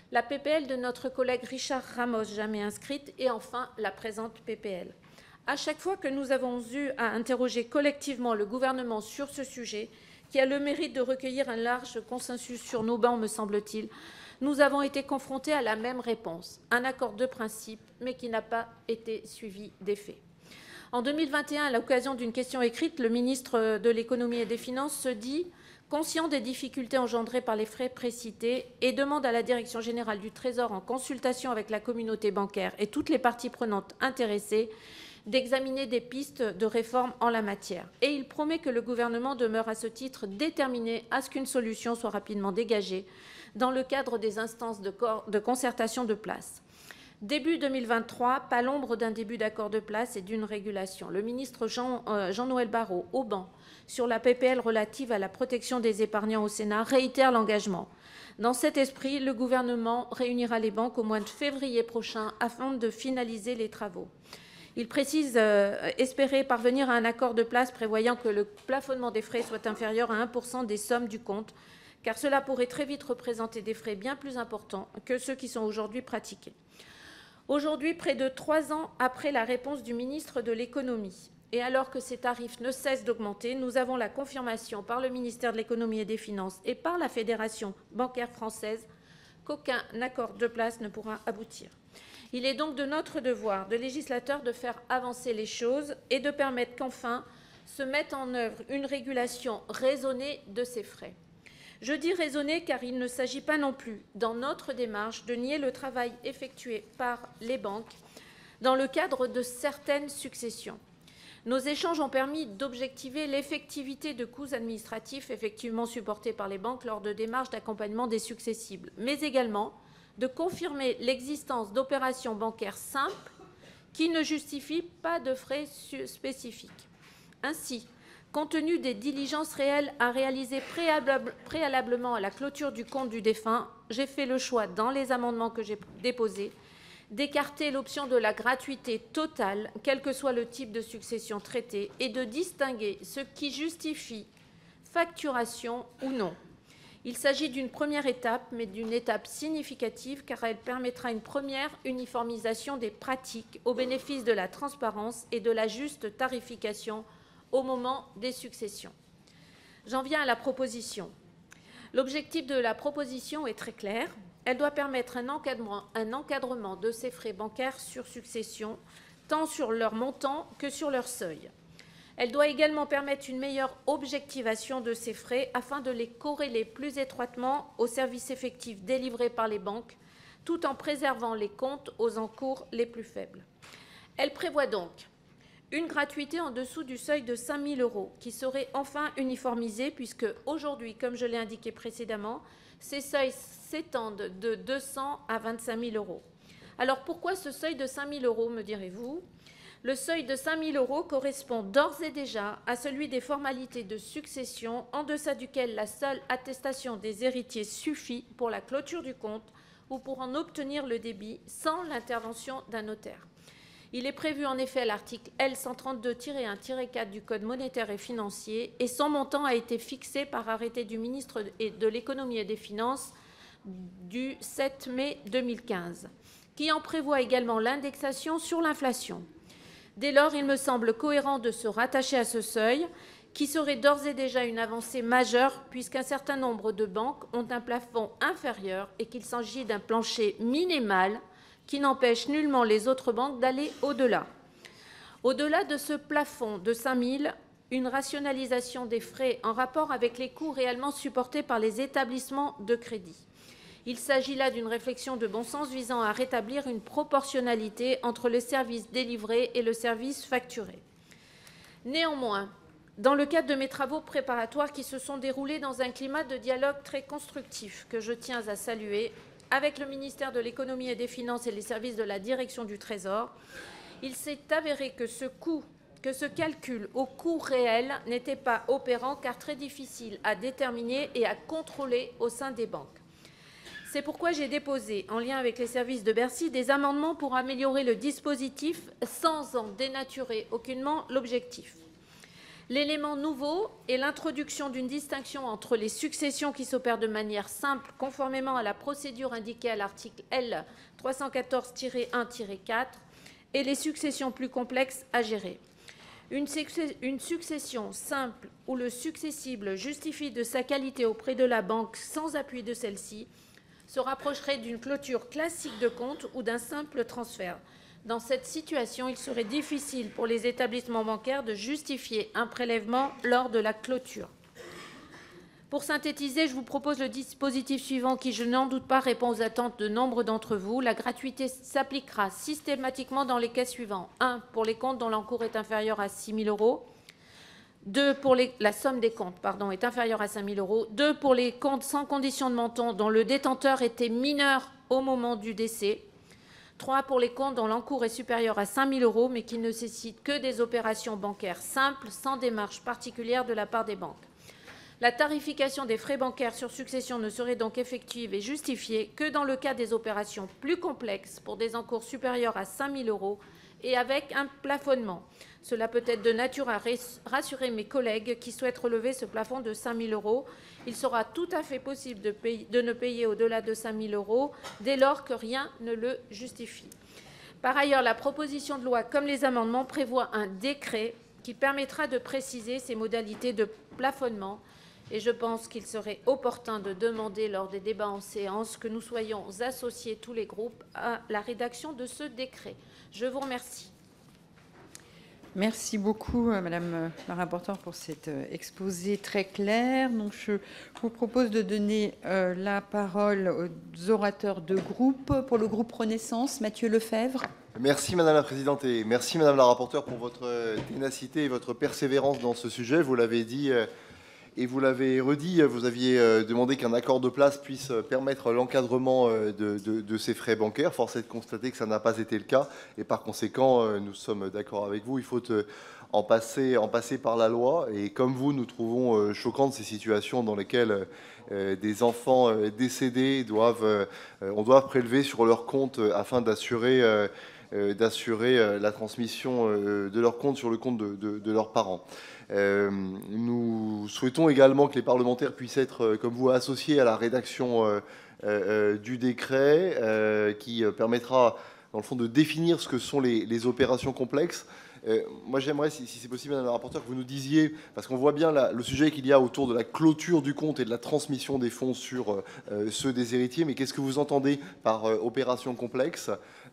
la PPL de notre collègue Richard Ramos, jamais inscrite, et enfin la présente PPL. À chaque fois que nous avons eu à interroger collectivement le gouvernement sur ce sujet, qui a le mérite de recueillir un large consensus sur nos bancs, me semble-t-il, nous avons été confrontés à la même réponse, un accord de principe, mais qui n'a pas été suivi d'effet. En 2021, à l'occasion d'une question écrite, le ministre de l'Économie et des Finances se dit conscient des difficultés engendrées par les frais précités et demande à la Direction générale du Trésor, en consultation avec la communauté bancaire et toutes les parties prenantes intéressées, d'examiner des pistes de réforme en la matière. Et il promet que le gouvernement demeure à ce titre déterminé à ce qu'une solution soit rapidement dégagée dans le cadre des instances de concertation de place. Début 2023, pas l'ombre d'un début d'accord de place et d'une régulation. Le ministre Jean-Noël Barrot, au banc, sur la PPL relative à la protection des épargnants au Sénat, réitère l'engagement. Dans cet esprit, le gouvernement réunira les banques au mois de février prochain afin de finaliser les travaux. Il précise espérer parvenir à un accord de place prévoyant que le plafonnement des frais soit inférieur à 1% des sommes du compte, car cela pourrait très vite représenter des frais bien plus importants que ceux qui sont aujourd'hui pratiqués. Aujourd'hui, près de 3 ans après la réponse du ministre de l'Économie, et alors que ces tarifs ne cessent d'augmenter, nous avons la confirmation par le ministère de l'Économie et des Finances et par la Fédération bancaire française qu'aucun accord de place ne pourra aboutir. Il est donc de notre devoir de législateur de faire avancer les choses et de permettre qu'enfin se mette en œuvre une régulation raisonnée de ces frais. Je dis raisonnée car il ne s'agit pas non plus, dans notre démarche, de nier le travail effectué par les banques dans le cadre de certaines successions. Nos échanges ont permis d'objectiver l'effectivité de coûts administratifs effectivement supportés par les banques lors de démarches d'accompagnement des successibles, mais également de confirmer l'existence d'opérations bancaires simples qui ne justifient pas de frais spécifiques. Ainsi, compte tenu des diligences réelles à réaliser préalablement à la clôture du compte du défunt, j'ai fait le choix, dans les amendements que j'ai déposés, d'écarter l'option de la gratuité totale, quel que soit le type de succession traitée, et de distinguer ce qui justifie facturation ou non. Il s'agit d'une première étape, mais d'une étape significative, car elle permettra une première uniformisation des pratiques au bénéfice de la transparence et de la juste tarification au moment des successions. J'en viens à la proposition. L'objectif de la proposition est très clair. Elle doit permettre un encadrement de ces frais bancaires sur succession, tant sur leur montant que sur leur seuil. Elle doit également permettre une meilleure objectivation de ces frais afin de les corréler plus étroitement aux services effectifs délivrés par les banques, tout en préservant les comptes aux encours les plus faibles. Elle prévoit donc une gratuité en dessous du seuil de 5 000 € qui serait enfin uniformisée puisque aujourd'hui, comme je l'ai indiqué précédemment, ces seuils s'étendent de 200 à 25 000 €. Alors pourquoi ce seuil de 5 000 €, me direz-vous ? Le seuil de 5 000 € correspond d'ores et déjà à celui des formalités de succession en deçà duquel la seule attestation des héritiers suffit pour la clôture du compte ou pour en obtenir le débit sans l'intervention d'un notaire. Il est prévu en effet à l'article L132-1-4 du Code monétaire et financier et son montant a été fixé par arrêté du ministre de l'Économie et des Finances du 7 mai 2015, qui en prévoit également l'indexation sur l'inflation. Dès lors, il me semble cohérent de se rattacher à ce seuil, qui serait d'ores et déjà une avancée majeure, puisqu'un certain nombre de banques ont un plafond inférieur et qu'il s'agit d'un plancher minimal qui n'empêche nullement les autres banques d'aller au-delà. Au-delà de ce plafond de 5 000, une rationalisation des frais en rapport avec les coûts réellement supportés par les établissements de crédit. Il s'agit là d'une réflexion de bon sens visant à rétablir une proportionnalité entre le service délivré et le service facturé. Néanmoins, dans le cadre de mes travaux préparatoires qui se sont déroulés dans un climat de dialogue très constructif que je tiens à saluer avec le ministère de l'Économie et des Finances et les services de la Direction du Trésor, il s'est avéré que ce calcul au coût réel n'était pas opérant car très difficile à déterminer et à contrôler au sein des banques. C'est pourquoi j'ai déposé, en lien avec les services de Bercy, des amendements pour améliorer le dispositif sans en dénaturer aucunement l'objectif. L'élément nouveau est l'introduction d'une distinction entre les successions qui s'opèrent de manière simple, conformément à la procédure indiquée à l'article L. 314-1-4, et les successions plus complexes à gérer. Une succession simple où le successible justifie de sa qualité auprès de la banque sans appui de celle-ci se rapprocherait d'une clôture classique de compte ou d'un simple transfert. Dans cette situation, il serait difficile pour les établissements bancaires de justifier un prélèvement lors de la clôture. Pour synthétiser, je vous propose le dispositif suivant qui, je n'en doute pas, répond aux attentes de nombre d'entre vous. La gratuité s'appliquera systématiquement dans les cas suivants. 1. Pour les comptes dont l'encours est inférieur à 6 000 euros. 2. Pour la somme des comptes est inférieure à 5 000 euros. 2. Pour les comptes sans condition de montant dont le détenteur était mineur au moment du décès. 3. Pour les comptes dont l'encours est supérieur à 5 000 euros, mais qui ne nécessitent que des opérations bancaires simples, sans démarche particulière de la part des banques. La tarification des frais bancaires sur succession ne serait donc effective et justifiée que dans le cas des opérations plus complexes pour des encours supérieurs à 5 000 euros et avec un plafonnement. Cela peut être de nature à rassurer mes collègues qui souhaitent relever ce plafond de 5 000 euros. Il sera tout à fait possible de ne payer au-delà de 5 000 euros dès lors que rien ne le justifie. Par ailleurs, la proposition de loi, comme les amendements, prévoit un décret qui permettra de préciser ces modalités de plafonnement. Et je pense qu'il serait opportun de demander lors des débats en séance que nous soyons associés tous les groupes à la rédaction de ce décret. Je vous remercie. Merci beaucoup, Madame la rapporteure, pour cet exposé très clair. Donc, je vous propose de donner la parole aux orateurs de groupe. Pour le groupe Renaissance, Mathieu Lefèvre. Merci Madame la Présidente et merci Madame la rapporteure pour votre ténacité et votre persévérance dans ce sujet. Vous l'avez dit et vous l'avez redit, vous aviez demandé qu'un accord de place puisse permettre l'encadrement de ces frais bancaires. Force est de constater que ça n'a pas été le cas. Et par conséquent, nous sommes d'accord avec vous. Il faut en passer par la loi. Et comme vous, nous trouvons choquantes ces situations dans lesquelles des enfants décédés on doit prélever sur leur compte afin d'assurer la transmission de leur compte sur le compte de leurs parents. Nous souhaitons également que les parlementaires puissent être, comme vous, associés à la rédaction du décret qui permettra, dans le fond, de définir ce que sont les opérations complexes. Moi, j'aimerais, si c'est possible, Madame la rapporteure, que vous nous disiez, parce qu'on voit bien le sujet qu'il y a autour de la clôture du compte et de la transmission des fonds sur ceux des héritiers, mais qu'est-ce que vous entendez par opération complexe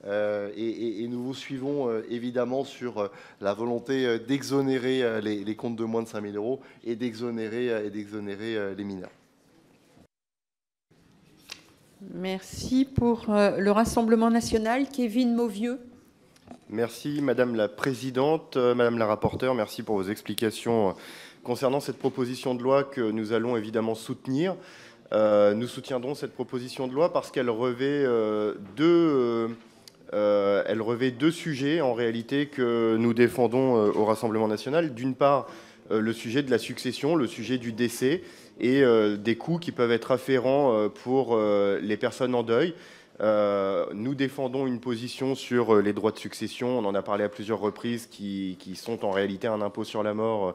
et nous vous suivons évidemment sur la volonté d'exonérer les comptes de moins de 5 000 euros et d'exonérer les mineurs. Merci. Pour le Rassemblement national, Kevin Mauvieux. Merci Madame la Présidente, Madame la rapporteure, merci pour vos explications concernant cette proposition de loi que nous allons évidemment soutenir. Nous soutiendrons cette proposition de loi parce qu'elle revêt deux sujets en réalité que nous défendons au Rassemblement national. D'une part, le sujet de la succession, le sujet du décès et des coûts qui peuvent être afférents pour les personnes en deuil. Nous défendons une position sur les droits de succession, on en a parlé à plusieurs reprises, qui sont en réalité un impôt sur la mort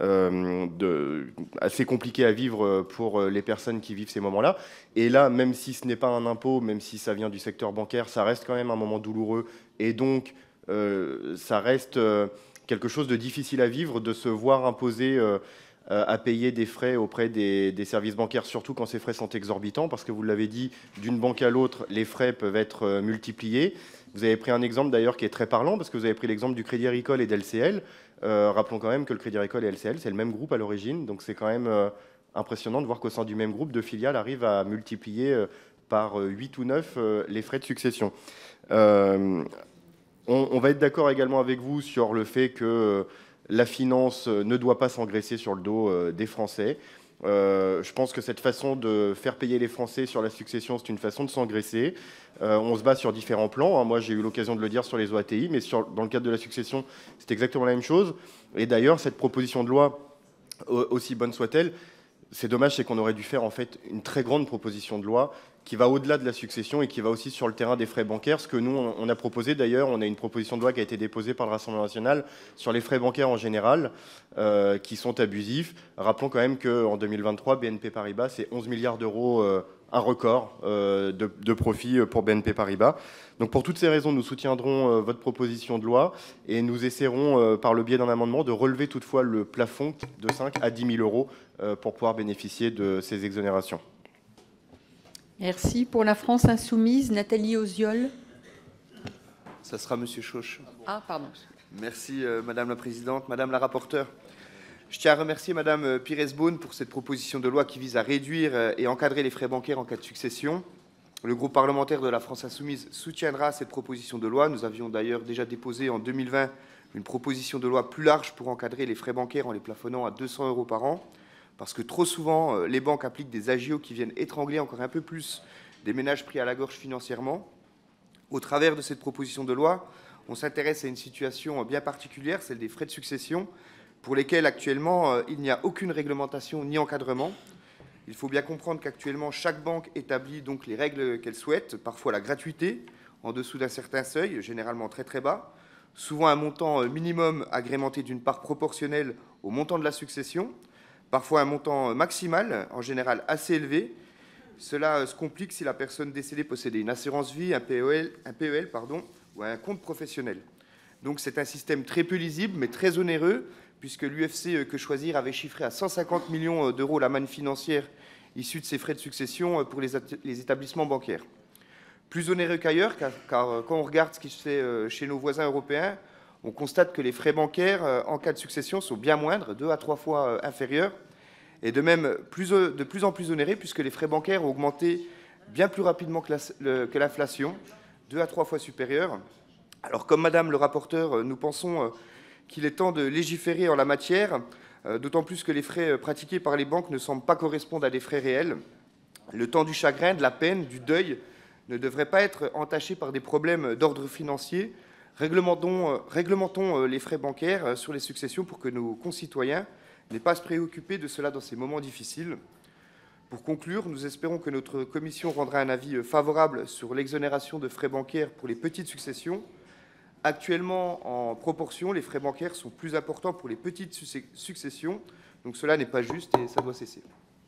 assez compliqué à vivre pour les personnes qui vivent ces moments-là. Et là, même si ce n'est pas un impôt, même si ça vient du secteur bancaire, ça reste quand même un moment douloureux. Et donc, ça reste quelque chose de difficile à vivre, de se voir imposer à payer des frais auprès des services bancaires, surtout quand ces frais sont exorbitants, parce que vous l'avez dit, d'une banque à l'autre, les frais peuvent être multipliés. Vous avez pris un exemple d'ailleurs qui est très parlant, parce que vous avez pris l'exemple du Crédit Agricole et d'LCL. Rappelons quand même que le Crédit Agricole et LCL, c'est le même groupe à l'origine, donc c'est quand même impressionnant de voir qu'au sein du même groupe, deux filiales arrivent à multiplier par 8 ou 9 les frais de succession. On va être d'accord également avec vous sur le fait que la finance ne doit pas s'engraisser sur le dos des Français. Je pense que cette façon de faire payer les Français sur la succession, c'est une façon de s'engraisser. On se bat sur différents plans. Moi, j'ai eu l'occasion de le dire sur les OATI, mais dans le cadre de la succession, c'est exactement la même chose. Et d'ailleurs, cette proposition de loi, aussi bonne soit-elle, c'est dommage, c'est qu'on aurait dû faire en fait une très grande proposition de loi qui va au-delà de la succession et qui va aussi sur le terrain des frais bancaires. Ce que nous, on a proposé d'ailleurs, on a une proposition de loi qui a été déposée par le Rassemblement national sur les frais bancaires en général, qui sont abusifs. Rappelons quand même qu'en 2023, BNP Paribas, c'est 11 milliards d'euros, un record de profit pour BNP Paribas. Donc pour toutes ces raisons, nous soutiendrons votre proposition de loi et nous essaierons, par le biais d'un amendement, de relever toutefois le plafond de 5 à 10 000 euros pour pouvoir bénéficier de ces exonérations. Merci. Pour la France insoumise, Nathalie Oziol. Ça sera Monsieur Chauche. Ah, pardon. Merci Madame la Présidente, Madame la rapporteure. Je tiens à remercier Madame Pires-Beaune pour cette proposition de loi qui vise à réduire et encadrer les frais bancaires en cas de succession. Le groupe parlementaire de la France insoumise soutiendra cette proposition de loi. Nous avions d'ailleurs déjà déposé en 2020 une proposition de loi plus large pour encadrer les frais bancaires en les plafonnant à 200 € par an. Parce que trop souvent, les banques appliquent des agios qui viennent étrangler encore un peu plus des ménages pris à la gorge financièrement. Au travers de cette proposition de loi, on s'intéresse à une situation bien particulière, celle des frais de succession, pour lesquels actuellement il n'y a aucune réglementation ni encadrement. Il faut bien comprendre qu'actuellement chaque banque établit donc les règles qu'elle souhaite, parfois la gratuité, en dessous d'un certain seuil, généralement très très bas, souvent un montant minimum agrémenté d'une part proportionnelle au montant de la succession, parfois un montant maximal, en général assez élevé. Cela se complique si la personne décédée possédait une assurance vie, un PEL ou un compte professionnel. Donc c'est un système très peu lisible, mais très onéreux, puisque l'UFC Que Choisir avait chiffré à 150 millions d'euros la manne financière issue de ces frais de succession pour les établissements bancaires. Plus onéreux qu'ailleurs, car quand on regarde ce qui se fait chez nos voisins européens, on constate que les frais bancaires en cas de succession sont bien moindres, 2 à 3 fois inférieurs, et de même de plus en plus onérés, puisque les frais bancaires ont augmenté bien plus rapidement que l'inflation, 2 à 3 fois supérieure. Alors comme Madame le rapporteur, nous pensons qu'il est temps de légiférer en la matière, d'autant plus que les frais pratiqués par les banques ne semblent pas correspondre à des frais réels. Le temps du chagrin, de la peine, du deuil ne devrait pas être entaché par des problèmes d'ordre financier. Réglementons les frais bancaires sur les successions pour que nos concitoyens n'aient pas à se préoccuper de cela dans ces moments difficiles. Pour conclure, nous espérons que notre commission rendra un avis favorable sur l'exonération de frais bancaires pour les petites successions. Actuellement, en proportion, les frais bancaires sont plus importants pour les petites successions, donc cela n'est pas juste et ça doit cesser.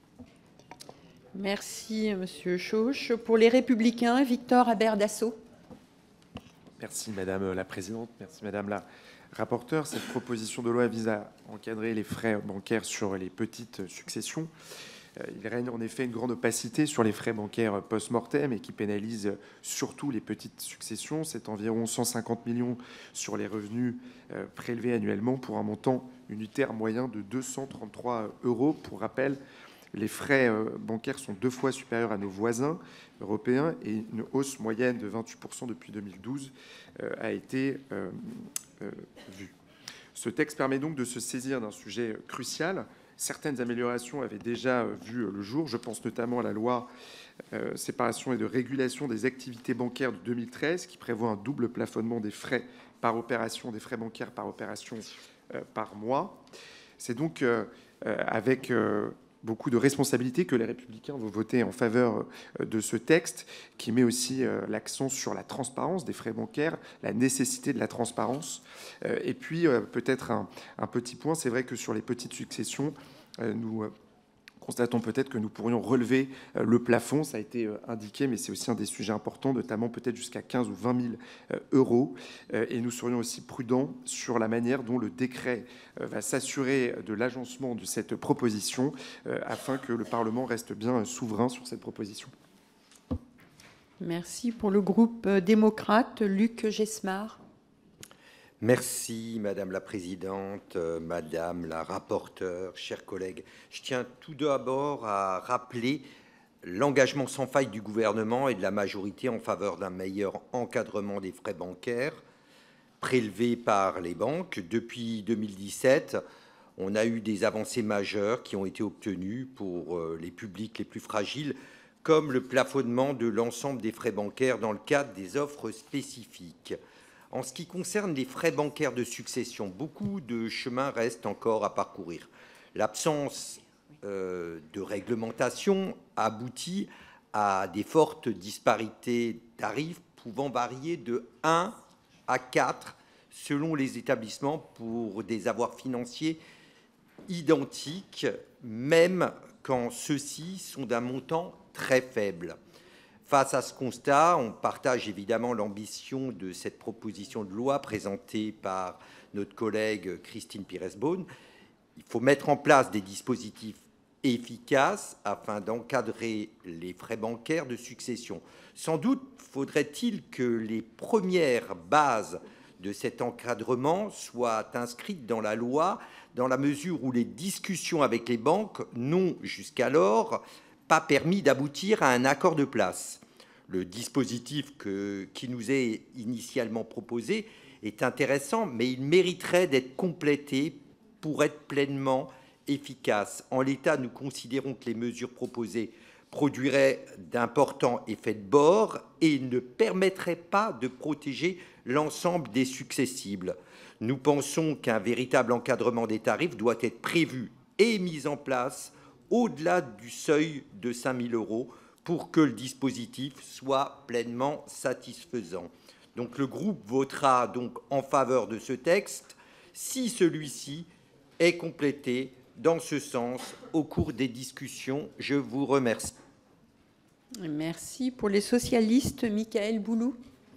Merci, Monsieur Chauche. Pour les Républicains, Victor Aberd-Dasso. Merci Madame la Présidente, merci Madame la rapporteure. Cette proposition de loi vise à encadrer les frais bancaires sur les petites successions. Il règne en effet une grande opacité sur les frais bancaires post-mortem et qui pénalise surtout les petites successions. C'est environ 150 millions sur les revenus prélevés annuellement pour un montant unitaire moyen de 233 €. Pour rappel, les frais bancaires sont 2 fois supérieurs à nos voisins européens et une hausse moyenne de 28% depuis 2012 a été vue. Ce texte permet donc de se saisir d'un sujet crucial. Certaines améliorations avaient déjà vu le jour. Je pense notamment à la loi séparation et de régulation des activités bancaires de 2013 qui prévoit un double plafonnement des frais par opération, des frais bancaires par opération par mois. C'est donc avec beaucoup de responsabilités que les Républicains vont voter en faveur de ce texte qui met aussi l'accent sur la transparence des frais bancaires, la nécessité de la transparence. Et puis, peut-être un petit point, c'est vrai que sur les petites successions, nous constatons peut-être que nous pourrions relever le plafond, ça a été indiqué, mais c'est aussi un des sujets importants, notamment peut-être jusqu'à 15 ou 20 000 euros. Et nous serions aussi prudents sur la manière dont le décret va s'assurer de l'agencement de cette proposition afin que le Parlement reste bien souverain sur cette proposition. Merci. Pour le groupe démocrate, Luc Gesmar. Merci Madame la Présidente, Madame la rapporteure, chers collègues. Je tiens tout d'abord à rappeler l'engagement sans faille du gouvernement et de la majorité en faveur d'un meilleur encadrement des frais bancaires prélevés par les banques. Depuis 2017, on a eu des avancées majeures qui ont été obtenues pour les publics les plus fragiles, comme le plafonnement de l'ensemble des frais bancaires dans le cadre des offres spécifiques. En ce qui concerne les frais bancaires de succession, beaucoup de chemin reste encore à parcourir. L'absence de réglementation aboutit à des fortes disparités tarifs pouvant varier de 1 à 4 selon les établissements pour des avoirs financiers identiques, même quand ceux-ci sont d'un montant très faible. Face à ce constat, on partage évidemment l'ambition de cette proposition de loi présentée par notre collègue Christine Pires-Beaune. Il faut mettre en place des dispositifs efficaces afin d'encadrer les frais bancaires de succession. Sans doute faudrait-il que les premières bases de cet encadrement soient inscrites dans la loi, dans la mesure où les discussions avec les banques n'ont jusqu'alors pas permis d'aboutir à un accord de place. Le dispositif qui nous est initialement proposé est intéressant, mais il mériterait d'être complété pour être pleinement efficace. En l'état, nous considérons que les mesures proposées produiraient d'importants effets de bord et ne permettraient pas de protéger l'ensemble des successibles. Nous pensons qu'un véritable encadrement des tarifs doit être prévu et mis en place au-delà du seuil de 5 000 € pour que le dispositif soit pleinement satisfaisant. Donc le groupe votera donc en faveur de ce texte si celui-ci est complété dans ce sens au cours des discussions. Je vous remercie. Merci. Pour les socialistes, Michaël Boulou.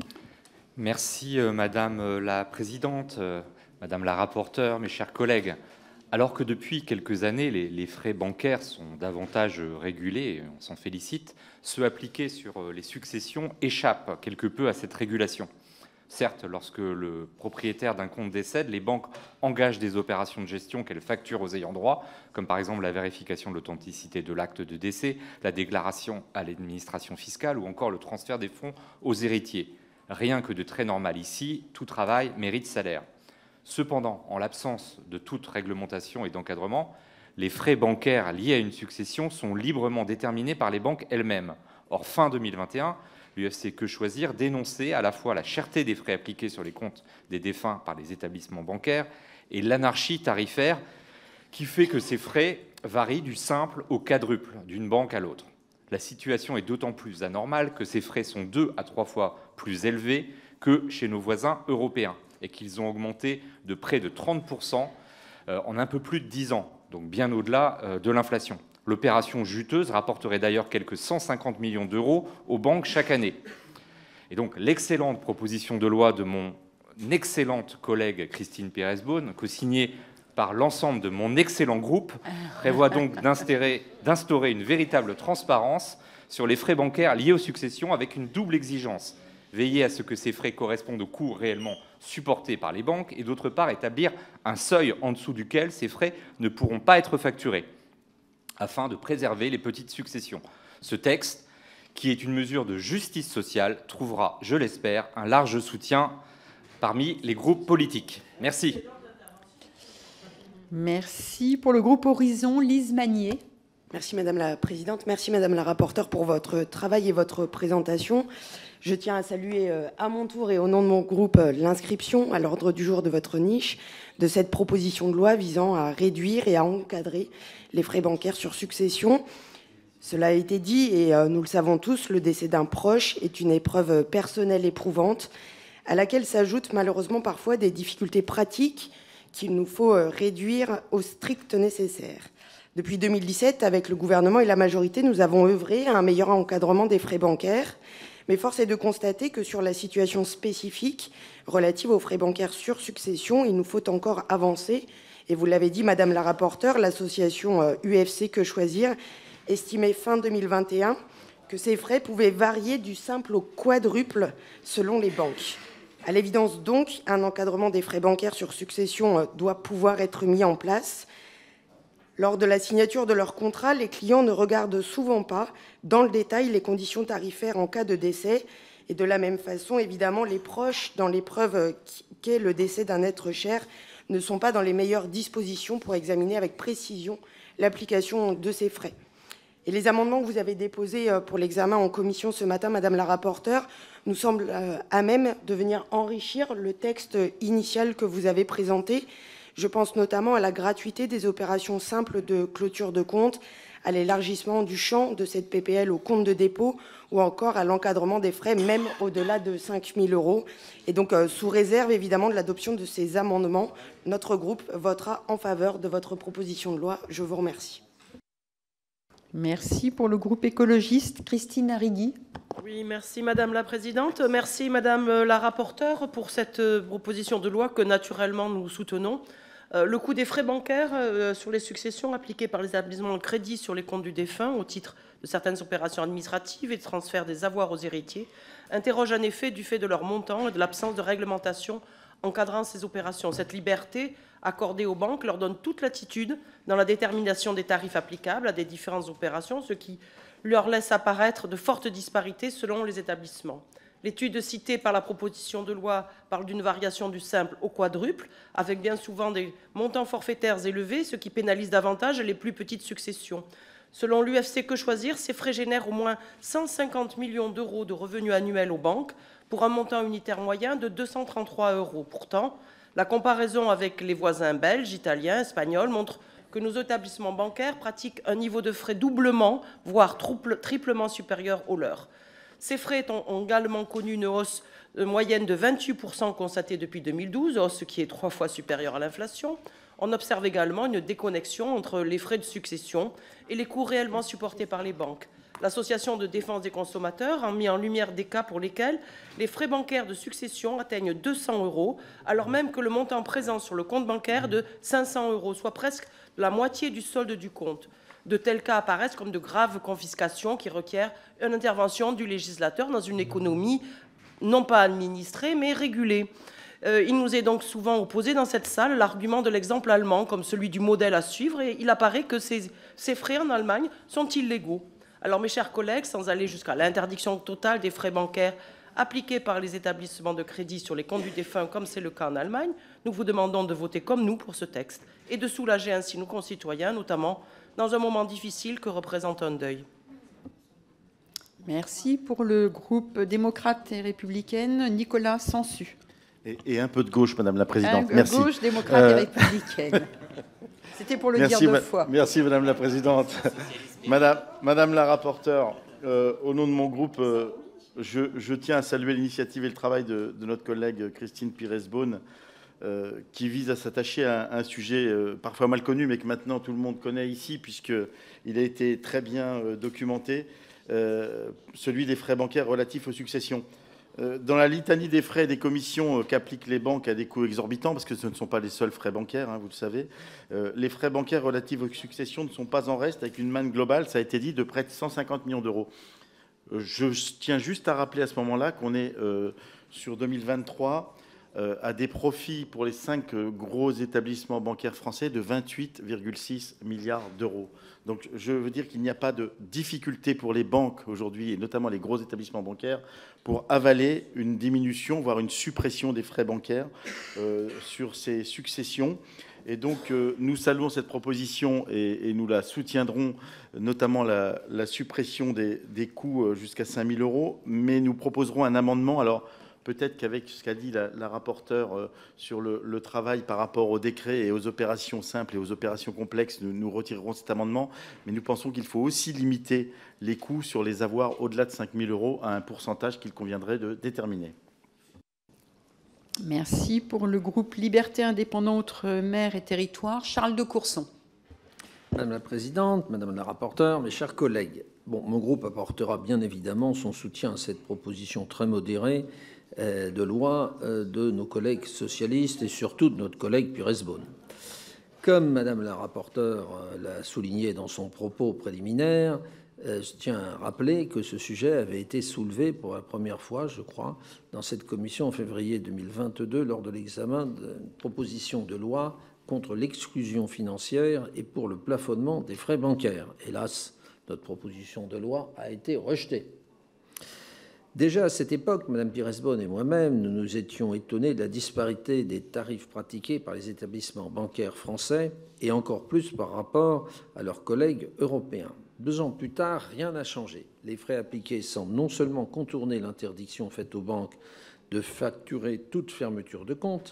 Merci Madame la Présidente, Madame la rapporteure, mes chers collègues. Alors que depuis quelques années, les frais bancaires sont davantage régulés, on s'en félicite, ceux appliqués sur les successions échappent quelque peu à cette régulation. Certes, lorsque le propriétaire d'un compte décède, les banques engagent des opérations de gestion qu'elles facturent aux ayants droit, comme par exemple la vérification de l'authenticité de l'acte de décès, la déclaration à l'administration fiscale ou encore le transfert des fonds aux héritiers. Rien que de très normal ici, tout travail mérite salaire. Cependant, en l'absence de toute réglementation et d'encadrement, les frais bancaires liés à une succession sont librement déterminés par les banques elles-mêmes. Or, fin 2021, l'UFC Que Choisir dénonçait à la fois la cherté des frais appliqués sur les comptes des défunts par les établissements bancaires et l'anarchie tarifaire qui fait que ces frais varient du simple au quadruple d'une banque à l'autre. La situation est d'autant plus anormale que ces frais sont 2 à 3 fois plus élevés que chez nos voisins européens et qu'ils ont augmenté de près de 30% en un peu plus de 10 ans, donc bien au-delà de l'inflation. L'opération juteuse rapporterait d'ailleurs quelques 150 millions d'euros aux banques chaque année. Et donc l'excellente proposition de loi de mon excellente collègue Christine Pires-Beaune, co-signée par l'ensemble de mon excellent groupe, prévoit donc d'instaurer une véritable transparence sur les frais bancaires liés aux successions avec une double exigence. Veiller à ce que ces frais correspondent aux coûts réellement supportés par les banques et d'autre part établir un seuil en dessous duquel ces frais ne pourront pas être facturés afin de préserver les petites successions. Ce texte, qui est une mesure de justice sociale, trouvera, je l'espère, un large soutien parmi les groupes politiques. Merci. Merci. Pour le groupe Horizon, Lise Magnier. Merci Madame la Présidente, merci Madame la rapporteure pour votre travail et votre présentation. Je tiens à saluer à mon tour et au nom de mon groupe l'inscription à l'ordre du jour de votre niche de cette proposition de loi visant à réduire et à encadrer les frais bancaires sur succession. Cela a été dit et nous le savons tous, le décès d'un proche est une épreuve personnelle éprouvante à laquelle s'ajoutent malheureusement parfois des difficultés pratiques qu'il nous faut réduire au strict nécessaire. Depuis 2017, avec le gouvernement et la majorité, nous avons œuvré à un meilleur encadrement des frais bancaires. Mais force est de constater que sur la situation spécifique relative aux frais bancaires sur succession, il nous faut encore avancer. Et vous l'avez dit, Madame la rapporteure, l'association UFC Que Choisir estimait fin 2021 que ces frais pouvaient varier du simple au quadruple selon les banques. À l'évidence donc, un encadrement des frais bancaires sur succession doit pouvoir être mis en place. Lors de la signature de leur contrat, les clients ne regardent souvent pas dans le détail les conditions tarifaires en cas de décès. Et de la même façon, évidemment, les proches, dans l'épreuve qu'est le décès d'un être cher, ne sont pas dans les meilleures dispositions pour examiner avec précision l'application de ces frais. Et les amendements que vous avez déposés pour l'examen en commission ce matin, Madame la rapporteure, nous semblent à même de venir enrichir le texte initial que vous avez présenté. Je pense notamment à la gratuité des opérations simples de clôture de compte, à l'élargissement du champ de cette PPL au compte de dépôt ou encore à l'encadrement des frais, même au-delà de 5 000 €. Et donc, sous réserve évidemment de l'adoption de ces amendements, notre groupe votera en faveur de votre proposition de loi. Je vous remercie. Merci. Pour le groupe écologiste, Christine Arrigui. Oui, merci Madame la Présidente. Merci Madame la rapporteure pour cette proposition de loi que naturellement nous soutenons. Le coût des frais bancaires sur les successions appliqués par les établissements de crédit sur les comptes du défunt au titre de certaines opérations administratives et de transfert des avoirs aux héritiers interroge en effet du fait de leur montant et de l'absence de réglementation encadrant ces opérations. Cette liberté accordée aux banques leur donne toute latitude dans la détermination des tarifs applicables à des différentes opérations, ce qui leur laisse apparaître de fortes disparités selon les établissements. L'étude citée par la proposition de loi parle d'une variation du simple au quadruple, avec bien souvent des montants forfaitaires élevés, ce qui pénalise davantage les plus petites successions. Selon l'UFC Que Choisir, ces frais génèrent au moins 150 millions d'euros de revenus annuels aux banques, pour un montant unitaire moyen de 233 €. Pourtant, la comparaison avec les voisins belges, italiens, espagnols montre que nos établissements bancaires pratiquent un niveau de frais doublement, voire triplement supérieur au leur. Ces frais ont également connu une hausse moyenne de 28% constatée depuis 2012, hausse qui est 3 fois supérieure à l'inflation. On observe également une déconnexion entre les frais de succession et les coûts réellement supportés par les banques. L'Association de défense des consommateurs a mis en lumière des cas pour lesquels les frais bancaires de succession atteignent 200 €, alors même que le montant présent sur le compte bancaire est de 500 €, soit presque la moitié du solde du compte. De tels cas apparaissent comme de graves confiscations qui requièrent une intervention du législateur dans une économie non pas administrée, mais régulée. Il nous est donc souvent opposé dans cette salle l'argument de l'exemple allemand comme celui du modèle à suivre, et il apparaît que ces frais en Allemagne sont illégaux. Alors, mes chers collègues, sans aller jusqu'à l'interdiction totale des frais bancaires appliqués par les établissements de crédit sur les comptes du défunt, comme c'est le cas en Allemagne, nous vous demandons de voter comme nous pour ce texte et de soulager ainsi nos concitoyens, notamment dans un moment difficile que représente un deuil. Merci. Pour le groupe démocrate et républicaine, Nicolas Sansu. Et un peu de gauche, Madame la Présidente. Merci. Gauche, démocrate et républicaine. C'était pour le dire deux fois. Merci, Madame la Présidente. Madame la rapporteure, au nom de mon groupe, je tiens à saluer l'initiative et le travail de notre collègue Christine Pires-Beaune, qui vise à s'attacher à un sujet parfois mal connu, mais que maintenant tout le monde connaît ici, puisqu'il a été très bien documenté, celui des frais bancaires relatifs aux successions. Dans la litanie des frais et des commissions qu'appliquent les banques à des coûts exorbitants, parce que ce ne sont pas les seuls frais bancaires, hein, vous le savez, les frais bancaires relatifs aux successions ne sont pas en reste, avec une manne globale, ça a été dit, de près de 150 millions d'euros. Je tiens juste à rappeler à ce moment-là qu'on est sur 2023 à des profits pour les 5 gros établissements bancaires français de 28,6 milliards d'euros. Donc je veux dire qu'il n'y a pas de difficulté pour les banques aujourd'hui, et notamment les gros établissements bancaires, pour avaler une diminution, voire une suppression des frais bancaires sur ces successions. Et donc nous saluons cette proposition et nous la soutiendrons, notamment la suppression des coûts jusqu'à 5 000 €, mais nous proposerons un amendement. Alors, peut-être qu'avec ce qu'a dit la rapporteure sur le travail par rapport au décret et aux opérations simples et aux opérations complexes, nous retirerons cet amendement. Mais nous pensons qu'il faut aussi limiter les coûts sur les avoirs au-delà de 5 000 € à un pourcentage qu'il conviendrait de déterminer. Merci. Pour le groupe Liberté Indépendants Outre-mer et Territoires, Charles de Courson. Madame la Présidente, Madame la rapporteure, mes chers collègues, mon groupe apportera bien évidemment son soutien à cette proposition très modérée de loi de nos collègues socialistes et surtout de notre collègue Pires-Beaune. Comme Madame la rapporteure l'a souligné dans son propos préliminaire, je tiens à rappeler que ce sujet avait été soulevé pour la première fois, je crois, dans cette commission en février 2022 lors de l'examen d'une proposition de loi contre l'exclusion financière et pour le plafonnement des frais bancaires. Hélas, notre proposition de loi a été rejetée. Déjà à cette époque, Mme Pires-Beaune et moi-même, nous nous étions étonnés de la disparité des tarifs pratiqués par les établissements bancaires français et encore plus par rapport à leurs collègues européens. 2 ans plus tard, rien n'a changé. Les frais appliqués semblent non seulement contourner l'interdiction faite aux banques de facturer toute fermeture de compte,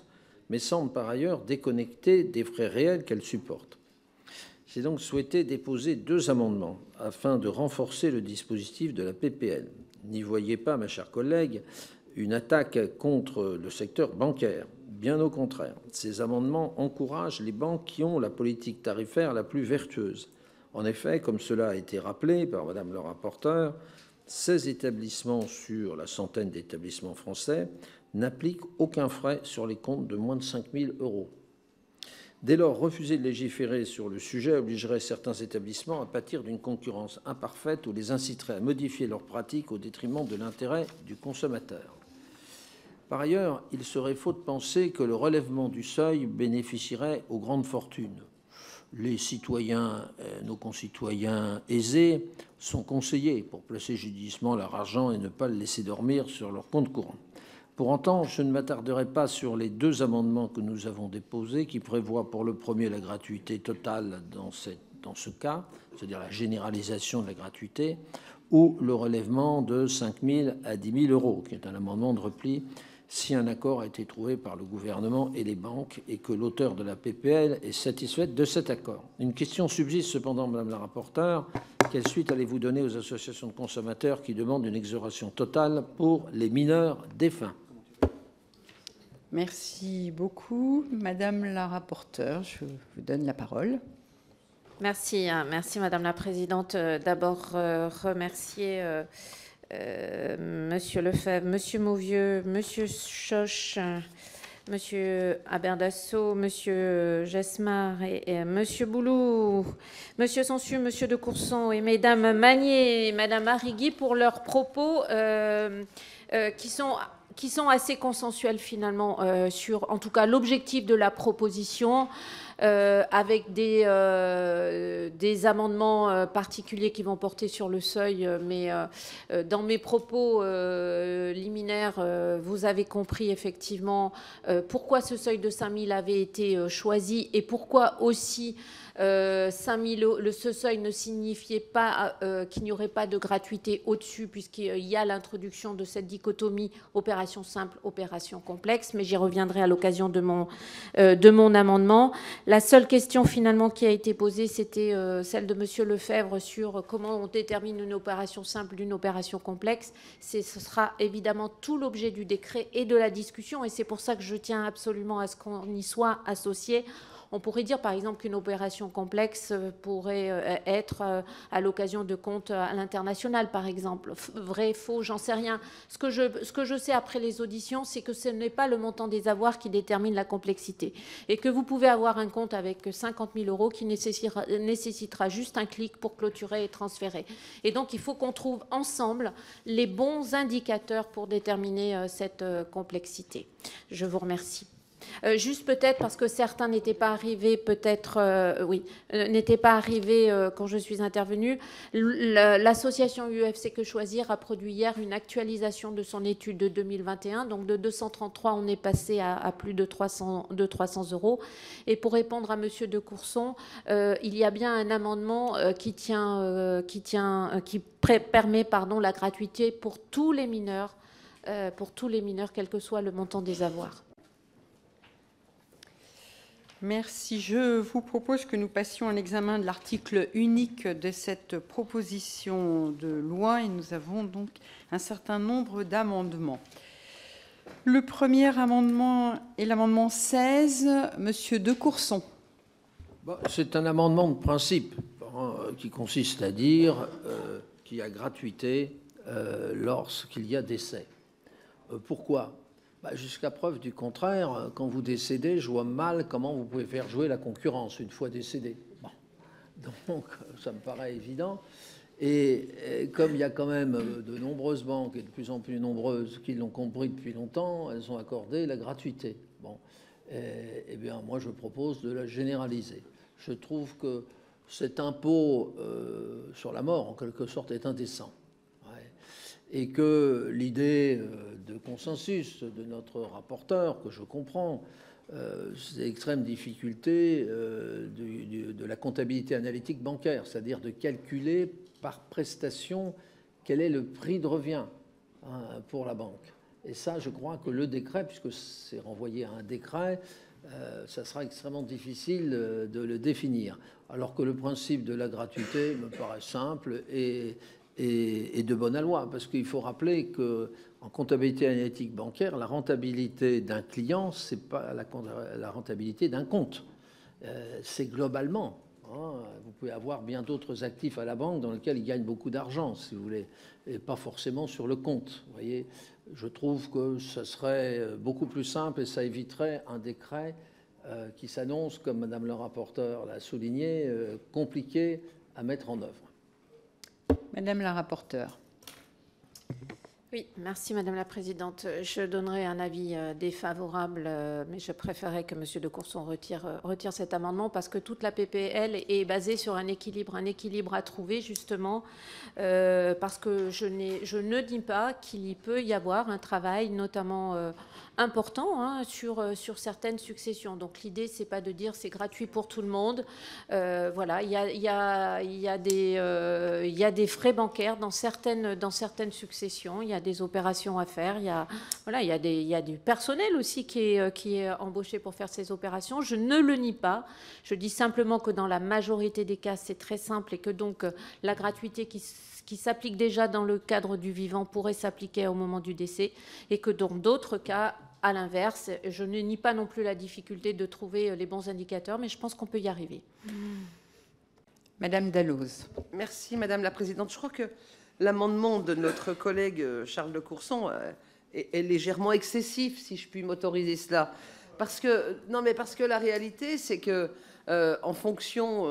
mais semble par ailleurs déconnectée des frais réels qu'elle supporte. J'ai donc souhaité déposer 2 amendements afin de renforcer le dispositif de la PPL. N'y voyez pas, mes chers collègues, une attaque contre le secteur bancaire. Bien au contraire, ces amendements encouragent les banques qui ont la politique tarifaire la plus vertueuse. En effet, comme cela a été rappelé par Madame le rapporteur, 16 établissements sur la centaine d'établissements français n'appliquent aucun frais sur les comptes de moins de 5 000 €. Dès lors, refuser de légiférer sur le sujet obligerait certains établissements à pâtir d'une concurrence imparfaite ou les inciterait à modifier leurs pratiques au détriment de l'intérêt du consommateur. Par ailleurs, il serait faux de penser que le relèvement du seuil bénéficierait aux grandes fortunes. Les citoyens, nos concitoyens aisés, sont conseillés pour placer judicieusement leur argent et ne pas le laisser dormir sur leur compte courant. Pour autant, je ne m'attarderai pas sur les 2 amendements que nous avons déposés, qui prévoient pour le premier la gratuité totale dans ce cas, c'est-à-dire la généralisation de la gratuité, ou le relèvement de 5 000 à 10 000 €, qui est un amendement de repli si un accord a été trouvé par le gouvernement et les banques et que l'auteur de la PPL est satisfaite de cet accord. Une question subsiste cependant, Madame la rapporteure. Quelle suite allez-vous donner aux associations de consommateurs qui demandent une exonération totale pour les mineurs défunts? Merci beaucoup. Madame la rapporteure, je vous donne la parole. Merci, merci Madame la Présidente. D'abord, remercier Monsieur Lefebvre, Monsieur Mauvieux, Monsieur Schoch, Monsieur Aberdasso, Monsieur Jesmar et Monsieur Boulou, Monsieur Sansu, Monsieur de Courson et Mesdames Magnier et Madame Arrigui pour leurs propos qui sont assez consensuels finalement sur, en tout cas, l'objectif de la proposition, avec des amendements particuliers qui vont porter sur le seuil. Mais dans mes propos liminaires, vous avez compris effectivement pourquoi ce seuil de 5 000 avait été choisi et pourquoi aussi 5 000, ce seuil ne signifiait pas qu'il n'y aurait pas de gratuité au-dessus, puisqu'il y a l'introduction de cette dichotomie opération simple, opération complexe, mais j'y reviendrai à l'occasion de mon amendement. La seule question finalement qui a été posée, c'était celle de Monsieur Lefebvre sur comment on détermine une opération simple d'une opération complexe. Ce sera évidemment tout l'objet du décret et de la discussion, et c'est pour ça que je tiens absolument à ce qu'on y soit associé. On pourrait dire, par exemple, qu'une opération complexe pourrait être à l'occasion de comptes à l'international, par exemple. Vrai, faux, j'en sais rien. Ce que je sais après les auditions, c'est que ce n'est pas le montant des avoirs qui détermine la complexité. Et que vous pouvez avoir un compte avec 50 000 € qui nécessitera juste un clic pour clôturer et transférer. Et donc, il faut qu'on trouve ensemble les bons indicateurs pour déterminer cette complexité. Je vous remercie. Juste peut-être parce que certains n'étaient pas arrivés, n'étaient pas arrivés quand je suis intervenue. L'association UFC Que Choisir a produit hier une actualisation de son étude de 2021. Donc de 233, on est passé à plus de 300 €. Et pour répondre à Monsieur de Courson, il y a bien un amendement qui permet la gratuité pour tous les mineurs, quel que soit le montant des avoirs. Merci. Je vous propose que nous passions à l'examen de l'article unique de cette proposition de loi et nous avons donc un certain nombre d'amendements. Le premier amendement est l'amendement 16, Monsieur de Courson. C'est un amendement de principe qui consiste à dire qu'il y a gratuité lorsqu'il y a décès. Pourquoi ? Jusqu'à preuve du contraire, quand vous décédez, je vois mal comment vous pouvez faire jouer la concurrence une fois décédé. Bon. Donc, ça me paraît évident. Et comme il y a quand même de nombreuses banques, et de plus en plus nombreuses, qui l'ont compris depuis longtemps, elles ont accordé la gratuité. Bon. Eh bien, moi, je propose de la généraliser. Je trouve que cet impôt sur la mort, en quelque sorte, est indécent. Et que l'idée de consensus de notre rapporteur, que je comprends, c'est l'extrême difficulté de la comptabilité analytique bancaire, c'est-à-dire de calculer par prestation quel est le prix de revient pour la banque. Et ça, je crois que le décret, puisque c'est renvoyé à un décret, ça sera extrêmement difficile de le définir. Alors que le principe de la gratuité me paraît simple et de bonne loi, parce qu'il faut rappeler qu'en comptabilité analytique bancaire, la rentabilité d'un client, ce n'est pas la rentabilité d'un compte. C'est globalement. Vous pouvez avoir bien d'autres actifs à la banque dans lesquels ils gagnent beaucoup d'argent, si vous voulez, et pas forcément sur le compte. Vous voyez, je trouve que ça serait beaucoup plus simple et ça éviterait un décret qui s'annonce, comme Madame le rapporteur l'a souligné, compliqué à mettre en œuvre. Madame la rapporteure. Oui, merci Madame la Présidente. Je donnerai un avis défavorable, mais je préférerais que Monsieur de Courson retire cet amendement parce que toute la PPL est basée sur un équilibre à trouver justement, parce que je ne dis pas qu'il peut y avoir un travail notamment important sur certaines successions. Donc l'idée, c'est pas de dire c'est gratuit pour tout le monde. Voilà, il y a des frais bancaires dans certaines successions. Il y a des opérations à faire. Il y a du personnel aussi qui est embauché pour faire ces opérations. Je ne le nie pas. Je dis simplement que dans la majorité des cas, c'est très simple et que donc la gratuité qui s'applique déjà dans le cadre du vivant pourrait s'appliquer au moment du décès et que dans d'autres cas, à l'inverse, je ne nie pas non plus la difficulté de trouver les bons indicateurs, mais je pense qu'on peut y arriver. Madame Dalloz. Merci Madame la Présidente. Je crois que l'amendement de notre collègue Charles de Courson est légèrement excessif, si je puis m'autoriser cela. Parce que la réalité, c'est que en fonction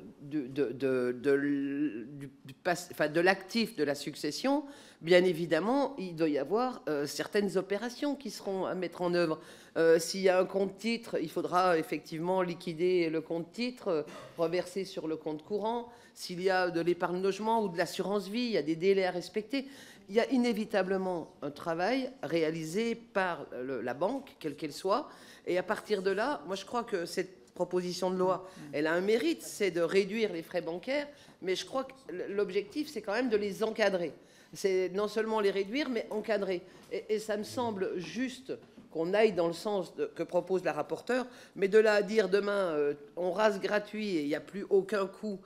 de l'actif de la succession, bien évidemment, il doit y avoir certaines opérations qui seront à mettre en œuvre. S'il y a un compte titre, il faudra effectivement liquider le compte titre, reverser sur le compte courant. S'il y a de l'épargne logement ou de l'assurance vie, il y a des délais à respecter. Il y a inévitablement un travail réalisé par la banque, quelle qu'elle soit. Et à partir de là, moi je crois que cette proposition de loi, elle a un mérite, c'est de réduire les frais bancaires, mais je crois que l'objectif, c'est quand même de les encadrer. C'est non seulement les réduire, mais encadrer. Et ça me semble juste qu'on aille dans le sens que propose la rapporteure, mais de là à dire demain, on rase gratuit et il n'y a plus aucun coût,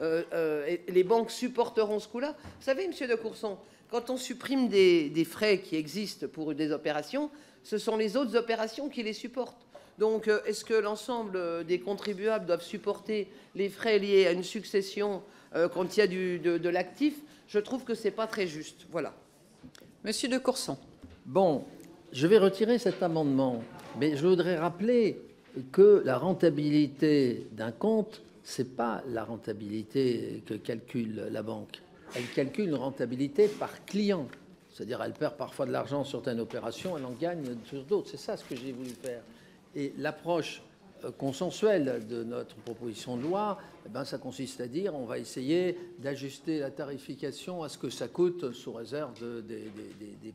et les banques supporteront ce coût-là. Vous savez, Monsieur de Courson, quand on supprime des frais qui existent pour des opérations, ce sont les autres opérations qui les supportent. Donc, est-ce que l'ensemble des contribuables doivent supporter les frais liés à une succession quand il y a de l'actif? Je trouve que ce n'est pas très juste. Voilà. Monsieur de Courson. Bon, je vais retirer cet amendement, mais je voudrais rappeler que la rentabilité d'un compte, ce n'est pas la rentabilité que calcule la banque. Elle calcule une rentabilité par client. C'est-à-dire elle perd parfois de l'argent sur certaines opérations, elle en gagne sur d'autres. C'est ça ce que j'ai voulu faire. Et l'approche consensuelle de notre proposition de loi, eh ben, ça consiste à dire on va essayer d'ajuster la tarification à ce que ça coûte sous réserve des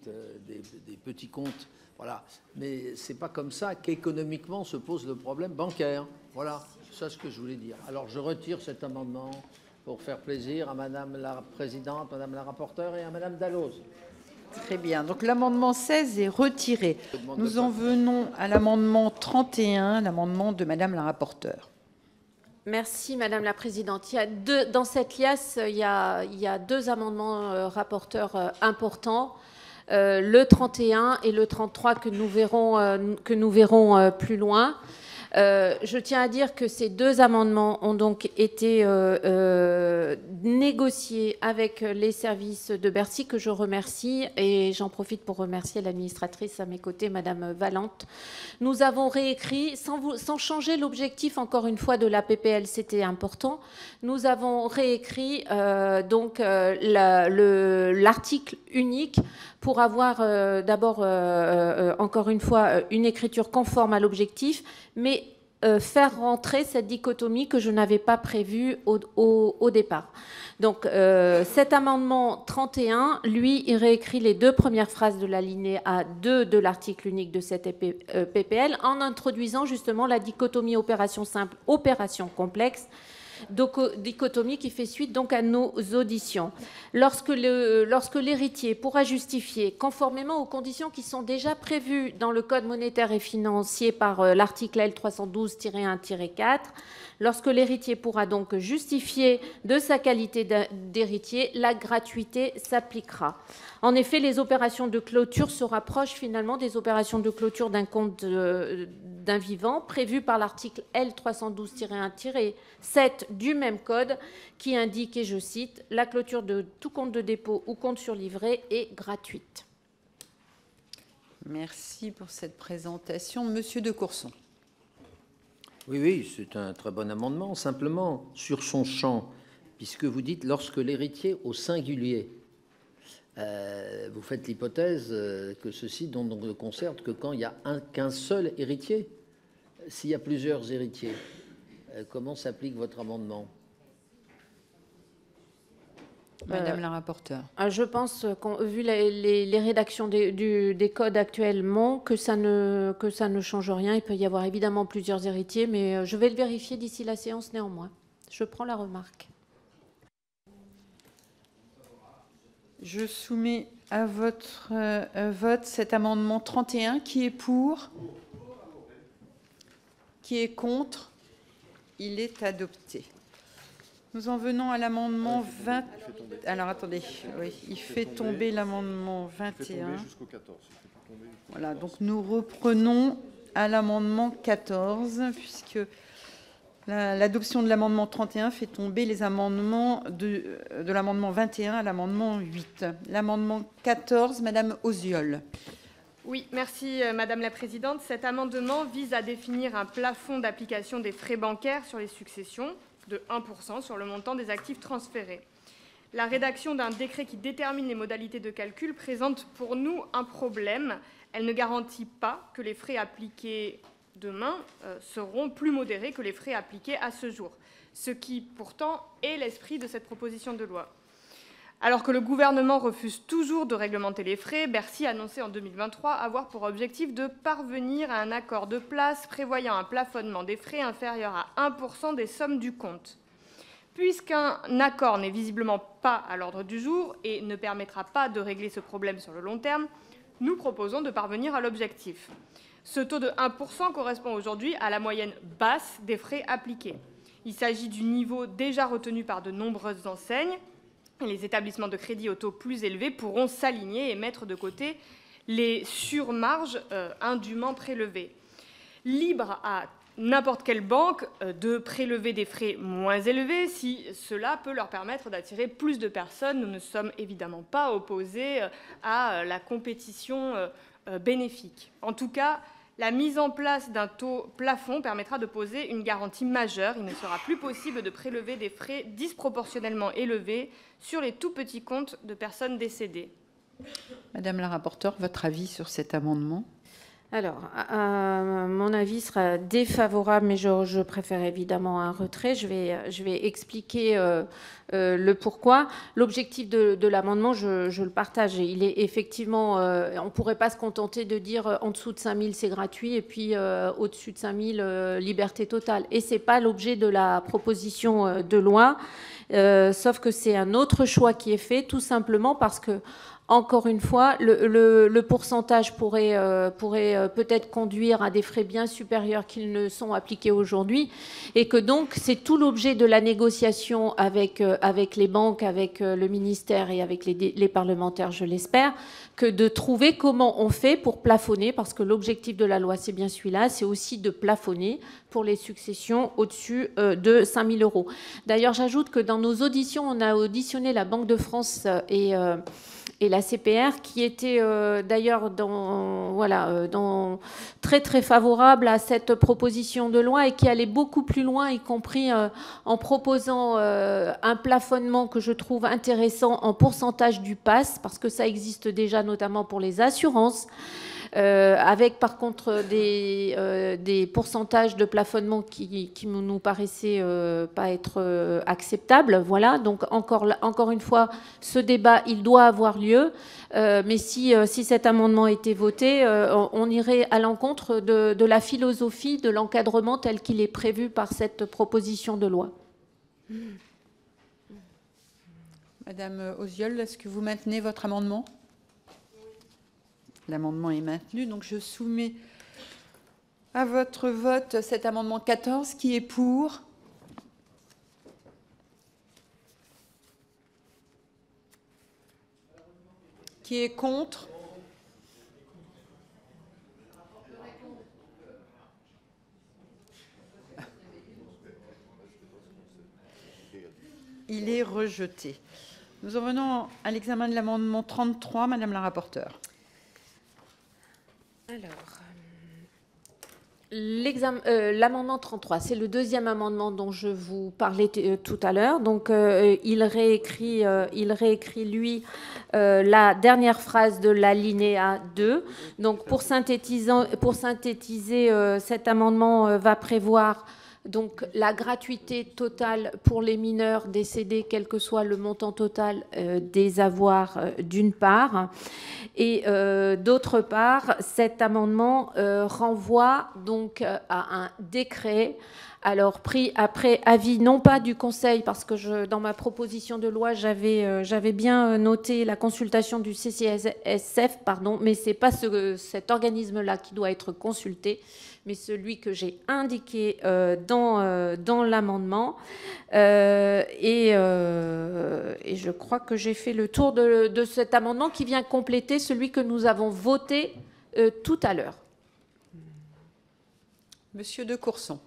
petits comptes. Voilà. Mais ce n'est pas comme ça qu'économiquement se pose le problème bancaire. Voilà, c'est ça ce que je voulais dire. Alors je retire cet amendement pour faire plaisir à Madame la Présidente, Madame la rapporteure et à Madame Dalloz. Très bien. Donc l'amendement 16 est retiré. Nous en venons à l'amendement 31, l'amendement de Madame la rapporteure. Merci Madame la Présidente. Dans cette liasse, il y a deux amendements rapporteurs importants, le 31 et le 33 que nous verrons plus loin. Je tiens à dire que ces deux amendements ont donc été négociés avec les services de Bercy, que je remercie, et j'en profite pour remercier l'administratrice à mes côtés, Madame Valente. Nous avons réécrit, sans changer l'objectif, encore une fois, de la PPL, c'était important, nous avons réécrit l'article unique pour avoir d'abord, encore une fois, une écriture conforme à l'objectif, mais faire rentrer cette dichotomie que je n'avais pas prévue au départ. Donc cet amendement 31, lui, il réécrit les deux premières phrases de l'alinéa 2 de l'article unique de cette PPL en introduisant justement la dichotomie opération simple, opération complexe, dichotomie qui fait suite donc à nos auditions. Lorsque l'héritier pourra justifier, conformément aux conditions qui sont déjà prévues dans le Code monétaire et financier par l'article L312-1-4, lorsque l'héritier pourra donc justifier de sa qualité d'héritier, la gratuité s'appliquera. En effet, les opérations de clôture se rapprochent finalement des opérations de clôture d'un compte d'un vivant prévues par l'article L312-1-7 du même code qui indique, et je cite, « La clôture de tout compte de dépôt ou compte sur livret est gratuite ». Merci pour cette présentation. Monsieur de Courson. Oui, c'est un très bon amendement. Simplement, sur son champ, puisque vous dites « lorsque l'héritier au singulier », vous faites l'hypothèse que ceci ne concerne que quand il n'y a qu'un seul héritier. S'il y a plusieurs héritiers, comment s'applique votre amendement? Madame la rapporteure. Je pense, vu les rédactions des codes actuellement, que ça ne change rien. Il peut y avoir évidemment plusieurs héritiers, mais je vais le vérifier d'ici la séance néanmoins. Je prends la remarque. Je soumets à votre vote cet amendement 31. Qui est pour? Qui est contre? Il est adopté. Nous en venons à l'amendement 20. Alors attendez, oui, il fait tomber l'amendement 21. Voilà, donc nous reprenons à l'amendement 14, puisque l'adoption de l'amendement 31 fait tomber les amendements de l'amendement 21 à l'amendement 8. L'amendement 14, Madame Oziol. Oui, merci Madame la Présidente. Cet amendement vise à définir un plafond d'application des frais bancaires sur les successions de 1% sur le montant des actifs transférés. La rédaction d'un décret qui détermine les modalités de calcul présente pour nous un problème. Elle ne garantit pas que les frais appliqués demain seront plus modérés que les frais appliqués à ce jour, ce qui pourtant est l'esprit de cette proposition de loi. Alors que le gouvernement refuse toujours de réglementer les frais, Bercy a annoncé en 2023 avoir pour objectif de parvenir à un accord de place prévoyant un plafonnement des frais inférieur à 1% des sommes du compte. Puisqu'un accord n'est visiblement pas à l'ordre du jour et ne permettra pas de régler ce problème sur le long terme, nous proposons de parvenir à l'objectif. Ce taux de 1% correspond aujourd'hui à la moyenne basse des frais appliqués. Il s'agit du niveau déjà retenu par de nombreuses enseignes. Les établissements de crédit au taux plus élevé pourront s'aligner et mettre de côté les surmarges indûment prélevées. Libre à n'importe quelle banque de prélever des frais moins élevés si cela peut leur permettre d'attirer plus de personnes. Nous ne sommes évidemment pas opposés à la compétition bénéfique. En tout cas, la mise en place d'un taux plafond permettra de poser une garantie majeure. Il ne sera plus possible de prélever des frais disproportionnellement élevés sur les tout petits comptes de personnes décédées. Madame la rapporteure, votre avis sur cet amendement? Alors, mon avis sera défavorable, mais je préfère évidemment un retrait. Je vais expliquer le pourquoi. L'objectif de l'amendement, je le partage. Il est effectivement, on ne pourrait pas se contenter de dire en dessous de 5 000 c'est gratuit et puis au-dessus de 5 000 liberté totale. Et ce n'est pas l'objet de la proposition de loi, sauf que c'est un autre choix qui est fait, tout simplement parce que, encore une fois, le pourcentage pourrait peut-être conduire à des frais bien supérieurs qu'ils ne sont appliqués aujourd'hui, et que donc c'est tout l'objet de la négociation avec les banques, avec le ministère et avec les parlementaires, je l'espère, que de trouver comment on fait pour plafonner, parce que l'objectif de la loi, c'est bien celui-là, c'est aussi de plafonner pour les successions au-dessus de 5 000 euros. D'ailleurs, j'ajoute que dans nos auditions, on a auditionné la Banque de France et la CPR, qui était d'ailleurs très très favorable à cette proposition de loi et qui allait beaucoup plus loin, y compris en proposant un plafonnement que je trouve intéressant en pourcentage du PAS, parce que ça existe déjà notamment pour les assurances, avec par contre des pourcentages de plafonnement qui nous paraissaient pas être acceptables. Voilà, donc encore une fois, ce débat, il doit avoir lieu, mais si cet amendement était voté, on irait à l'encontre de la philosophie de l'encadrement tel qu'il est prévu par cette proposition de loi. Madame Oziol, est-ce que vous maintenez votre amendement? L'amendement est maintenu, donc je soumets à votre vote cet amendement 14 qui est pour. Qui est contre? Il est rejeté. Nous en venons à l'examen de l'amendement 33, Madame la rapporteure. Alors, l'amendement 33, c'est le deuxième amendement dont je vous parlais tout à l'heure. Donc, il réécrit lui, la dernière phrase de l'alinéa 2. Donc, pour synthétiser, cet amendement va prévoir donc la gratuité totale pour les mineurs décédés, quel que soit le montant total des avoirs d'une part. Et d'autre part, cet amendement renvoie donc à un décret, alors pris après avis non pas du Conseil, parce que dans ma proposition de loi, j'avais bien noté la consultation du CCSF, mais ce n'est pas cet organisme-là qui doit être consulté, mais celui que j'ai indiqué dans l'amendement. Et je crois que j'ai fait le tour de cet amendement qui vient compléter celui que nous avons voté tout à l'heure. Monsieur de Courson.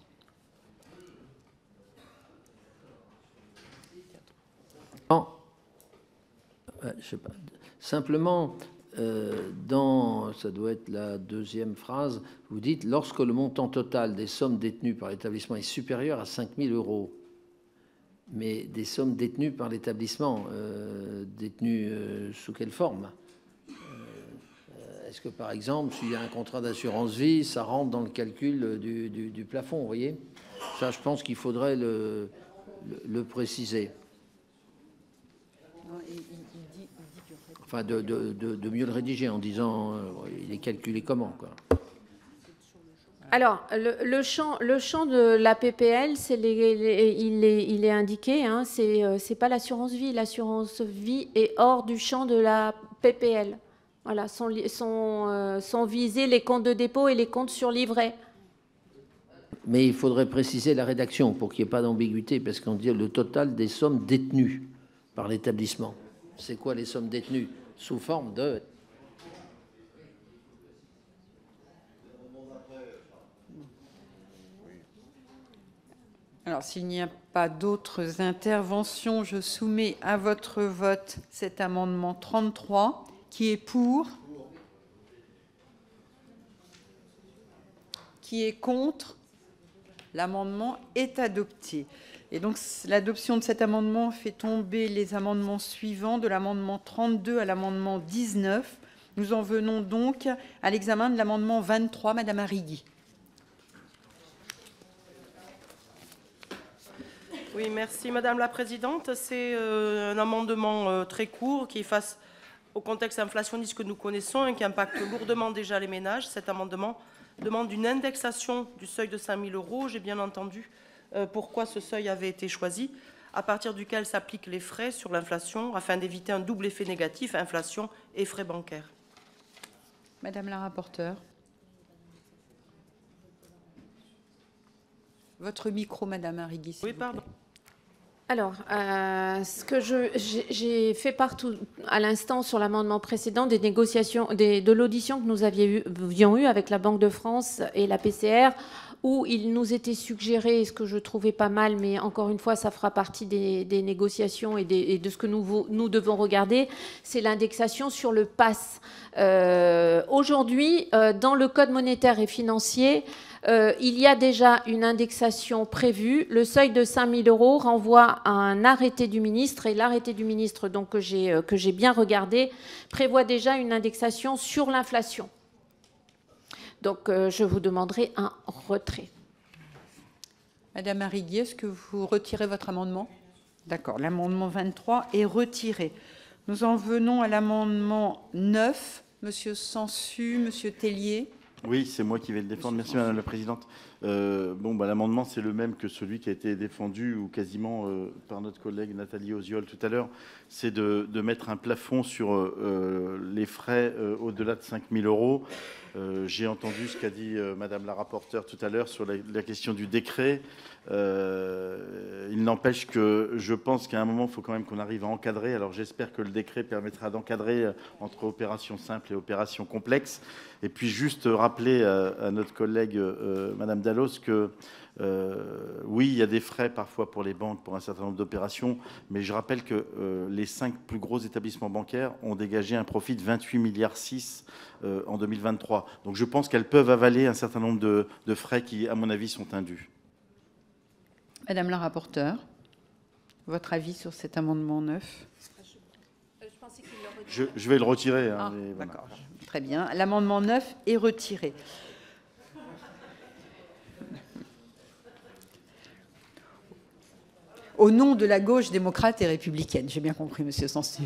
Je sais pas. Simplement, ça doit être la deuxième phrase, vous dites « Lorsque le montant total des sommes détenues par l'établissement est supérieur à 5 000 €. » Mais des sommes détenues par l'établissement, détenues sous quelle forme? Est-ce que, par exemple, s'il y a un contrat d'assurance vie, ça rentre dans le calcul du plafond, vous voyez? Ça, je pense qu'il faudrait le préciser. Enfin, de mieux le rédiger en disant il est calculé comment, quoi. Alors, le champ de la PPL, il est indiqué, hein, c'est pas l'assurance vie. L'assurance vie est hors du champ de la PPL. Voilà, sont visés les comptes de dépôt et les comptes sur livret. Mais il faudrait préciser la rédaction pour qu'il n'y ait pas d'ambiguïté, parce qu'on dit le total des sommes détenues par l'établissement. C'est quoi les sommes détenues? Sous forme de... Alors, s'il n'y a pas d'autres interventions, je soumets à votre vote cet amendement 33, qui est pour, qui est contre. L'amendement est adopté. Et donc, l'adoption de cet amendement fait tomber les amendements suivants, de l'amendement 32 à l'amendement 19. Nous en venons donc à l'examen de l'amendement 23, Madame Arrigui. Oui, merci Madame la Présidente. C'est un amendement très court qui est face au contexte inflationniste que nous connaissons et qui impacte lourdement déjà les ménages. Cet amendement demande une indexation du seuil de 5 000 €. J'ai bien entendu pourquoi ce seuil avait été choisi, à partir duquel s'appliquent les frais sur l'inflation afin d'éviter un double effet négatif, inflation et frais bancaires. Madame la rapporteure. Votre micro, Madame Arrigui. Oui, pardon. Alors, ce que j'ai fait partout à l'instant sur l'amendement précédent des négociations, de l'audition que nous avions eue avec la Banque de France et la PCR, où il nous était suggéré, ce que je trouvais pas mal, mais encore une fois, ça fera partie des négociations et de ce que nous devons regarder, c'est l'indexation sur le PAS. Aujourd'hui, dans le Code monétaire et financier, il y a déjà une indexation prévue. Le seuil de 5 000 € renvoie à un arrêté du ministre, et l'arrêté du ministre donc, que j'ai bien regardé prévoit déjà une indexation sur l'inflation. Donc, je vous demanderai un retrait. Madame Arrigui, est-ce que vous retirez votre amendement? D'accord, l'amendement 23 est retiré. Nous en venons à l'amendement 9. Monsieur Sansu, Monsieur Tellier. Oui, c'est moi qui vais le défendre. Merci, Madame la Présidente. L'amendement, c'est le même que celui qui a été défendu, ou quasiment, par notre collègue Nathalie Oziol tout à l'heure. C'est de mettre un plafond sur les frais au-delà de 5 000 euros. J'ai entendu ce qu'a dit Madame la rapporteure tout à l'heure sur la question du décret. Il n'empêche que je pense qu'à un moment, il faut quand même qu'on arrive à encadrer. Alors j'espère que le décret permettra d'encadrer entre opérations simples et opérations complexes. Et puis juste rappeler à notre collègue Madame Dallos que oui, il y a des frais parfois pour les banques pour un certain nombre d'opérations, mais je rappelle que les 5 plus gros établissements bancaires ont dégagé un profit de 28,6 milliards en 2023. Donc je pense qu'elles peuvent avaler un certain nombre de frais qui, à mon avis, sont indus. Madame la rapporteure, votre avis sur cet amendement 9 ? Je vais le retirer. Ah, d'accord, très bien. L'amendement 9 est retiré. Au nom de la gauche démocrate et républicaine, j'ai bien compris, Monsieur Sansu.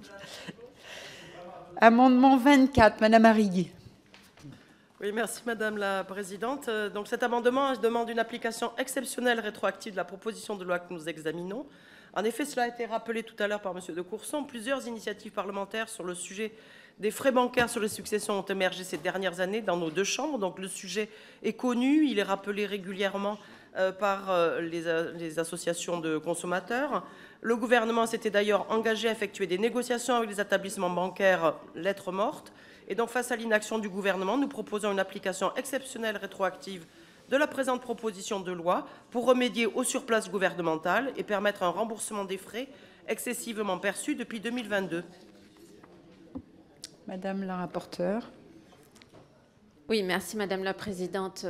Amendement 24, Madame Arrigui. Oui, merci Madame la Présidente. Donc cet amendement demande une application exceptionnelle rétroactive de la proposition de loi que nous examinons. En effet, cela a été rappelé tout à l'heure par Monsieur de Courson. Plusieurs initiatives parlementaires sur le sujet des frais bancaires sur les successions ont émergé ces dernières années dans nos deux chambres. Donc le sujet est connu, il est rappelé régulièrement par les associations de consommateurs. Le gouvernement s'était d'ailleurs engagé à effectuer des négociations avec les établissements bancaires lettres mortes. Et donc, face à l'inaction du gouvernement, nous proposons une application exceptionnelle rétroactive de la présente proposition de loi pour remédier aux surplaces gouvernementales et permettre un remboursement des frais excessivement perçus depuis 2022. Madame la rapporteure. Oui, merci Madame la Présidente.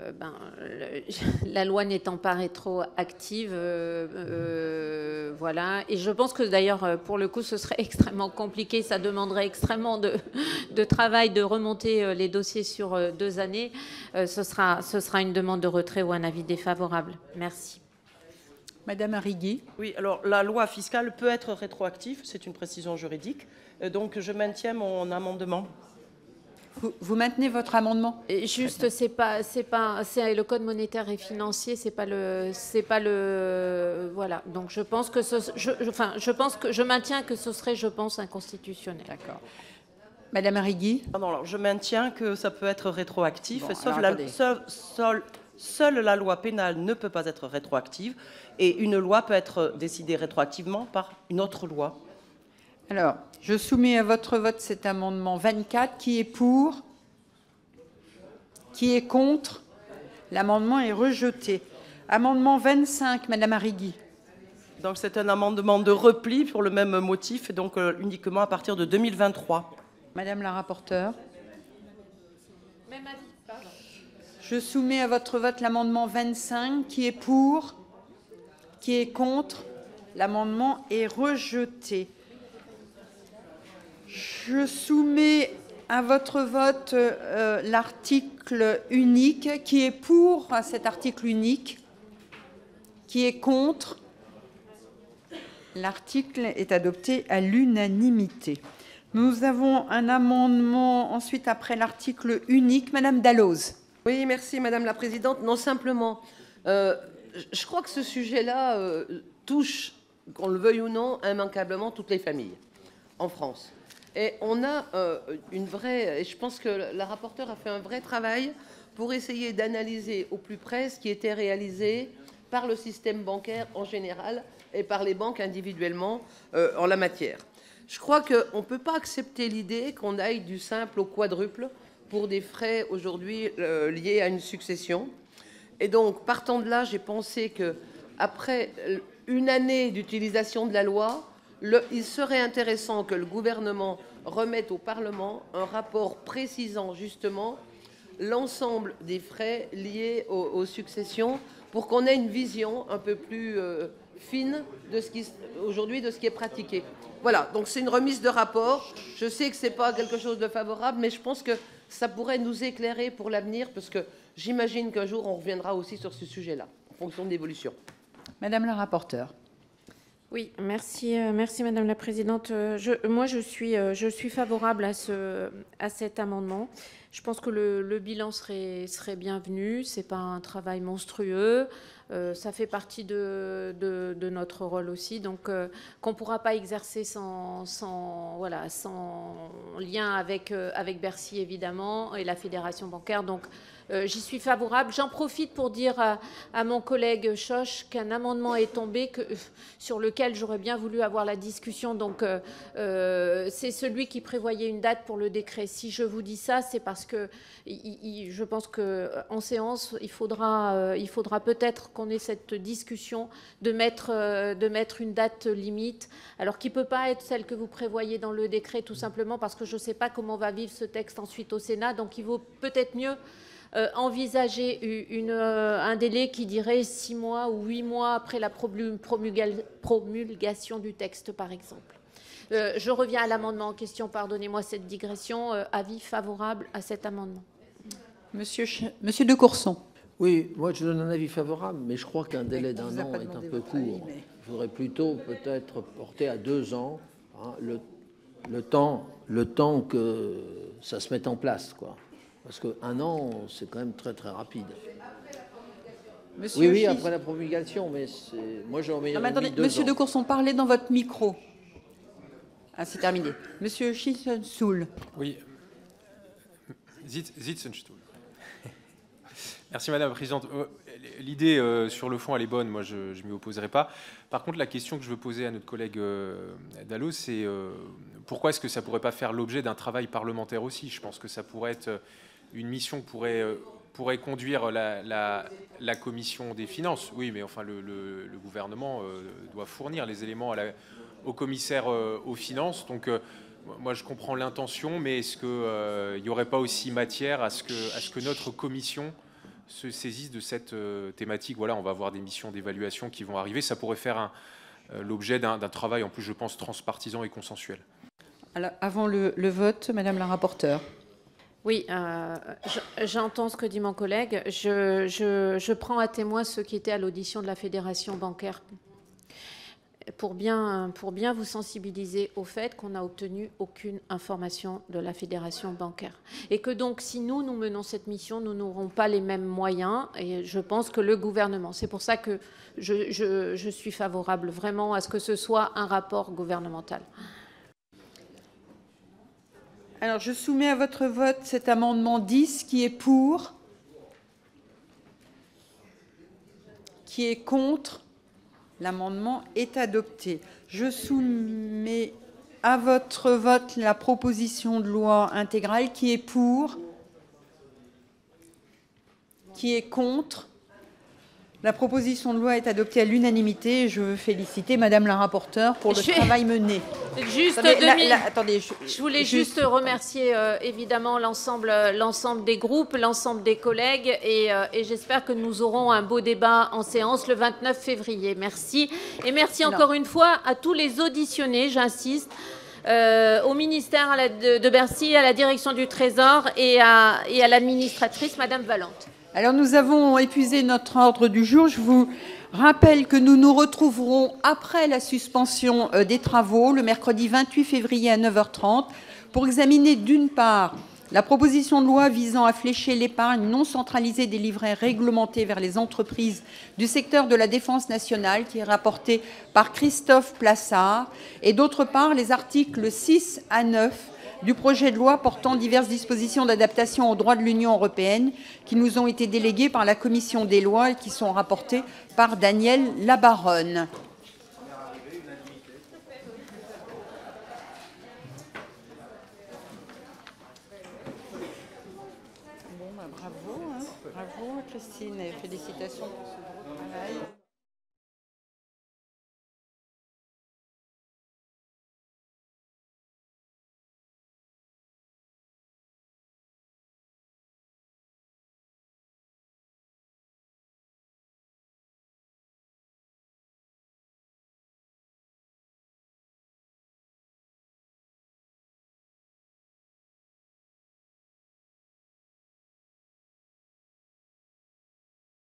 La loi n'étant pas rétroactive, voilà. Et je pense que d'ailleurs, pour le coup, ce serait extrêmement compliqué. Ça demanderait extrêmement de travail de remonter les dossiers sur 2 années. Ce sera une demande de retrait ou un avis défavorable. Merci. Madame Arrigui. Oui, alors la loi fiscale peut être rétroactive, c'est une précision juridique. Donc je maintiens mon amendement. Vous maintenez votre amendement ? Et juste, c'est le code monétaire et financier, c'est pas le, voilà. Donc je pense que je maintiens que ce serait, je pense, inconstitutionnel. D'accord. Madame Arrigui. Pardon, alors je maintiens que ça peut être rétroactif, Bon, seule la loi pénale ne peut pas être rétroactive, et une loi peut être décidée rétroactivement par une autre loi. Alors, je soumets à votre vote cet amendement 24. Qui est pour ? Qui est contre ? L'amendement est rejeté. Amendement 25, Madame Arrigui. Donc c'est un amendement de repli pour le même motif, et donc uniquement à partir de 2023. Madame la rapporteure. Même avis, pardon. Je soumets à votre vote l'amendement 25. Qui est pour ? Qui est contre ? L'amendement est rejeté. Je soumets à votre vote l'article unique. Qui est pour cet article unique? Qui est contre? L'article est adopté à l'unanimité. Nous avons un amendement ensuite après l'article unique. Madame Dalloz. Oui, merci Madame la Présidente. Non, simplement, je crois que ce sujet-là touche, qu'on le veuille ou non, immanquablement toutes les familles en France. Et on a une vraie... Et je pense que la rapporteure a fait un vrai travail pour essayer d'analyser au plus près ce qui était réalisé par le système bancaire en général et par les banques individuellement en la matière. Je crois qu'on ne peut pas accepter l'idée qu'on aille du simple au quadruple pour des frais aujourd'hui liés à une succession. Et donc, partant de là, j'ai pensé qu'après une année d'utilisation de la loi, il serait intéressant que le gouvernement remette au Parlement un rapport précisant justement l'ensemble des frais liés aux successions pour qu'on ait une vision un peu plus fine de ce qui aujourd'hui de ce qui est pratiqué. Voilà, donc c'est une remise de rapport. Je sais que ce n'est pas quelque chose de favorable, mais je pense que ça pourrait nous éclairer pour l'avenir, parce que j'imagine qu'un jour on reviendra aussi sur ce sujet-là, en fonction de l'évolution. Madame la rapporteure. Oui, merci, merci Madame la Présidente. Moi, je suis favorable à cet amendement. Je pense que le bilan serait bienvenu. C'est pas un travail monstrueux. Ça fait partie de notre rôle aussi, donc qu'on ne pourra pas exercer sans lien avec Bercy évidemment et la fédération bancaire. Donc j'y suis favorable. J'en profite pour dire à mon collègue Schoch qu'un amendement est tombé sur lequel j'aurais bien voulu avoir la discussion. Donc c'est celui qui prévoyait une date pour le décret. Si je vous dis ça, c'est parce que je pense qu'en séance, il faudra peut-être qu'on ait cette discussion de mettre une date limite, alors qui ne peut pas être celle que vous prévoyez dans le décret, tout simplement parce que je ne sais pas comment va vivre ce texte ensuite au Sénat. Donc il vaut peut-être mieux envisager un délai qui dirait 6 mois ou 8 mois après la promulgation du texte, par exemple. Je reviens à l'amendement en question, pardonnez-moi cette digression. Avis favorable à cet amendement. Monsieur de Courson. Oui, moi je donne un avis favorable, mais je crois qu'un délai d'1 an est un peu court. Il faudrait plutôt peut-être porter à 2 ans, hein, le temps que ça se mette en place, quoi. Parce qu'1 an, c'est quand même très très rapide. Oui, après la promulgation, mais moi j'en mets. Monsieur de Courson, parlez dans votre micro. Ah, c'est terminé. Monsieur Schissensoul. Oui. Zitzenstuhl. Merci Madame la Présidente. L'idée sur le fond, elle est bonne. Moi, je ne m'y opposerai pas. Par contre, la question que je veux poser à notre collègue Dalloz, c'est pourquoi est-ce que ça ne pourrait pas faire l'objet d'un travail parlementaire aussi? Je pense que ça pourrait être une mission que pourrait conduire la commission des finances. Oui, mais enfin, le gouvernement doit fournir les éléments au commissaire aux finances. Donc, moi, je comprends l'intention, mais est-ce qu'il n'y aurait pas aussi matière à ce que notre commission se saisisse de cette thématique? Voilà, on va avoir des missions d'évaluation qui vont arriver. Ça pourrait faire l'objet d'un travail, en plus, je pense, transpartisan et consensuel. Alors, avant le vote, Madame la rapporteure. Oui, j'entends ce que dit mon collègue. Je prends à témoin ceux qui étaient à l'audition de la Fédération bancaire pour bien vous sensibiliser au fait qu'on n'a obtenu aucune information de la Fédération bancaire. Et que donc, si nous menons cette mission, nous n'aurons pas les mêmes moyens. Et je pense que le gouvernement, c'est pour ça que je suis favorable vraiment à ce que ce soit un rapport gouvernemental. Alors, je soumets à votre vote cet amendement 10 qui est pour, qui est contre. L'amendement est adopté. Je soumets à votre vote la proposition de loi intégrale qui est pour, qui est contre. La proposition de loi est adoptée à l'unanimité. Je veux féliciter Madame la rapporteure pour le travail mené. Juste attendez, je voulais juste remercier évidemment l'ensemble des groupes, l'ensemble des collègues et j'espère que nous aurons un beau débat en séance le 29 février. Merci. Et merci encore une fois à tous les auditionnés, j'insiste, au ministère de Bercy, à la direction du Trésor et à l'administratrice, Madame Valente. Alors, nous avons épuisé notre ordre du jour. Je vous rappelle que nous nous retrouverons après la suspension des travaux, le mercredi 28 février à 9h30, pour examiner d'une part la proposition de loi visant à flécher l'épargne non centralisée des livrets réglementés vers les entreprises du secteur de la défense nationale, qui est rapportée par Christophe Plassard, et d'autre part les articles 6 à 9 du projet de loi portant diverses dispositions d'adaptation au droit de l'Union européenne qui nous ont été déléguées par la commission des lois et qui sont rapportées par Daniel Labaronne. Bon, bravo Christine et félicitations pour ce gros travail.